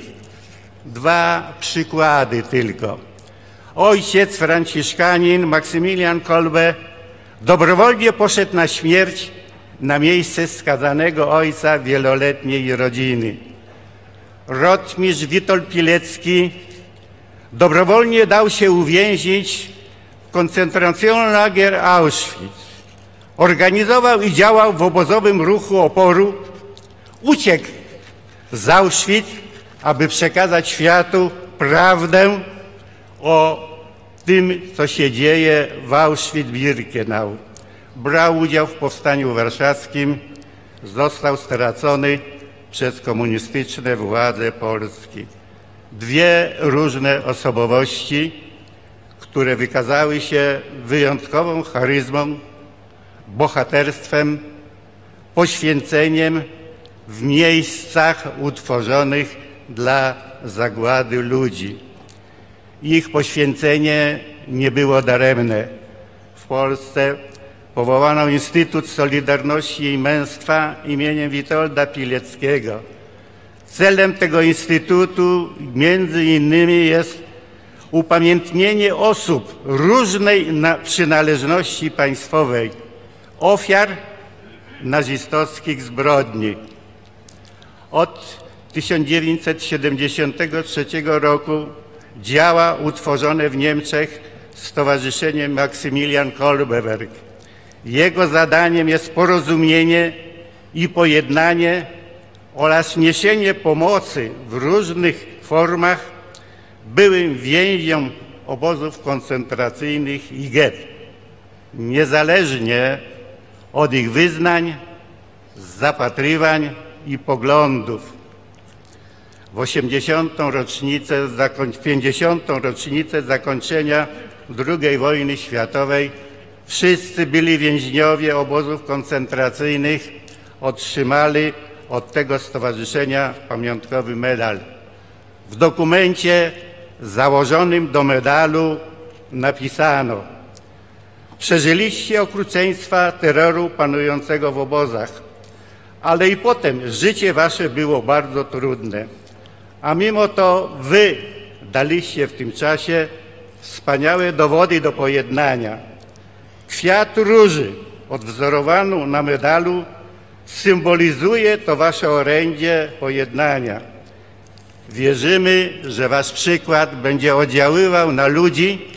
2 przykłady tylko. Ojciec franciszkanin Maksymilian Kolbe dobrowolnie poszedł na śmierć na miejsce skazanego ojca wieloletniej rodziny. Rotmistrz Witold Pilecki dobrowolnie dał się uwięzić w Koncentrationslager Auschwitz. Organizował i działał w obozowym ruchu oporu. Uciekł z Auschwitz, aby przekazać światu prawdę o tym, co się dzieje w Auschwitz-Birkenau. Brał udział w powstaniu warszawskim, został stracony przez komunistyczne władze Polski. 2 różne osobowości, które wykazały się wyjątkową charyzmą, bohaterstwem, poświęceniem w miejscach utworzonych dla zagłady ludzi. Ich poświęcenie nie było daremne. W Polsce powołano Instytut Solidarności i Męstwa imieniem Witolda Pileckiego. Celem tego instytutu między innymi jest upamiętnienie osób różnej przynależności państwowej, ofiar nazistowskich zbrodni. Od 1973 roku działa utworzone w Niemczech Stowarzyszenie Maksymilian Kolbe. Jego zadaniem jest porozumienie i pojednanie oraz niesienie pomocy w różnych formach byłym więźniom obozów koncentracyjnych i gett, niezależnie od ich wyznań, zapatrywań i poglądów. W 50. rocznicę zakończenia II wojny światowej wszyscy byli więźniowie obozów koncentracyjnych otrzymali od tego stowarzyszenia pamiątkowy medal. W dokumencie założonym do medalu napisano: przeżyliście okrucieństwa terroru panującego w obozach, ale i potem życie wasze było bardzo trudne, a mimo to wy daliście w tym czasie wspaniałe dowody do pojednania. Kwiat róży odwzorowany na medalu symbolizuje to wasze orędzie pojednania. Wierzymy, że wasz przykład będzie oddziaływał na ludzi,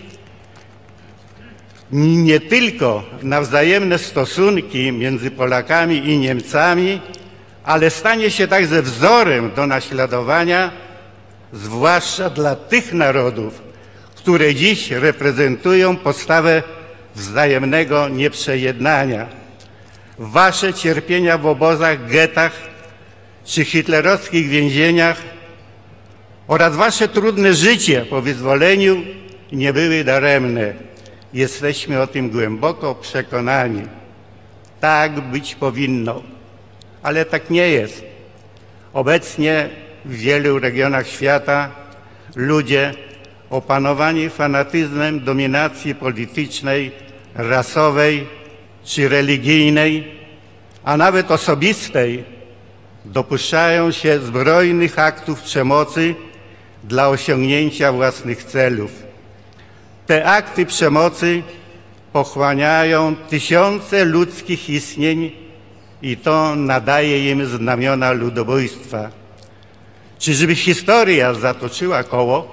nie tylko na wzajemne stosunki między Polakami i Niemcami, ale stanie się także wzorem do naśladowania, zwłaszcza dla tych narodów, które dziś reprezentują postawę wzajemnego nieprzejednania. Wasze cierpienia w obozach, gettach czy hitlerowskich więzieniach oraz wasze trudne życie po wyzwoleniu nie były daremne. Jesteśmy o tym głęboko przekonani. Tak być powinno, ale tak nie jest. Obecnie w wielu regionach świata ludzie opanowani fanatyzmem dominacji politycznej, rasowej czy religijnej, a nawet osobistej, dopuszczają się zbrojnych aktów przemocy dla osiągnięcia własnych celów. Te akty przemocy pochłaniają tysiące ludzkich istnień i to nadaje im znamiona ludobójstwa. Czyżby historia zatoczyła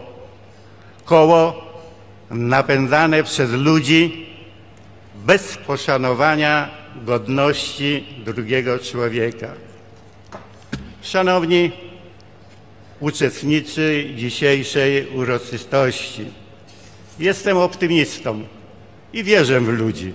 koło napędzane przez ludzi bez poszanowania godności drugiego człowieka? Szanowni uczestnicy dzisiejszej uroczystości, jestem optymistą i wierzę w ludzi,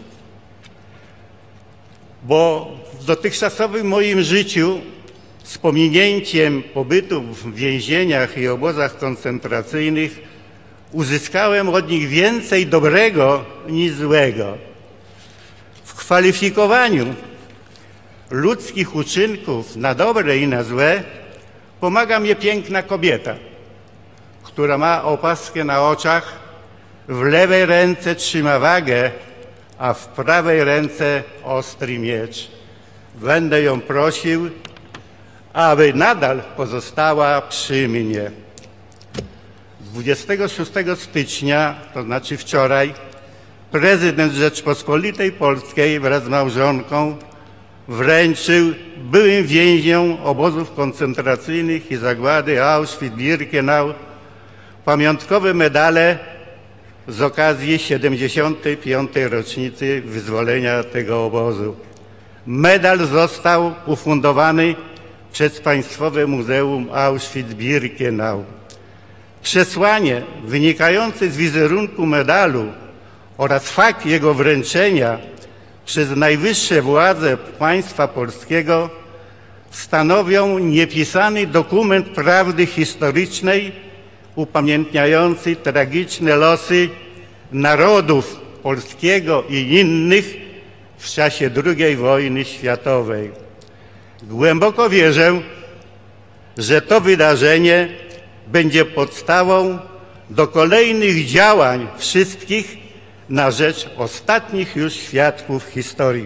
bo w dotychczasowym moim życiu z pominięciem pobytu w więzieniach i obozach koncentracyjnych uzyskałem od nich więcej dobrego niż złego. W kwalifikowaniu ludzkich uczynków na dobre i na złe pomaga mnie piękna kobieta, która ma opaskę na oczach, w lewej ręce trzyma wagę, a w prawej ręce ostry miecz. Będę ją prosił, aby nadal pozostała przy mnie. 26 stycznia, to znaczy wczoraj, prezydent Rzeczpospolitej Polskiej wraz z małżonką wręczył byłym więźniom obozów koncentracyjnych i zagłady Auschwitz-Birkenau pamiątkowe medale z okazji 75. rocznicy wyzwolenia tego obozu. Medal został ufundowany przez Państwowe Muzeum Auschwitz-Birkenau. Przesłanie wynikające z wizerunku medalu oraz fakt jego wręczenia przez najwyższe władze państwa polskiego stanowią niepisany dokument prawdy historycznej upamiętniający tragiczne losy narodów polskiego i innych w czasie II wojny światowej. Głęboko wierzę, że to wydarzenie będzie podstawą do kolejnych działań wszystkich na rzecz ostatnich już świadków historii.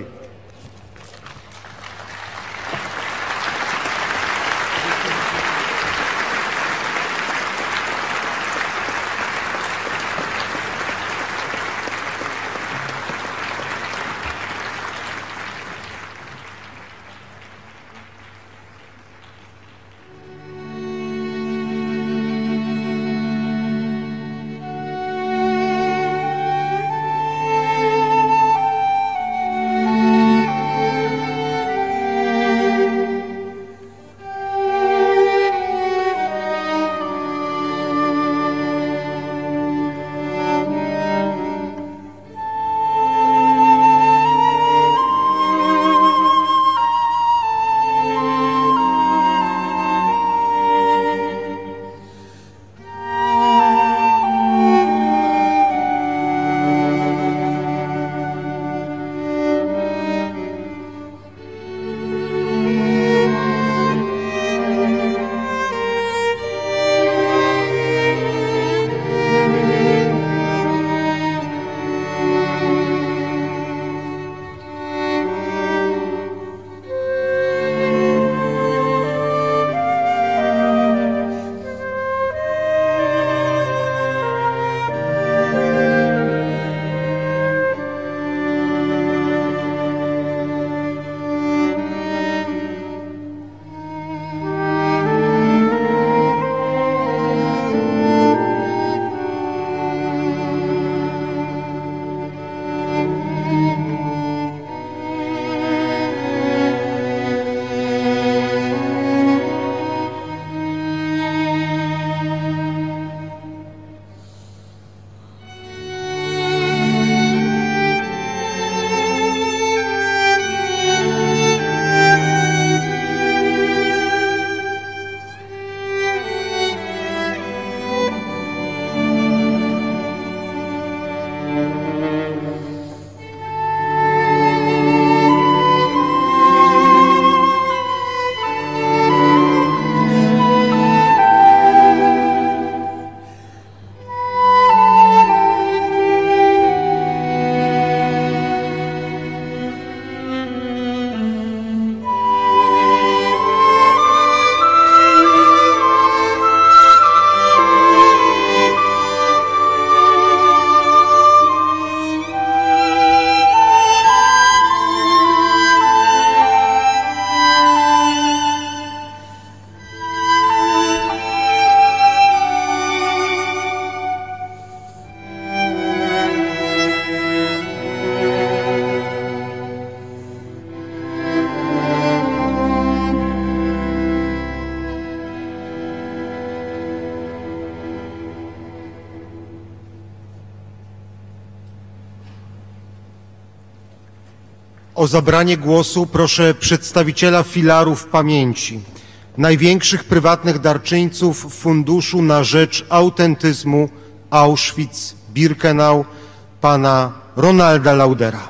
O zabranie głosu proszę przedstawiciela filarów pamięci, największych prywatnych darczyńców Funduszu na rzecz Autentyzmu Auschwitz-Birkenau, pana Ronalda Laudera.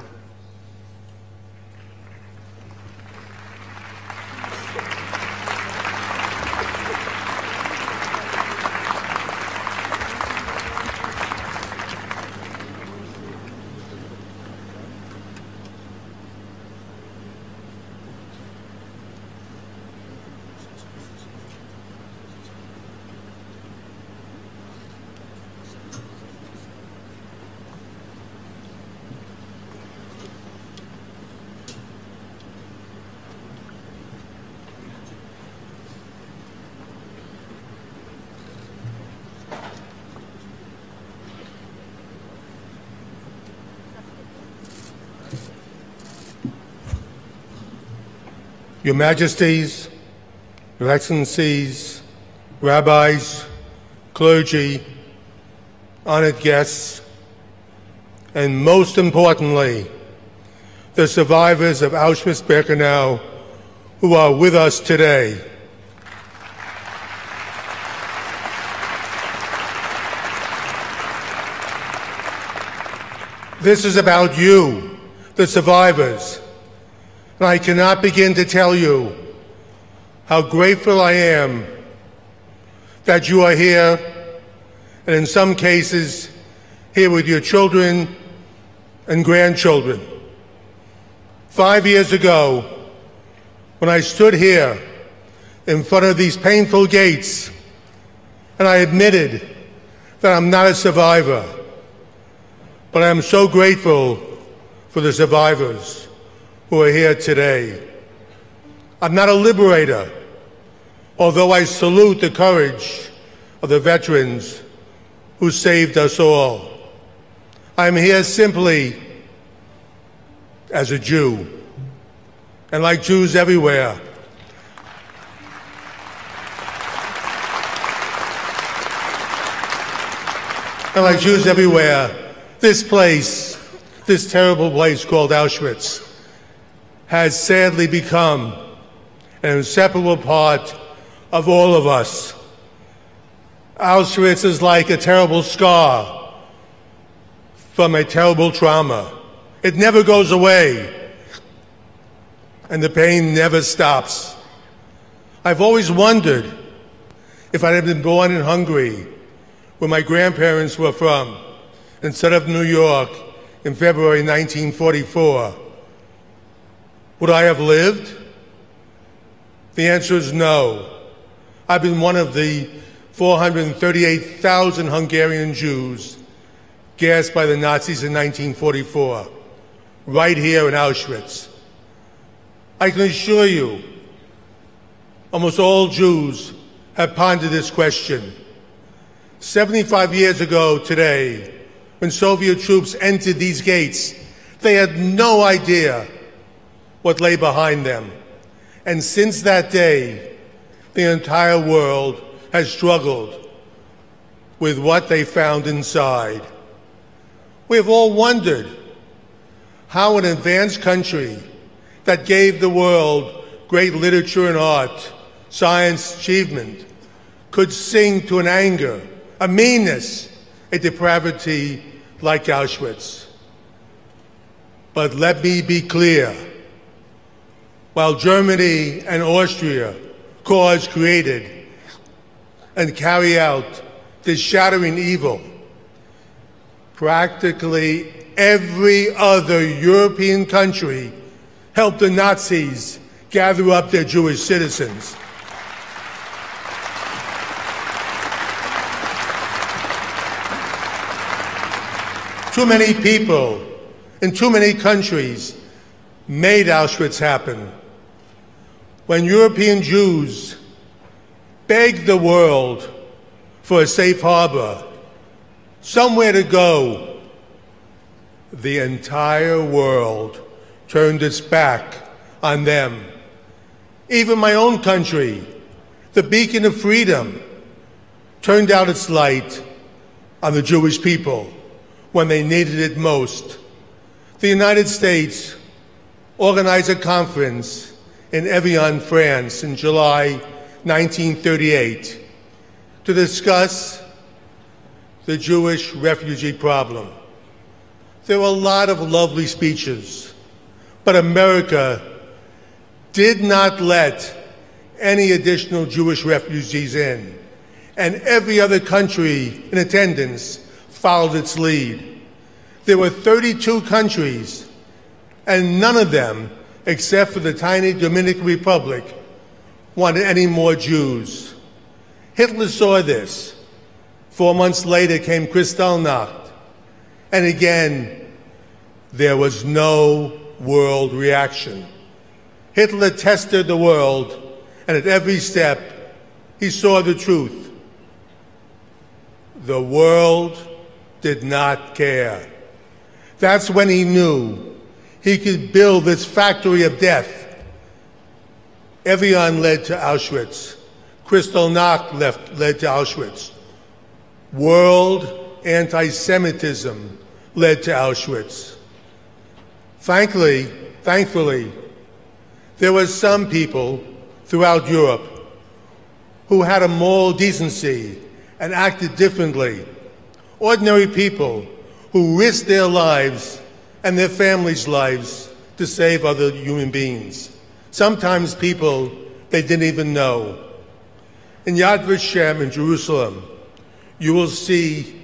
Your Majesties, Your Excellencies, Rabbis, clergy, honored guests, and most importantly, the survivors of Auschwitz-Birkenau who are with us today. This is about you, the survivors. And I cannot begin to tell you how grateful I am that you are here, and in some cases, here with your children and grandchildren. 5 years ago, when I stood here in front of these painful gates, and I admitted that I'm not a survivor, but I am so grateful for the survivors who are here today. I'm not a liberator, although I salute the courage of the veterans who saved us all. I'm here simply as a Jew, and like Jews everywhere, this place, this terrible place called Auschwitz, has sadly become an inseparable part of all of us. Auschwitz is like a terrible scar from a terrible trauma. It never goes away, and the pain never stops. I've always wondered if I had been born in Hungary, where my grandparents were from, instead of New York in February 1944. Would I have lived? The answer is no. I've been one of the 438,000 Hungarian Jews gassed by the Nazis in 1944, right here in Auschwitz. I can assure you, almost all Jews have pondered this question. 75 years ago today, when Soviet troops entered these gates, they had no idea what lay behind them. And since that day, the entire world has struggled with what they found inside. We have all wondered how an advanced country that gave the world great literature and art, science achievement, could sink to an anger, a meanness, a depravity like Auschwitz. But let me be clear. While Germany and Austria caused, created, and carry out this shattering evil, practically every other European country helped the Nazis gather up their Jewish citizens. Too many people in too many countries made Auschwitz happen. When European Jews begged the world for a safe harbor, somewhere to go, the entire world turned its back on them. Even my own country, the beacon of freedom, turned out its light on the Jewish people when they needed it most. The United States organized a conference in Evian, France in July 1938 to discuss the Jewish refugee problem. There were a lot of lovely speeches, but America did not let any additional Jewish refugees in, and every other country in attendance followed its lead. There were 32 countries, and none of them, except for the tiny Dominican Republic, wanted any more Jews. Hitler saw this. 4 months later came Kristallnacht, and again, there was no world reaction. Hitler tested the world, and at every step, he saw the truth. The world did not care. That's when he knew he could build this factory of death. Evian led to Auschwitz. Kristallnacht led to Auschwitz. World anti-Semitism led to Auschwitz. Thankfully, there were some people throughout Europe who had a moral decency and acted differently. Ordinary people who risked their lives and their families' lives to save other human beings. Sometimes people they didn't even know. In Yad Vashem in Jerusalem, you will see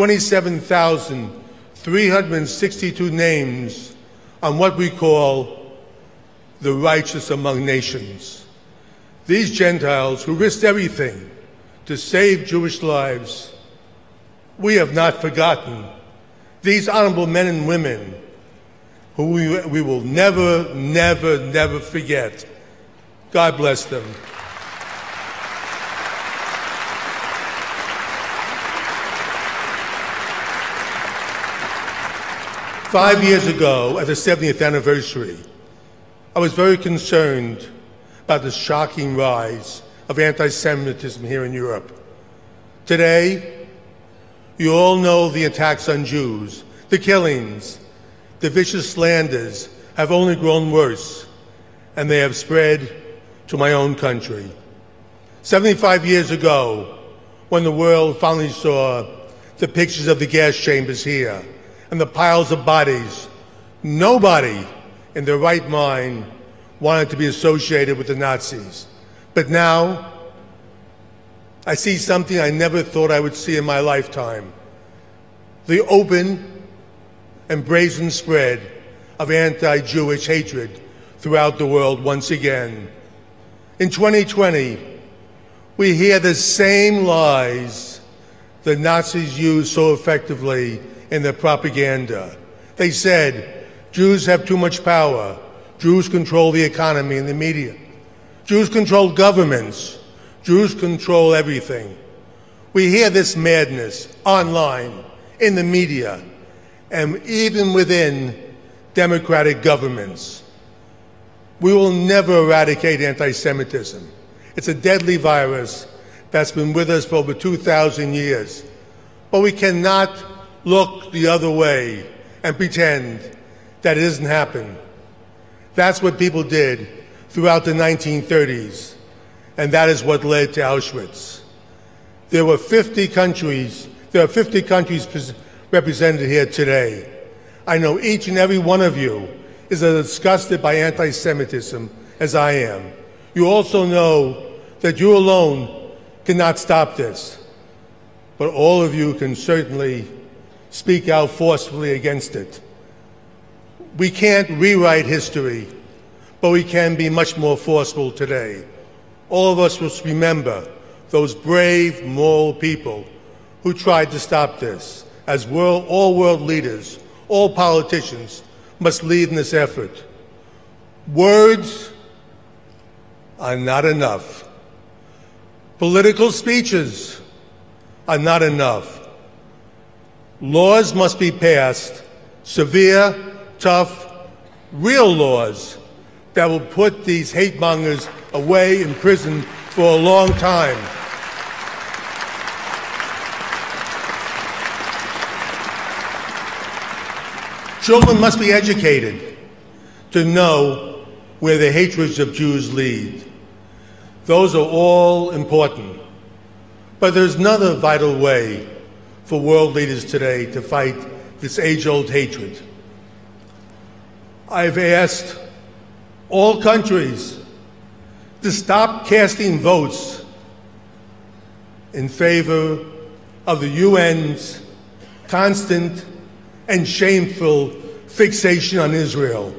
27,362 names on what we call the righteous among nations. These Gentiles who risked everything to save Jewish lives, we have not forgotten. These honorable men and women who we will never, never, never forget. God bless them. Five years ago, at the 70th anniversary, I was very concerned about the shocking rise of anti-Semitism here in Europe. Today, you all know the attacks on Jews, the killings, the vicious slanders have only grown worse, and they have spread to my own country. 75 years ago, when the world finally saw the pictures of the gas chambers here and the piles of bodies, nobody in their right mind wanted to be associated with the Nazis. But now, I see something I never thought I would see in my lifetime: the open and brazen spread of anti-Jewish hatred throughout the world once again. In 2020, we hear the same lies the Nazis used so effectively in their propaganda. They said, Jews have too much power. Jews control the economy and the media. Jews control governments. Jews control everything. We hear this madness online, in the media, and even within democratic governments. We will never eradicate anti-Semitism. It's a deadly virus that's been with us for over 2,000 years. But we cannot look the other way and pretend that it doesn't happen. That's what people did throughout the 1930s, and that is what led to Auschwitz. There are 50 countries represented here today. I know each and every one of you is as disgusted by anti-Semitism as I am. You also know that you alone cannot stop this, but all of you can certainly speak out forcefully against it. We can't rewrite history, but we can be much more forceful today. All of us must remember those brave, moral people who tried to stop this. As all world leaders, all politicians must lead in this effort. Words are not enough. Political speeches are not enough. Laws must be passed, severe, tough, real laws that will put these hate mongers away in prison for a long time. Children must be educated. to know where the hatreds of Jews lead. Those are all important. But there's another vital way for world leaders today to fight this age-old hatred. I've asked all countries to stop casting votes in favor of the UN's constant and shameful fixation on Israel.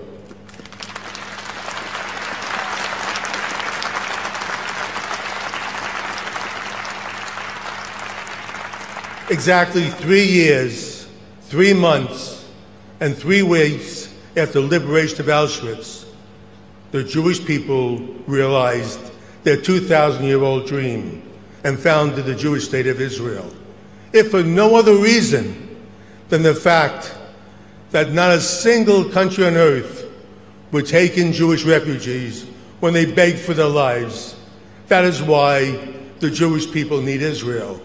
Exactly 3 years, 3 months, and 3 weeks after the liberation of Auschwitz, the Jewish people realized their 2,000-year-old dream and founded the Jewish state of Israel, if for no other reason than the fact that not a single country on earth would take in Jewish refugees when they begged for their lives. That is why the Jewish people need Israel.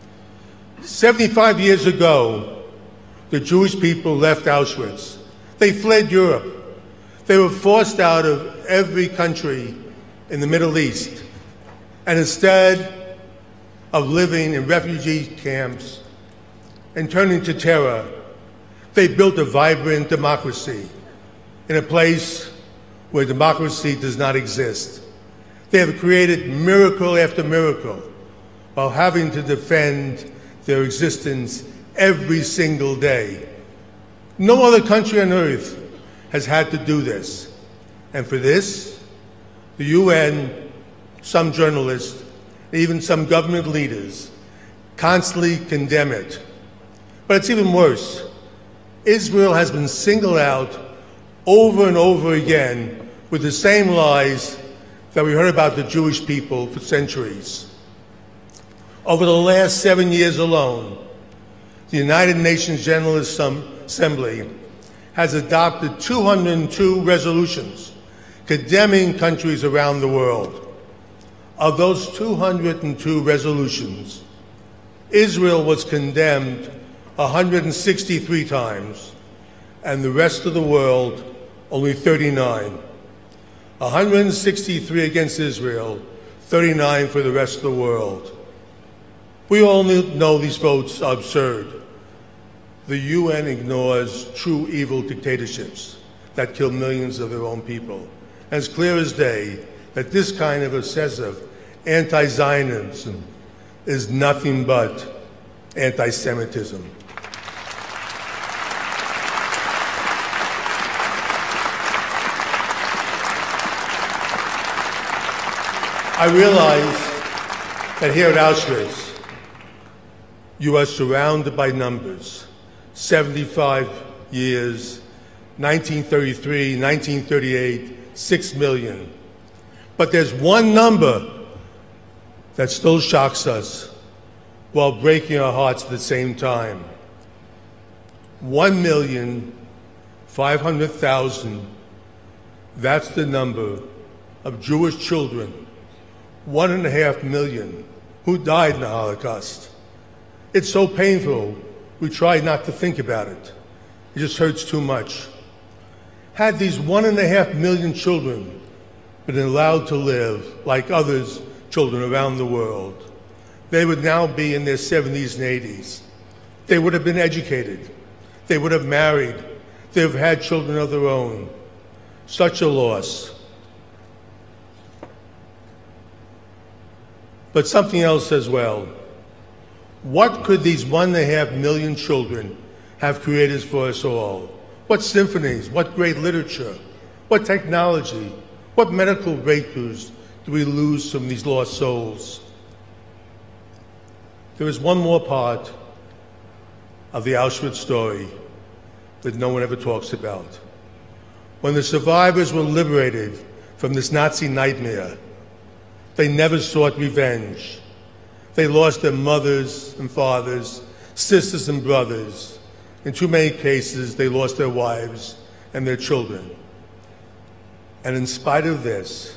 75 years ago, the Jewish people left Auschwitz. They fled Europe. They were forced out of every country in the Middle East. And instead of living in refugee camps and turning to terror, they built a vibrant democracy in a place where democracy does not exist. They have created miracle after miracle while having to defend their existence every single day. No other country on earth has had to do this. And for this, the UN, some journalists, even some government leaders constantly condemn it. But it's even worse. Israel has been singled out over and over again with the same lies that we heard about the Jewish people for centuries. Over the last 7 years alone, the United Nations General Assembly has adopted 202 resolutions condemning countries around the world. Of those 202 resolutions, Israel was condemned 163 times, and the rest of the world only 39. 163 against Israel, 39 for the rest of the world. We all know these votes are absurd. The UN ignores true evil dictatorships that kill millions of their own people. And it's clear as day that this kind of excessive anti-Zionism is nothing but anti-Semitism. I realize that here at Auschwitz, you are surrounded by numbers. 75 years, 1933, 1938, 6 million. But there's one number that still shocks us while breaking our hearts at the same time. 1,500,000, that's the number of Jewish children, 1.5 million, who died in the Holocaust. It's so painful, we try not to think about it. It just hurts too much. Had these 1.5 million children been allowed to live like others, children around the world, they would now be in their 70s and 80s. They would have been educated. They would have married. They would have had children of their own. Such a loss. But something else as well. What could these 1.5 million children have created for us all? What symphonies, what great literature, what technology, what medical breakthroughs do we lose from these lost souls? There is one more part of the Auschwitz story that no one ever talks about. When the survivors were liberated from this Nazi nightmare, they never sought revenge. They lost their mothers and fathers, sisters and brothers. In too many cases, they lost their wives and their children. And in spite of this,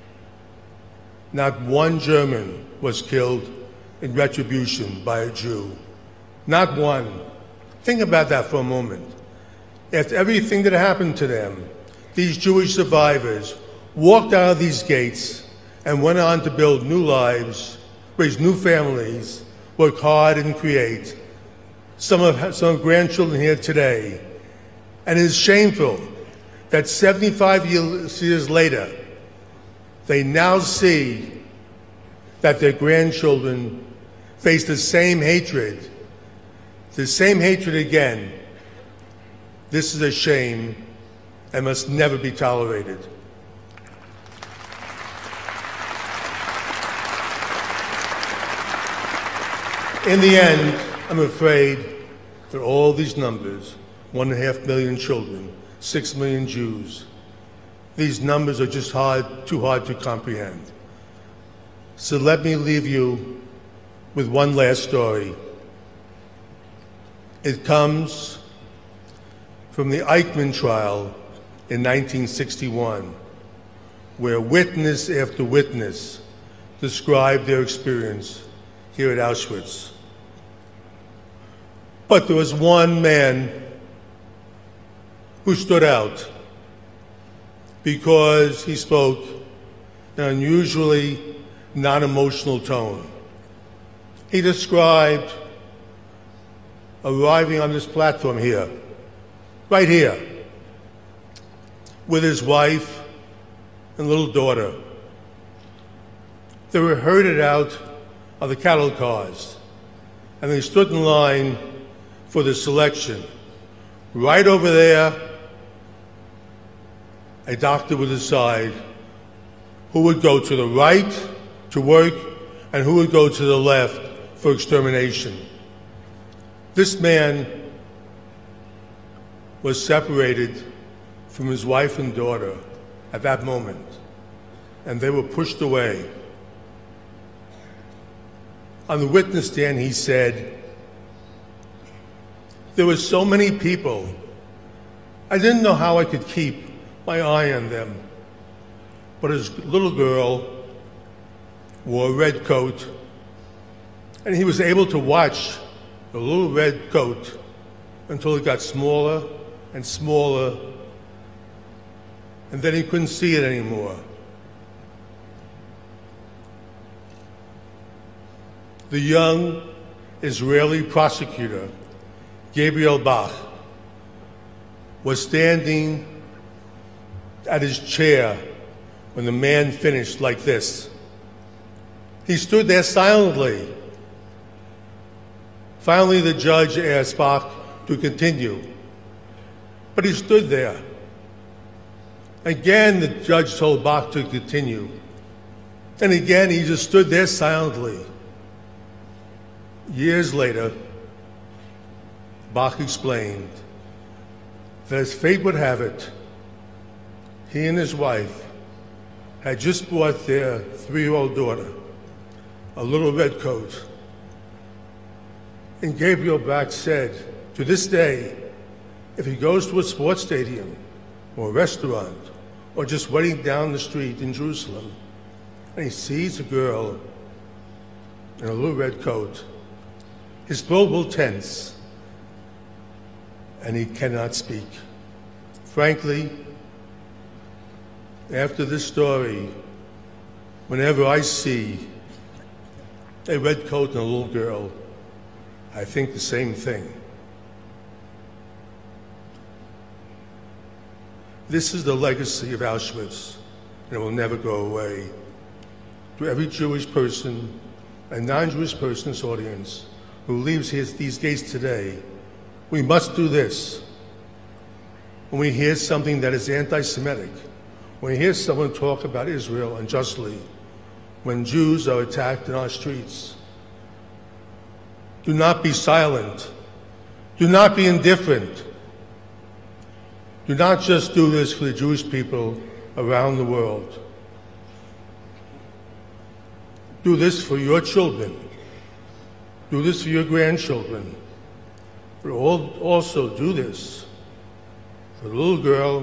not one German was killed in retribution by a Jew. Not one. Think about that for a moment. After everything that happened to them, these Jewish survivors walked out of these gates and went on to build new lives, raise new families, work hard and create. Some grandchildren here today. And it is shameful that 75 years later, they now see that their grandchildren face the same hatred again. This is a shame and must never be tolerated. In the end, I'm afraid that all these numbers, 1.5 million children, 6 million Jews, these numbers are just too hard to comprehend. So let me leave you with one last story. It comes from the Eichmann trial in 1961, where witness after witness described their experience here at Auschwitz. But there was one man who stood out because he spoke in an unusually non-emotional tone. He described arriving on this platform here, right here, with his wife and little daughter. They were herded out of the cattle cars, and they stood in line for the selection. Right over there, a doctor would decide who would go to the right to work and who would go to the left for extermination. This man was separated from his wife and daughter at that moment, and they were pushed away. On the witness stand, he said, "There were so many people, I didn't know how I could keep my eye on them." But his little girl wore a red coat, and he was able to watch the little red coat until it got smaller and smaller, and then he couldn't see it anymore. The young Israeli prosecutor, Gabriel Bach, was standing at his chair when the man finished like this. He stood there silently. Finally, the judge asked Bach to continue, but he stood there. Again, the judge told Bach to continue, and again, he just stood there silently. Years later, Bach explained that as fate would have it, he and his wife had just bought their 3-year-old daughter a little red coat. And Gabriel Bach said, to this day, if he goes to a sports stadium or a restaurant or just waiting down the street in Jerusalem and he sees a girl in a little red coat, his throat will tense and he cannot speak. Frankly, after this story, whenever I see a red coat and a little girl, I think the same thing. This is the legacy of Auschwitz, and it will never go away. To every Jewish person and non-Jewish person in this audience who leaves these gates today, we must do this. When we hear something that is anti-Semitic, when we hear someone talk about Israel unjustly, when Jews are attacked in our streets, do not be silent. Do not be indifferent. Do not just do this for the Jewish people around the world. Do this for your children. Do this for your grandchildren. But also do this for the little girl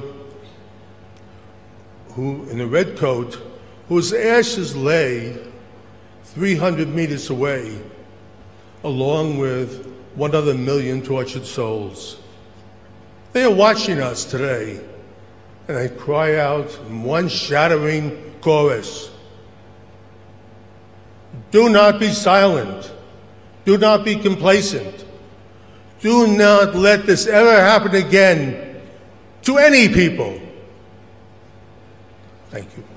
who, in a red coat, whose ashes lay 300 meters away, along with 1 other million tortured souls. They are watching us today, and I cry out in one shattering chorus. Do not be silent. Do not be complacent. Do not let this ever happen again to any people. Thank you.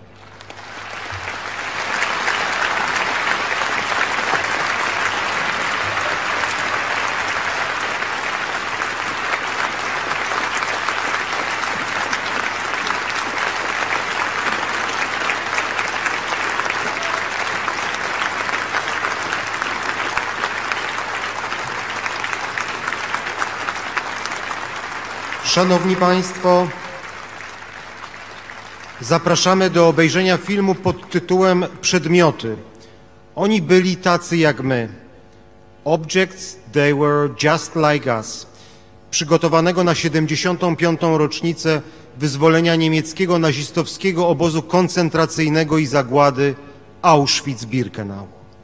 Szanowni Państwo, zapraszamy do obejrzenia filmu pod tytułem Przedmioty. Oni byli tacy jak my. Objects, they were just like us. Przygotowanego na 75. rocznicę wyzwolenia niemieckiego nazistowskiego obozu koncentracyjnego i zagłady Auschwitz-Birkenau.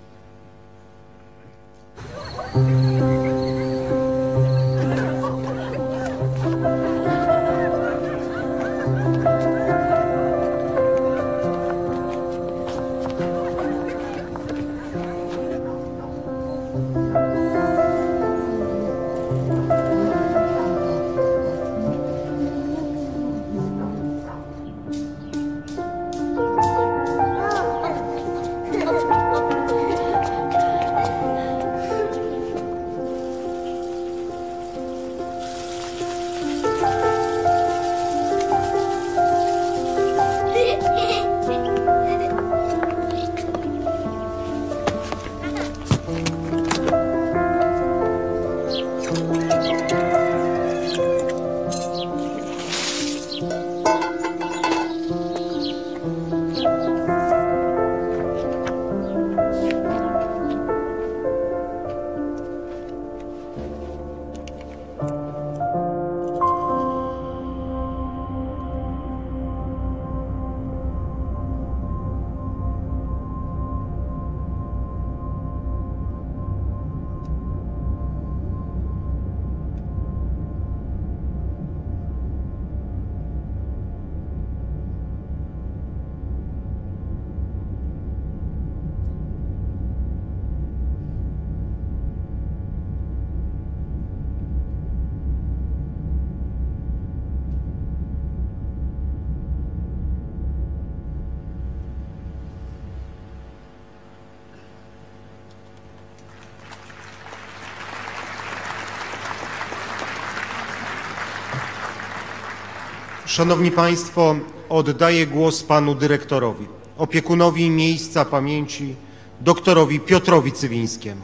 Szanowni Państwo, oddaję głos Panu Dyrektorowi, opiekunowi miejsca pamięci, doktorowi Piotrowi Cywińskiemu.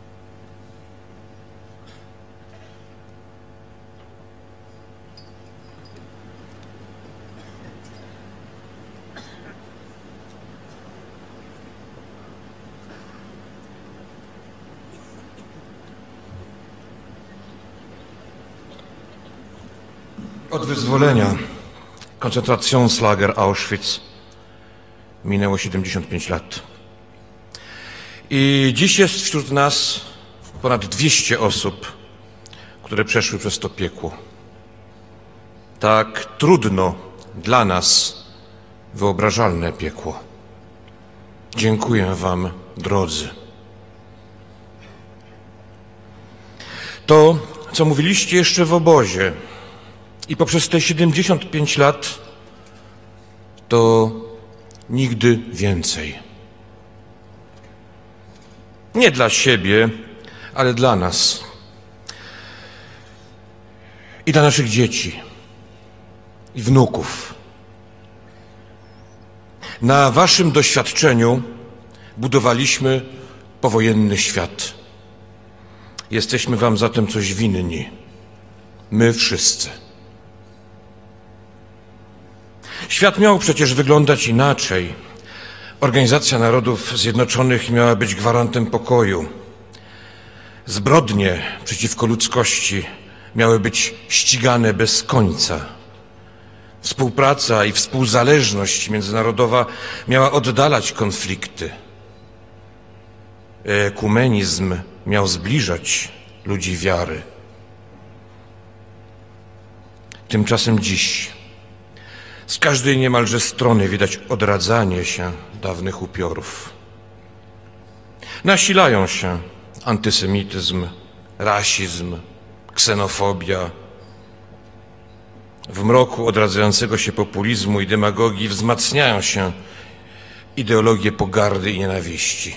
Od wyzwolenia Konzentrationslager Auschwitz minęło 75 lat. I dziś jest wśród nas ponad 200 osób, które przeszły przez to piekło. Tak trudno dla nas wyobrażalne piekło. Dziękuję Wam, drodzy. To, co mówiliście jeszcze w obozie, i poprzez te 75 lat to nigdy więcej. Nie dla siebie, ale dla nas. I dla naszych dzieci i wnuków. Na waszym doświadczeniu budowaliśmy powojenny świat. Jesteśmy wam zatem coś winni. My wszyscy. Świat miał przecież wyglądać inaczej. Organizacja Narodów Zjednoczonych miała być gwarantem pokoju. Zbrodnie przeciwko ludzkości miały być ścigane bez końca. Współpraca i współzależność międzynarodowa miała oddalać konflikty. Ekumenizm miał zbliżać ludzi wiary. Tymczasem dziś Z każdej niemalże strony widać odradzanie się dawnych upiorów. Nasilają się antysemityzm, rasizm, ksenofobia. W mroku odradzającego się populizmu i demagogii wzmacniają się ideologie pogardy i nienawiści.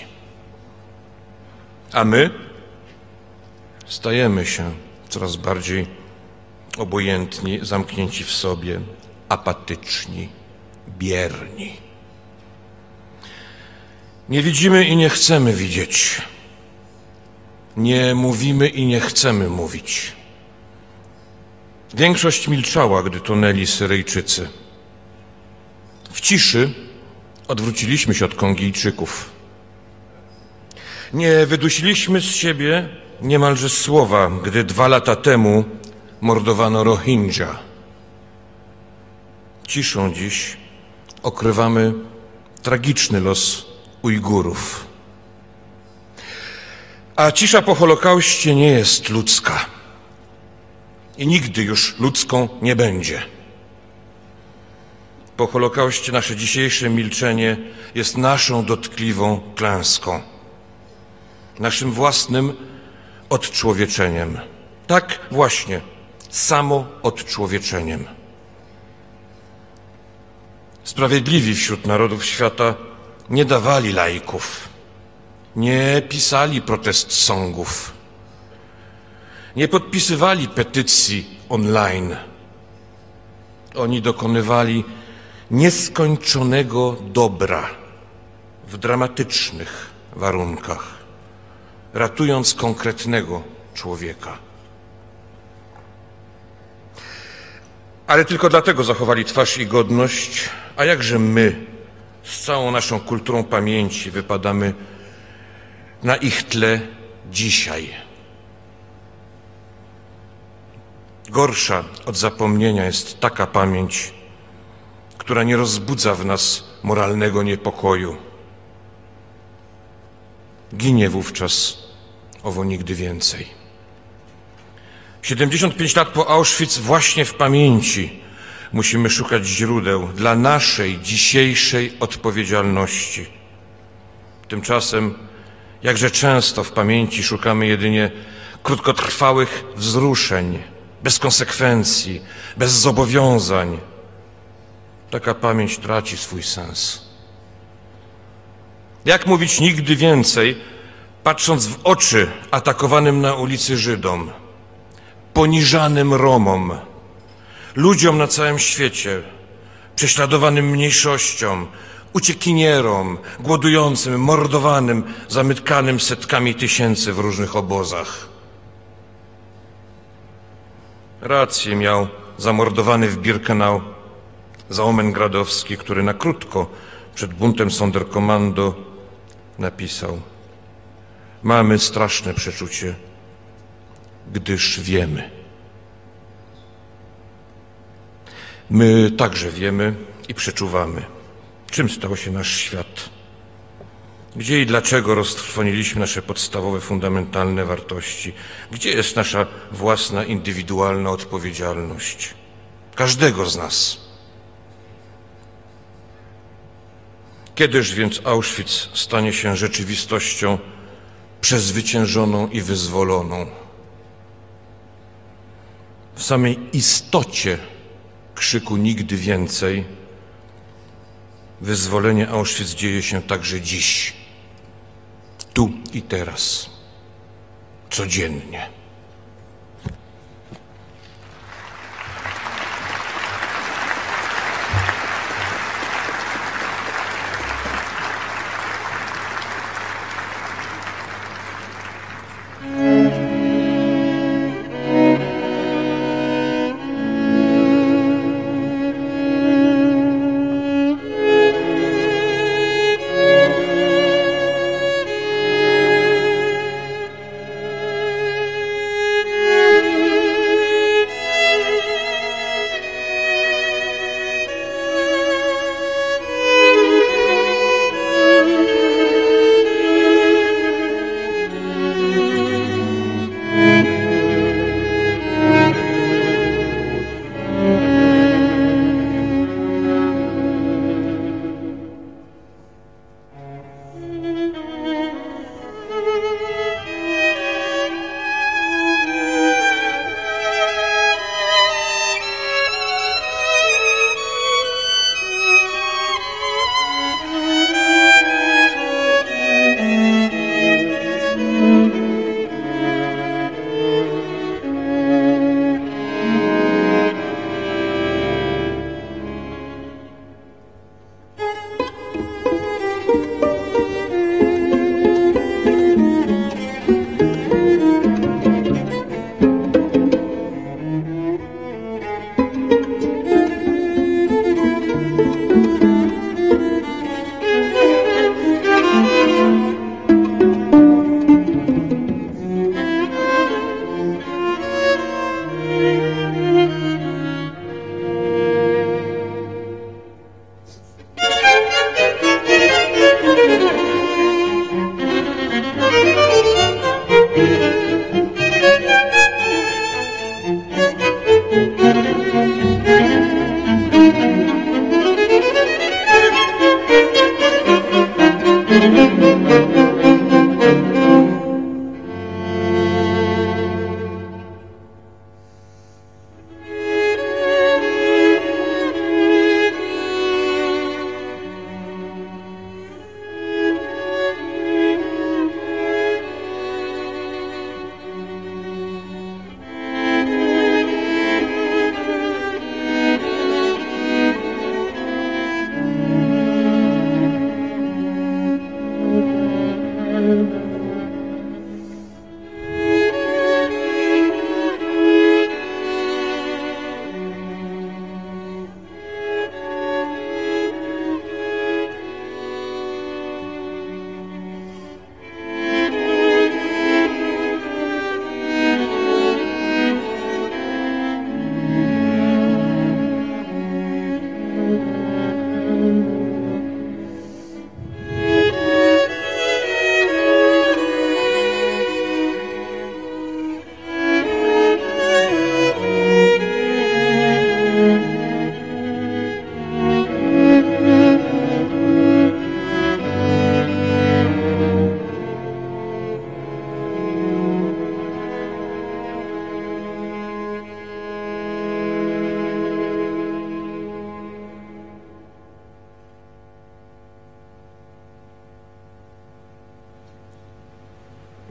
A my stajemy się coraz bardziej obojętni, zamknięci w sobie, apatyczni, bierni. Nie widzimy i nie chcemy widzieć. Nie mówimy i nie chcemy mówić. Większość milczała, gdy tonęli Syryjczycy. W ciszy odwróciliśmy się od Kongijczyków. Nie wydusiliśmy z siebie niemalże słowa, gdy 2 lata temu mordowano Rohingya. Ciszą dziś okrywamy tragiczny los Ujgurów. A cisza po Holokauście nie jest ludzka i nigdy już ludzką nie będzie. Po Holokauście nasze dzisiejsze milczenie jest naszą dotkliwą klęską, naszym własnym odczłowieczeniem. Tak właśnie, samo odczłowieczeniem. Sprawiedliwi wśród narodów świata nie dawali lajków, nie pisali protest songów, nie podpisywali petycji online. Oni dokonywali nieskończonego dobra w dramatycznych warunkach, ratując konkretnego człowieka. Ale tylko dlatego zachowali twarz i godność, a jakże my z całą naszą kulturą pamięci wypadamy na ich tle dzisiaj. Gorsza od zapomnienia jest taka pamięć, która nie rozbudza w nas moralnego niepokoju. Ginie wówczas owo nigdy więcej. 75 lat po Auschwitz właśnie w pamięci musimy szukać źródeł dla naszej dzisiejszej odpowiedzialności. Tymczasem jakże często w pamięci szukamy jedynie krótkotrwałych wzruszeń, bez konsekwencji, bez zobowiązań. Taka pamięć traci swój sens. Jak mówić nigdy więcej, patrząc w oczy atakowanym na ulicy Żydom, poniżanym Romom, ludziom na całym świecie, prześladowanym mniejszościom, uciekinierom, głodującym, mordowanym, zamykanym setkami tysięcy w różnych obozach. Rację miał zamordowany w Birkenau Zaumen Gradowski, który na krótko przed buntem Sonderkommando napisał: mamy straszne przeczucie, gdyż wiemy. My także wiemy i przeczuwamy, czym stał się nasz świat. Gdzie i dlaczego roztrwoniliśmy nasze podstawowe, fundamentalne wartości? Gdzie jest nasza własna, indywidualna odpowiedzialność? Każdego z nas. Kiedyż więc Auschwitz stanie się rzeczywistością przezwyciężoną i wyzwoloną? W samej istocie krzyku nigdy więcej wyzwolenie Auschwitz dzieje się także dziś, tu i teraz, codziennie.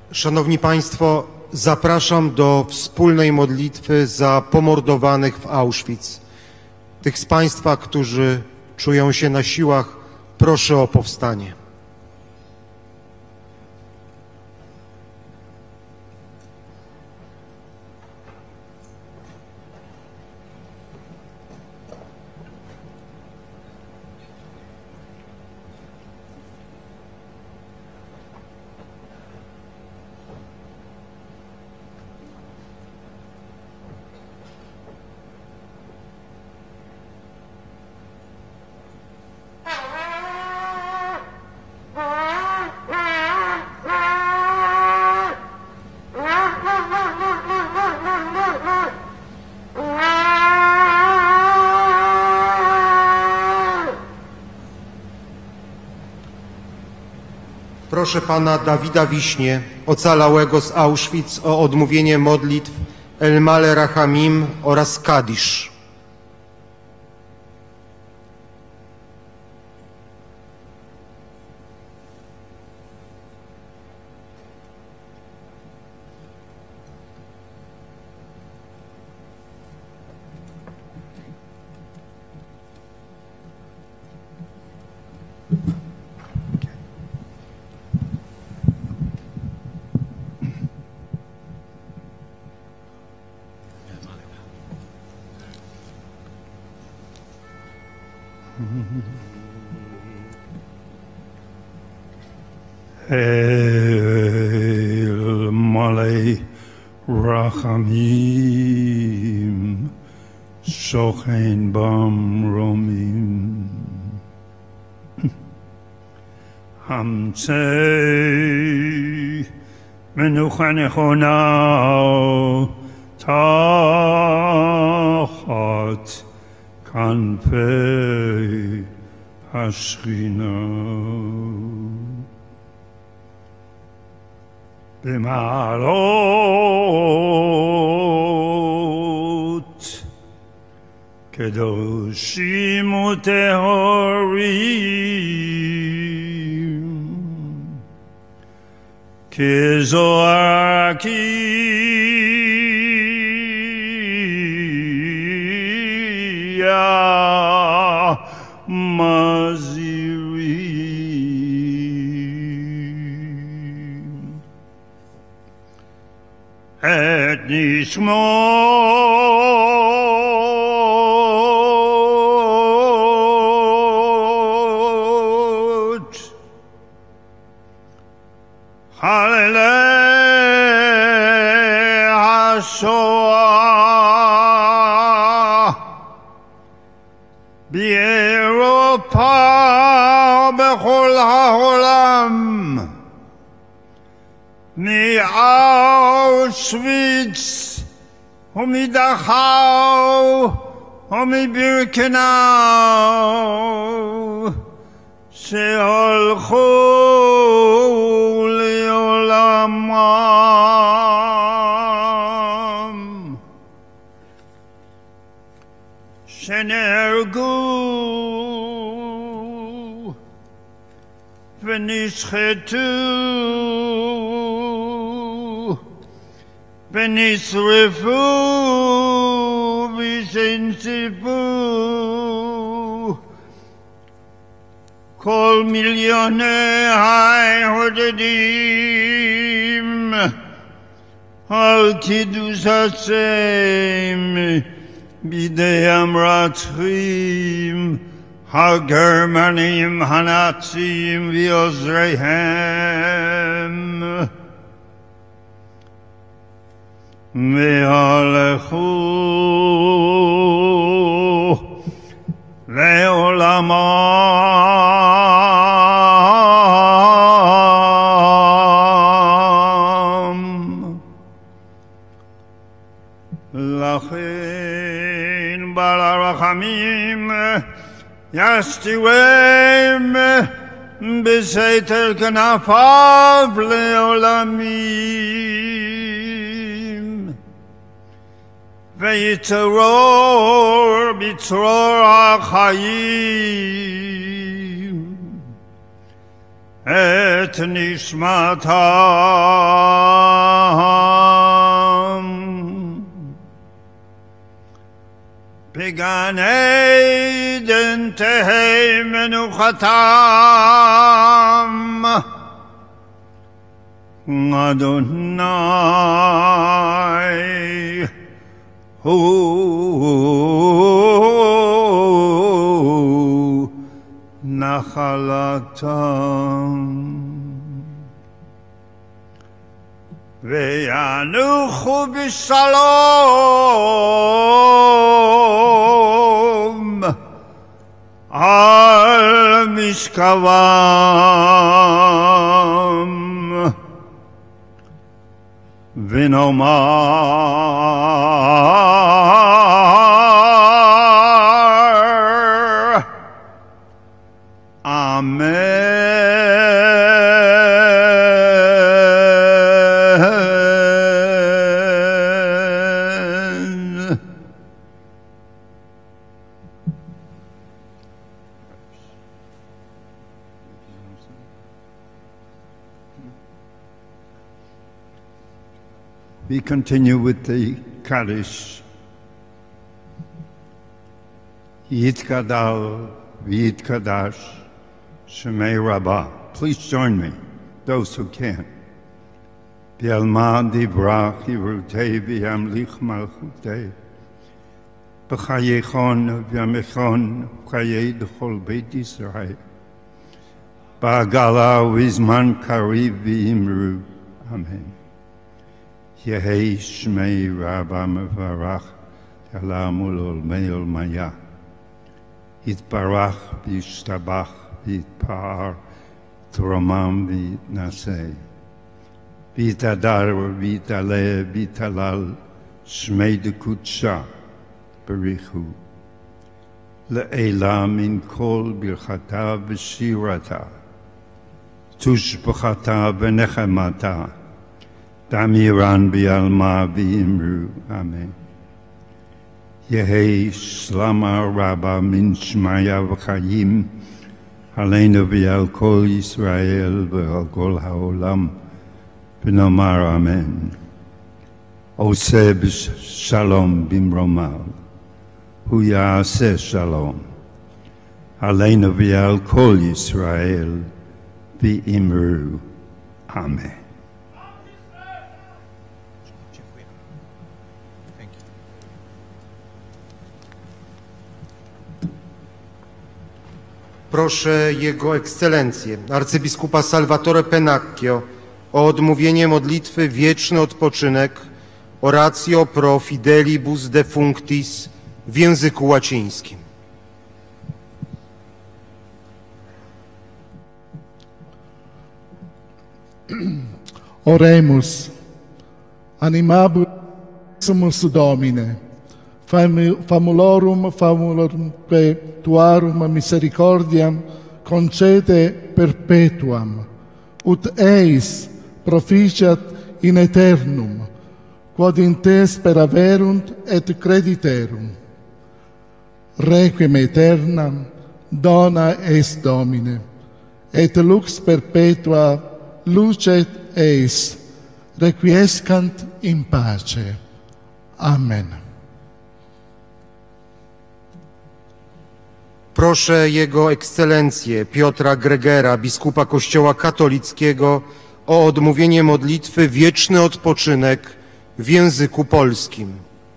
Szanowni Państwo, zapraszam do wspólnej modlitwy za pomordowanych w Auschwitz. Tych z Państwa, którzy czują się na siłach, proszę o powstanie. Proszę pana Dawida Wiśnie, ocalałego z Auschwitz, o odmówienie modlitw El Male Rachamim oraz Kadisz. El Male Rachamim Shochen Bam Romim Hamtzei Menucha Nechona Tachat Kanpei Hashchina B'ma'alot Kedoshim u'tehorim Kezohar HaKiyah Mazirim Et Nishmot Chalelei HaShoah B'Europa B'chol ha'olam Auschwitz, Dachau, Birkenau, שהלכו לעולמם, שנהרגו ונשחטו ונשרפו ושנשרפו כל מיליוני היהודים על קידוש השם בידי המרצחים הגרמנים הנאצים ועוזריהם והלכו לעולמם. לכן בעל הרחמים ישתירם בסתר כנפיו לעולמים, ויצרור בצרור החיים את נשמתם בגן עדן תהא מנוחתם. אדוני הוא נחלתם. וינוחו בשלום על משכבם. ונאמר אמן. We continue with the Kaddish. Yitkadal v'yitkadash Shemei Rabbah. Please join me, those who can. B'alma divrach yirutei v'yamlich malchutei. B'chayechon v'yamechon v'chayei d'chol beit Yisrael. Ba'agala v'izman kariv v'imru. Amen. Yehei Shmei Rabbah Mevarach Yalam Ulol Me'ol Maya Yitbarach V'yishtabach V'yitpa'ar T'romam V'yitnaseh V'yitadar V'yitaleh V'yitalal Shmei D'Kudsha Berichu Le'ela Min Kol Birchata V'shirata Tushbachata V'nechemata Damiran bi'alma v'imru. Amen. Yehei shlama rabba min shmaya v'chayim aleinu v'al kol Yisrael v'al kol ha'olam v'nomar amen. Oseh b'shalom b'mromav hu ya'aseh shalom aleinu v'al kol Yisrael v'imru. Amen. Proszę Jego Ekscelencję, arcybiskupa Salvatore Pennacchio, o odmówienie modlitwy Wieczny Odpoczynek Oratio pro fidelibus defunctis w języku łacińskim. Oremus, animabimus Domine, famulorum tuarum misericordiam concede perpetuam, ut eis proficiat in aeternum, quod in te speraverunt et crediterum. Requiem aeternam dona est Domine, et lux perpetua lucet eis, requiescant in pace. Amen. Proszę Jego Ekscelencję Piotra Gregera, biskupa Kościoła katolickiego, o odmówienie modlitwy Wieczny Odpoczynek w języku polskim.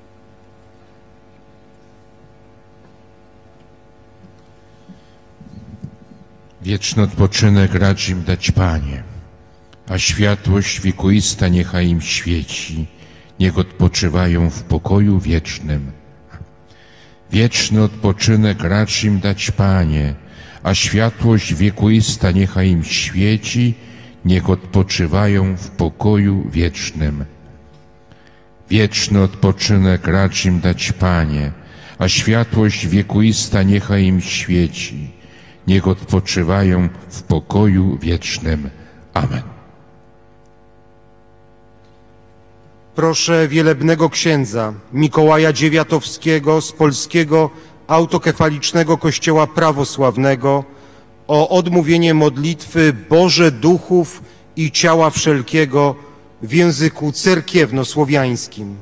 Wieczny odpoczynek racz im dać, Panie, a światłość wiekuista niechaj im świeci, niech odpoczywają w pokoju wiecznym. Wieczny odpoczynek racz im dać, Panie, a światłość wiekuista niechaj im świeci, niech odpoczywają w pokoju wiecznym. Wieczny odpoczynek racz im dać, Panie, a światłość wiekuista niechaj im świeci, niech odpoczywają w pokoju wiecznym. Amen. Proszę wielebnego księdza Mikołaja Dziewiatowskiego z Polskiego Autokefalicznego Kościoła Prawosławnego o odmówienie modlitwy Boże duchów i ciała wszelkiego w języku cerkiewnosłowiańskim.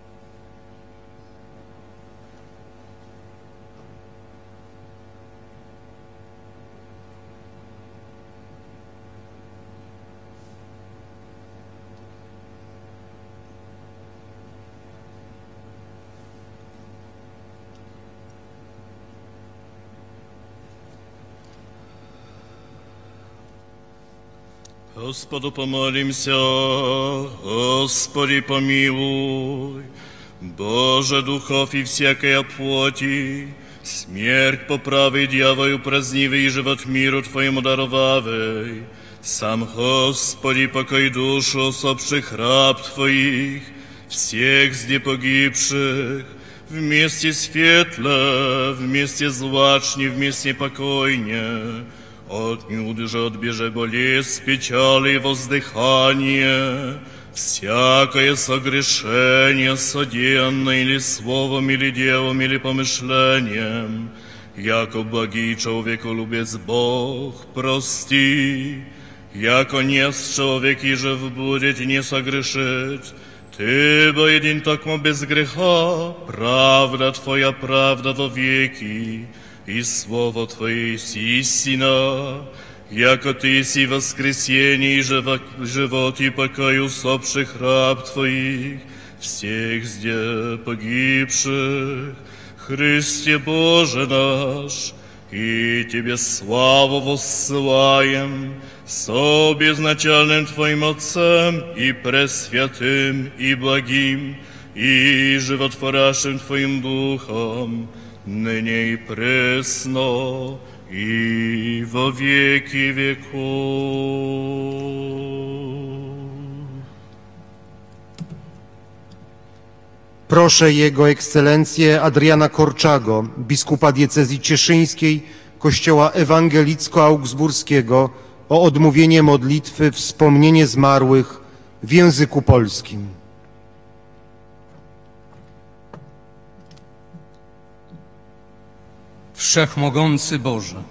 Господу помолимся, Господи помилуй, Боже духов и всякой плоти, смерть поправи, дьяволу празднивый и живот миру Твоему даровавый, сам Господи покой душу усопших раб Твоих, всех зде погибших, вместе светло, вместе злачни, вместе покойне, отнюдь же отбеже болезнь, печали и воздыхание, всякое согрешение, содеянное или словом, или делом, или помышлением, яко благий человеколюбец Бог, прости, яко нест человек и жив будет не согрешить, Ты, бо един такмо без греха, правда Твоя правда во веки, и Слово Твое есть истина, яко Ты си воскресение и живот и покой усопших раб Твоих, всех зде погибших, Христе Боже наш, и Тебе славу воссылаем, со безначальным Твоим Отцем и пресвятым и благим, и животворящим Твоим Духом, ныне и пресно, и во веки веков. Proszę Jego Ekscelencję Adriana Korczago, biskupa diecezji cieszyńskiej Kościoła Ewangelicko-Augsburskiego o odmówienie modlitwy Wspomnienie zmarłych w języku polskim. Wszechmogący Boże,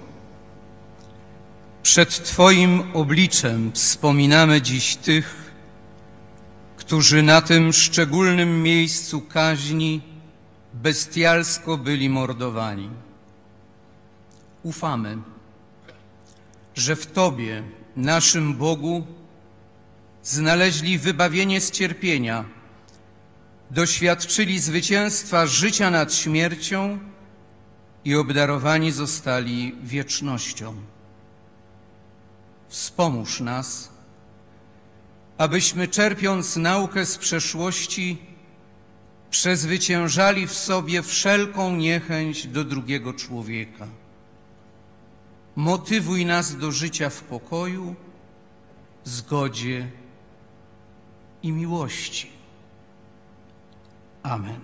przed Twoim obliczem wspominamy dziś tych, którzy na tym szczególnym miejscu kaźni bestialsko byli mordowani. Ufamy, że w Tobie, naszym Bogu, znaleźli wybawienie z cierpienia, doświadczyli zwycięstwa życia nad śmiercią i obdarowani zostali wiecznością. Wspomóż nas, abyśmy, czerpiąc naukę z przeszłości, przezwyciężali w sobie wszelką niechęć do drugiego człowieka. Motywuj nas do życia w pokoju, zgodzie i miłości. Amen.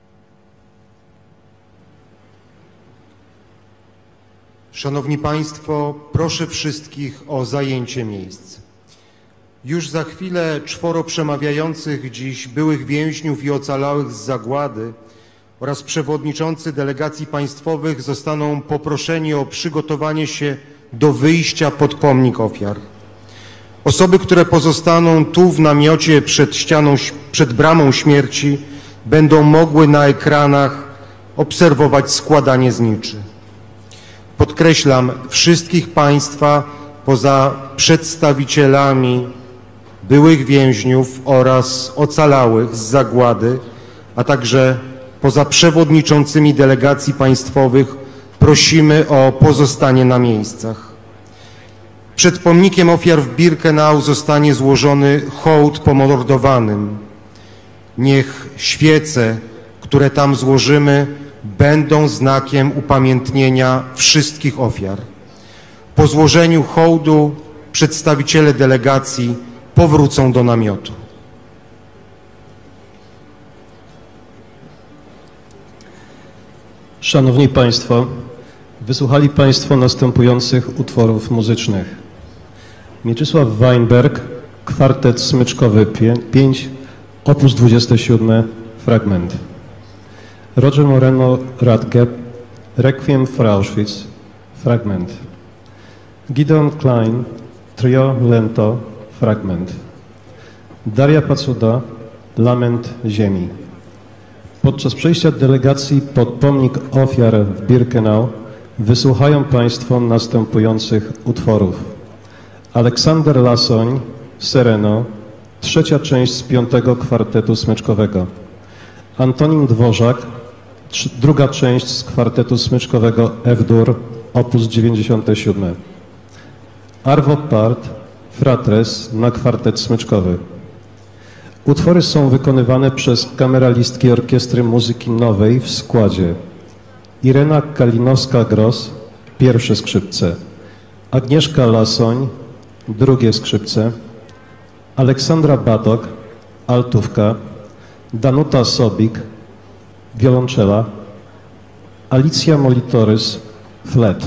Szanowni Państwo, proszę wszystkich o zajęcie miejsc. Już za chwilę 4 przemawiających dziś byłych więźniów i ocalałych z zagłady oraz przewodniczący delegacji państwowych zostaną poproszeni o przygotowanie się do wyjścia pod pomnik ofiar. Osoby, które pozostaną tu w namiocie przed bramą śmierci, będą mogły na ekranach obserwować składanie zniczy. Podkreślam, wszystkich Państwa poza przedstawicielami byłych więźniów oraz ocalałych z zagłady, a także poza przewodniczącymi delegacji państwowych prosimy o pozostanie na miejscach. Przed pomnikiem ofiar w Birkenau zostanie złożony hołd pomordowanym. Niech świece, które tam złożymy, będą znakiem upamiętnienia wszystkich ofiar. Po złożeniu hołdu przedstawiciele delegacji powrócą do namiotu. Szanowni Państwo, wysłuchali Państwo następujących utworów muzycznych. Mieczysław Weinberg, kwartet smyczkowy 5, opus 27, fragment. Roger Moreno Radke, Requiem for Auschwitz, fragment. Gideon Klein, Trio Lento, Fragment. Daria Pacuda, Lament Ziemi. Podczas przejścia delegacji pod pomnik ofiar w Birkenau wysłuchają Państwo następujących utworów. Aleksander Lasoń, Sereno, trzecia część z 5. kwartetu smyczkowego. Antonin Dworzak, druga część z kwartetu smyczkowego F-dur, op. 97. Arvo Part, Fratres na kwartet smyczkowy. Utwory są wykonywane przez kameralistki Orkiestry Muzyki Nowej w składzie Irena Kalinowska-Gross, pierwsze skrzypce, Agnieszka Lasoń, drugie skrzypce, Aleksandra Badok, altówka, Danuta Sobik, wiolonczela, Alicja Molitorys, flet.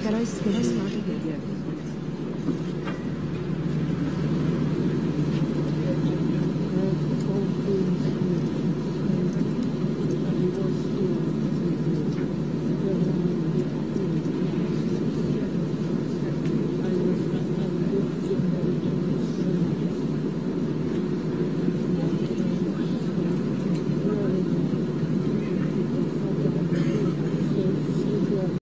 Teraz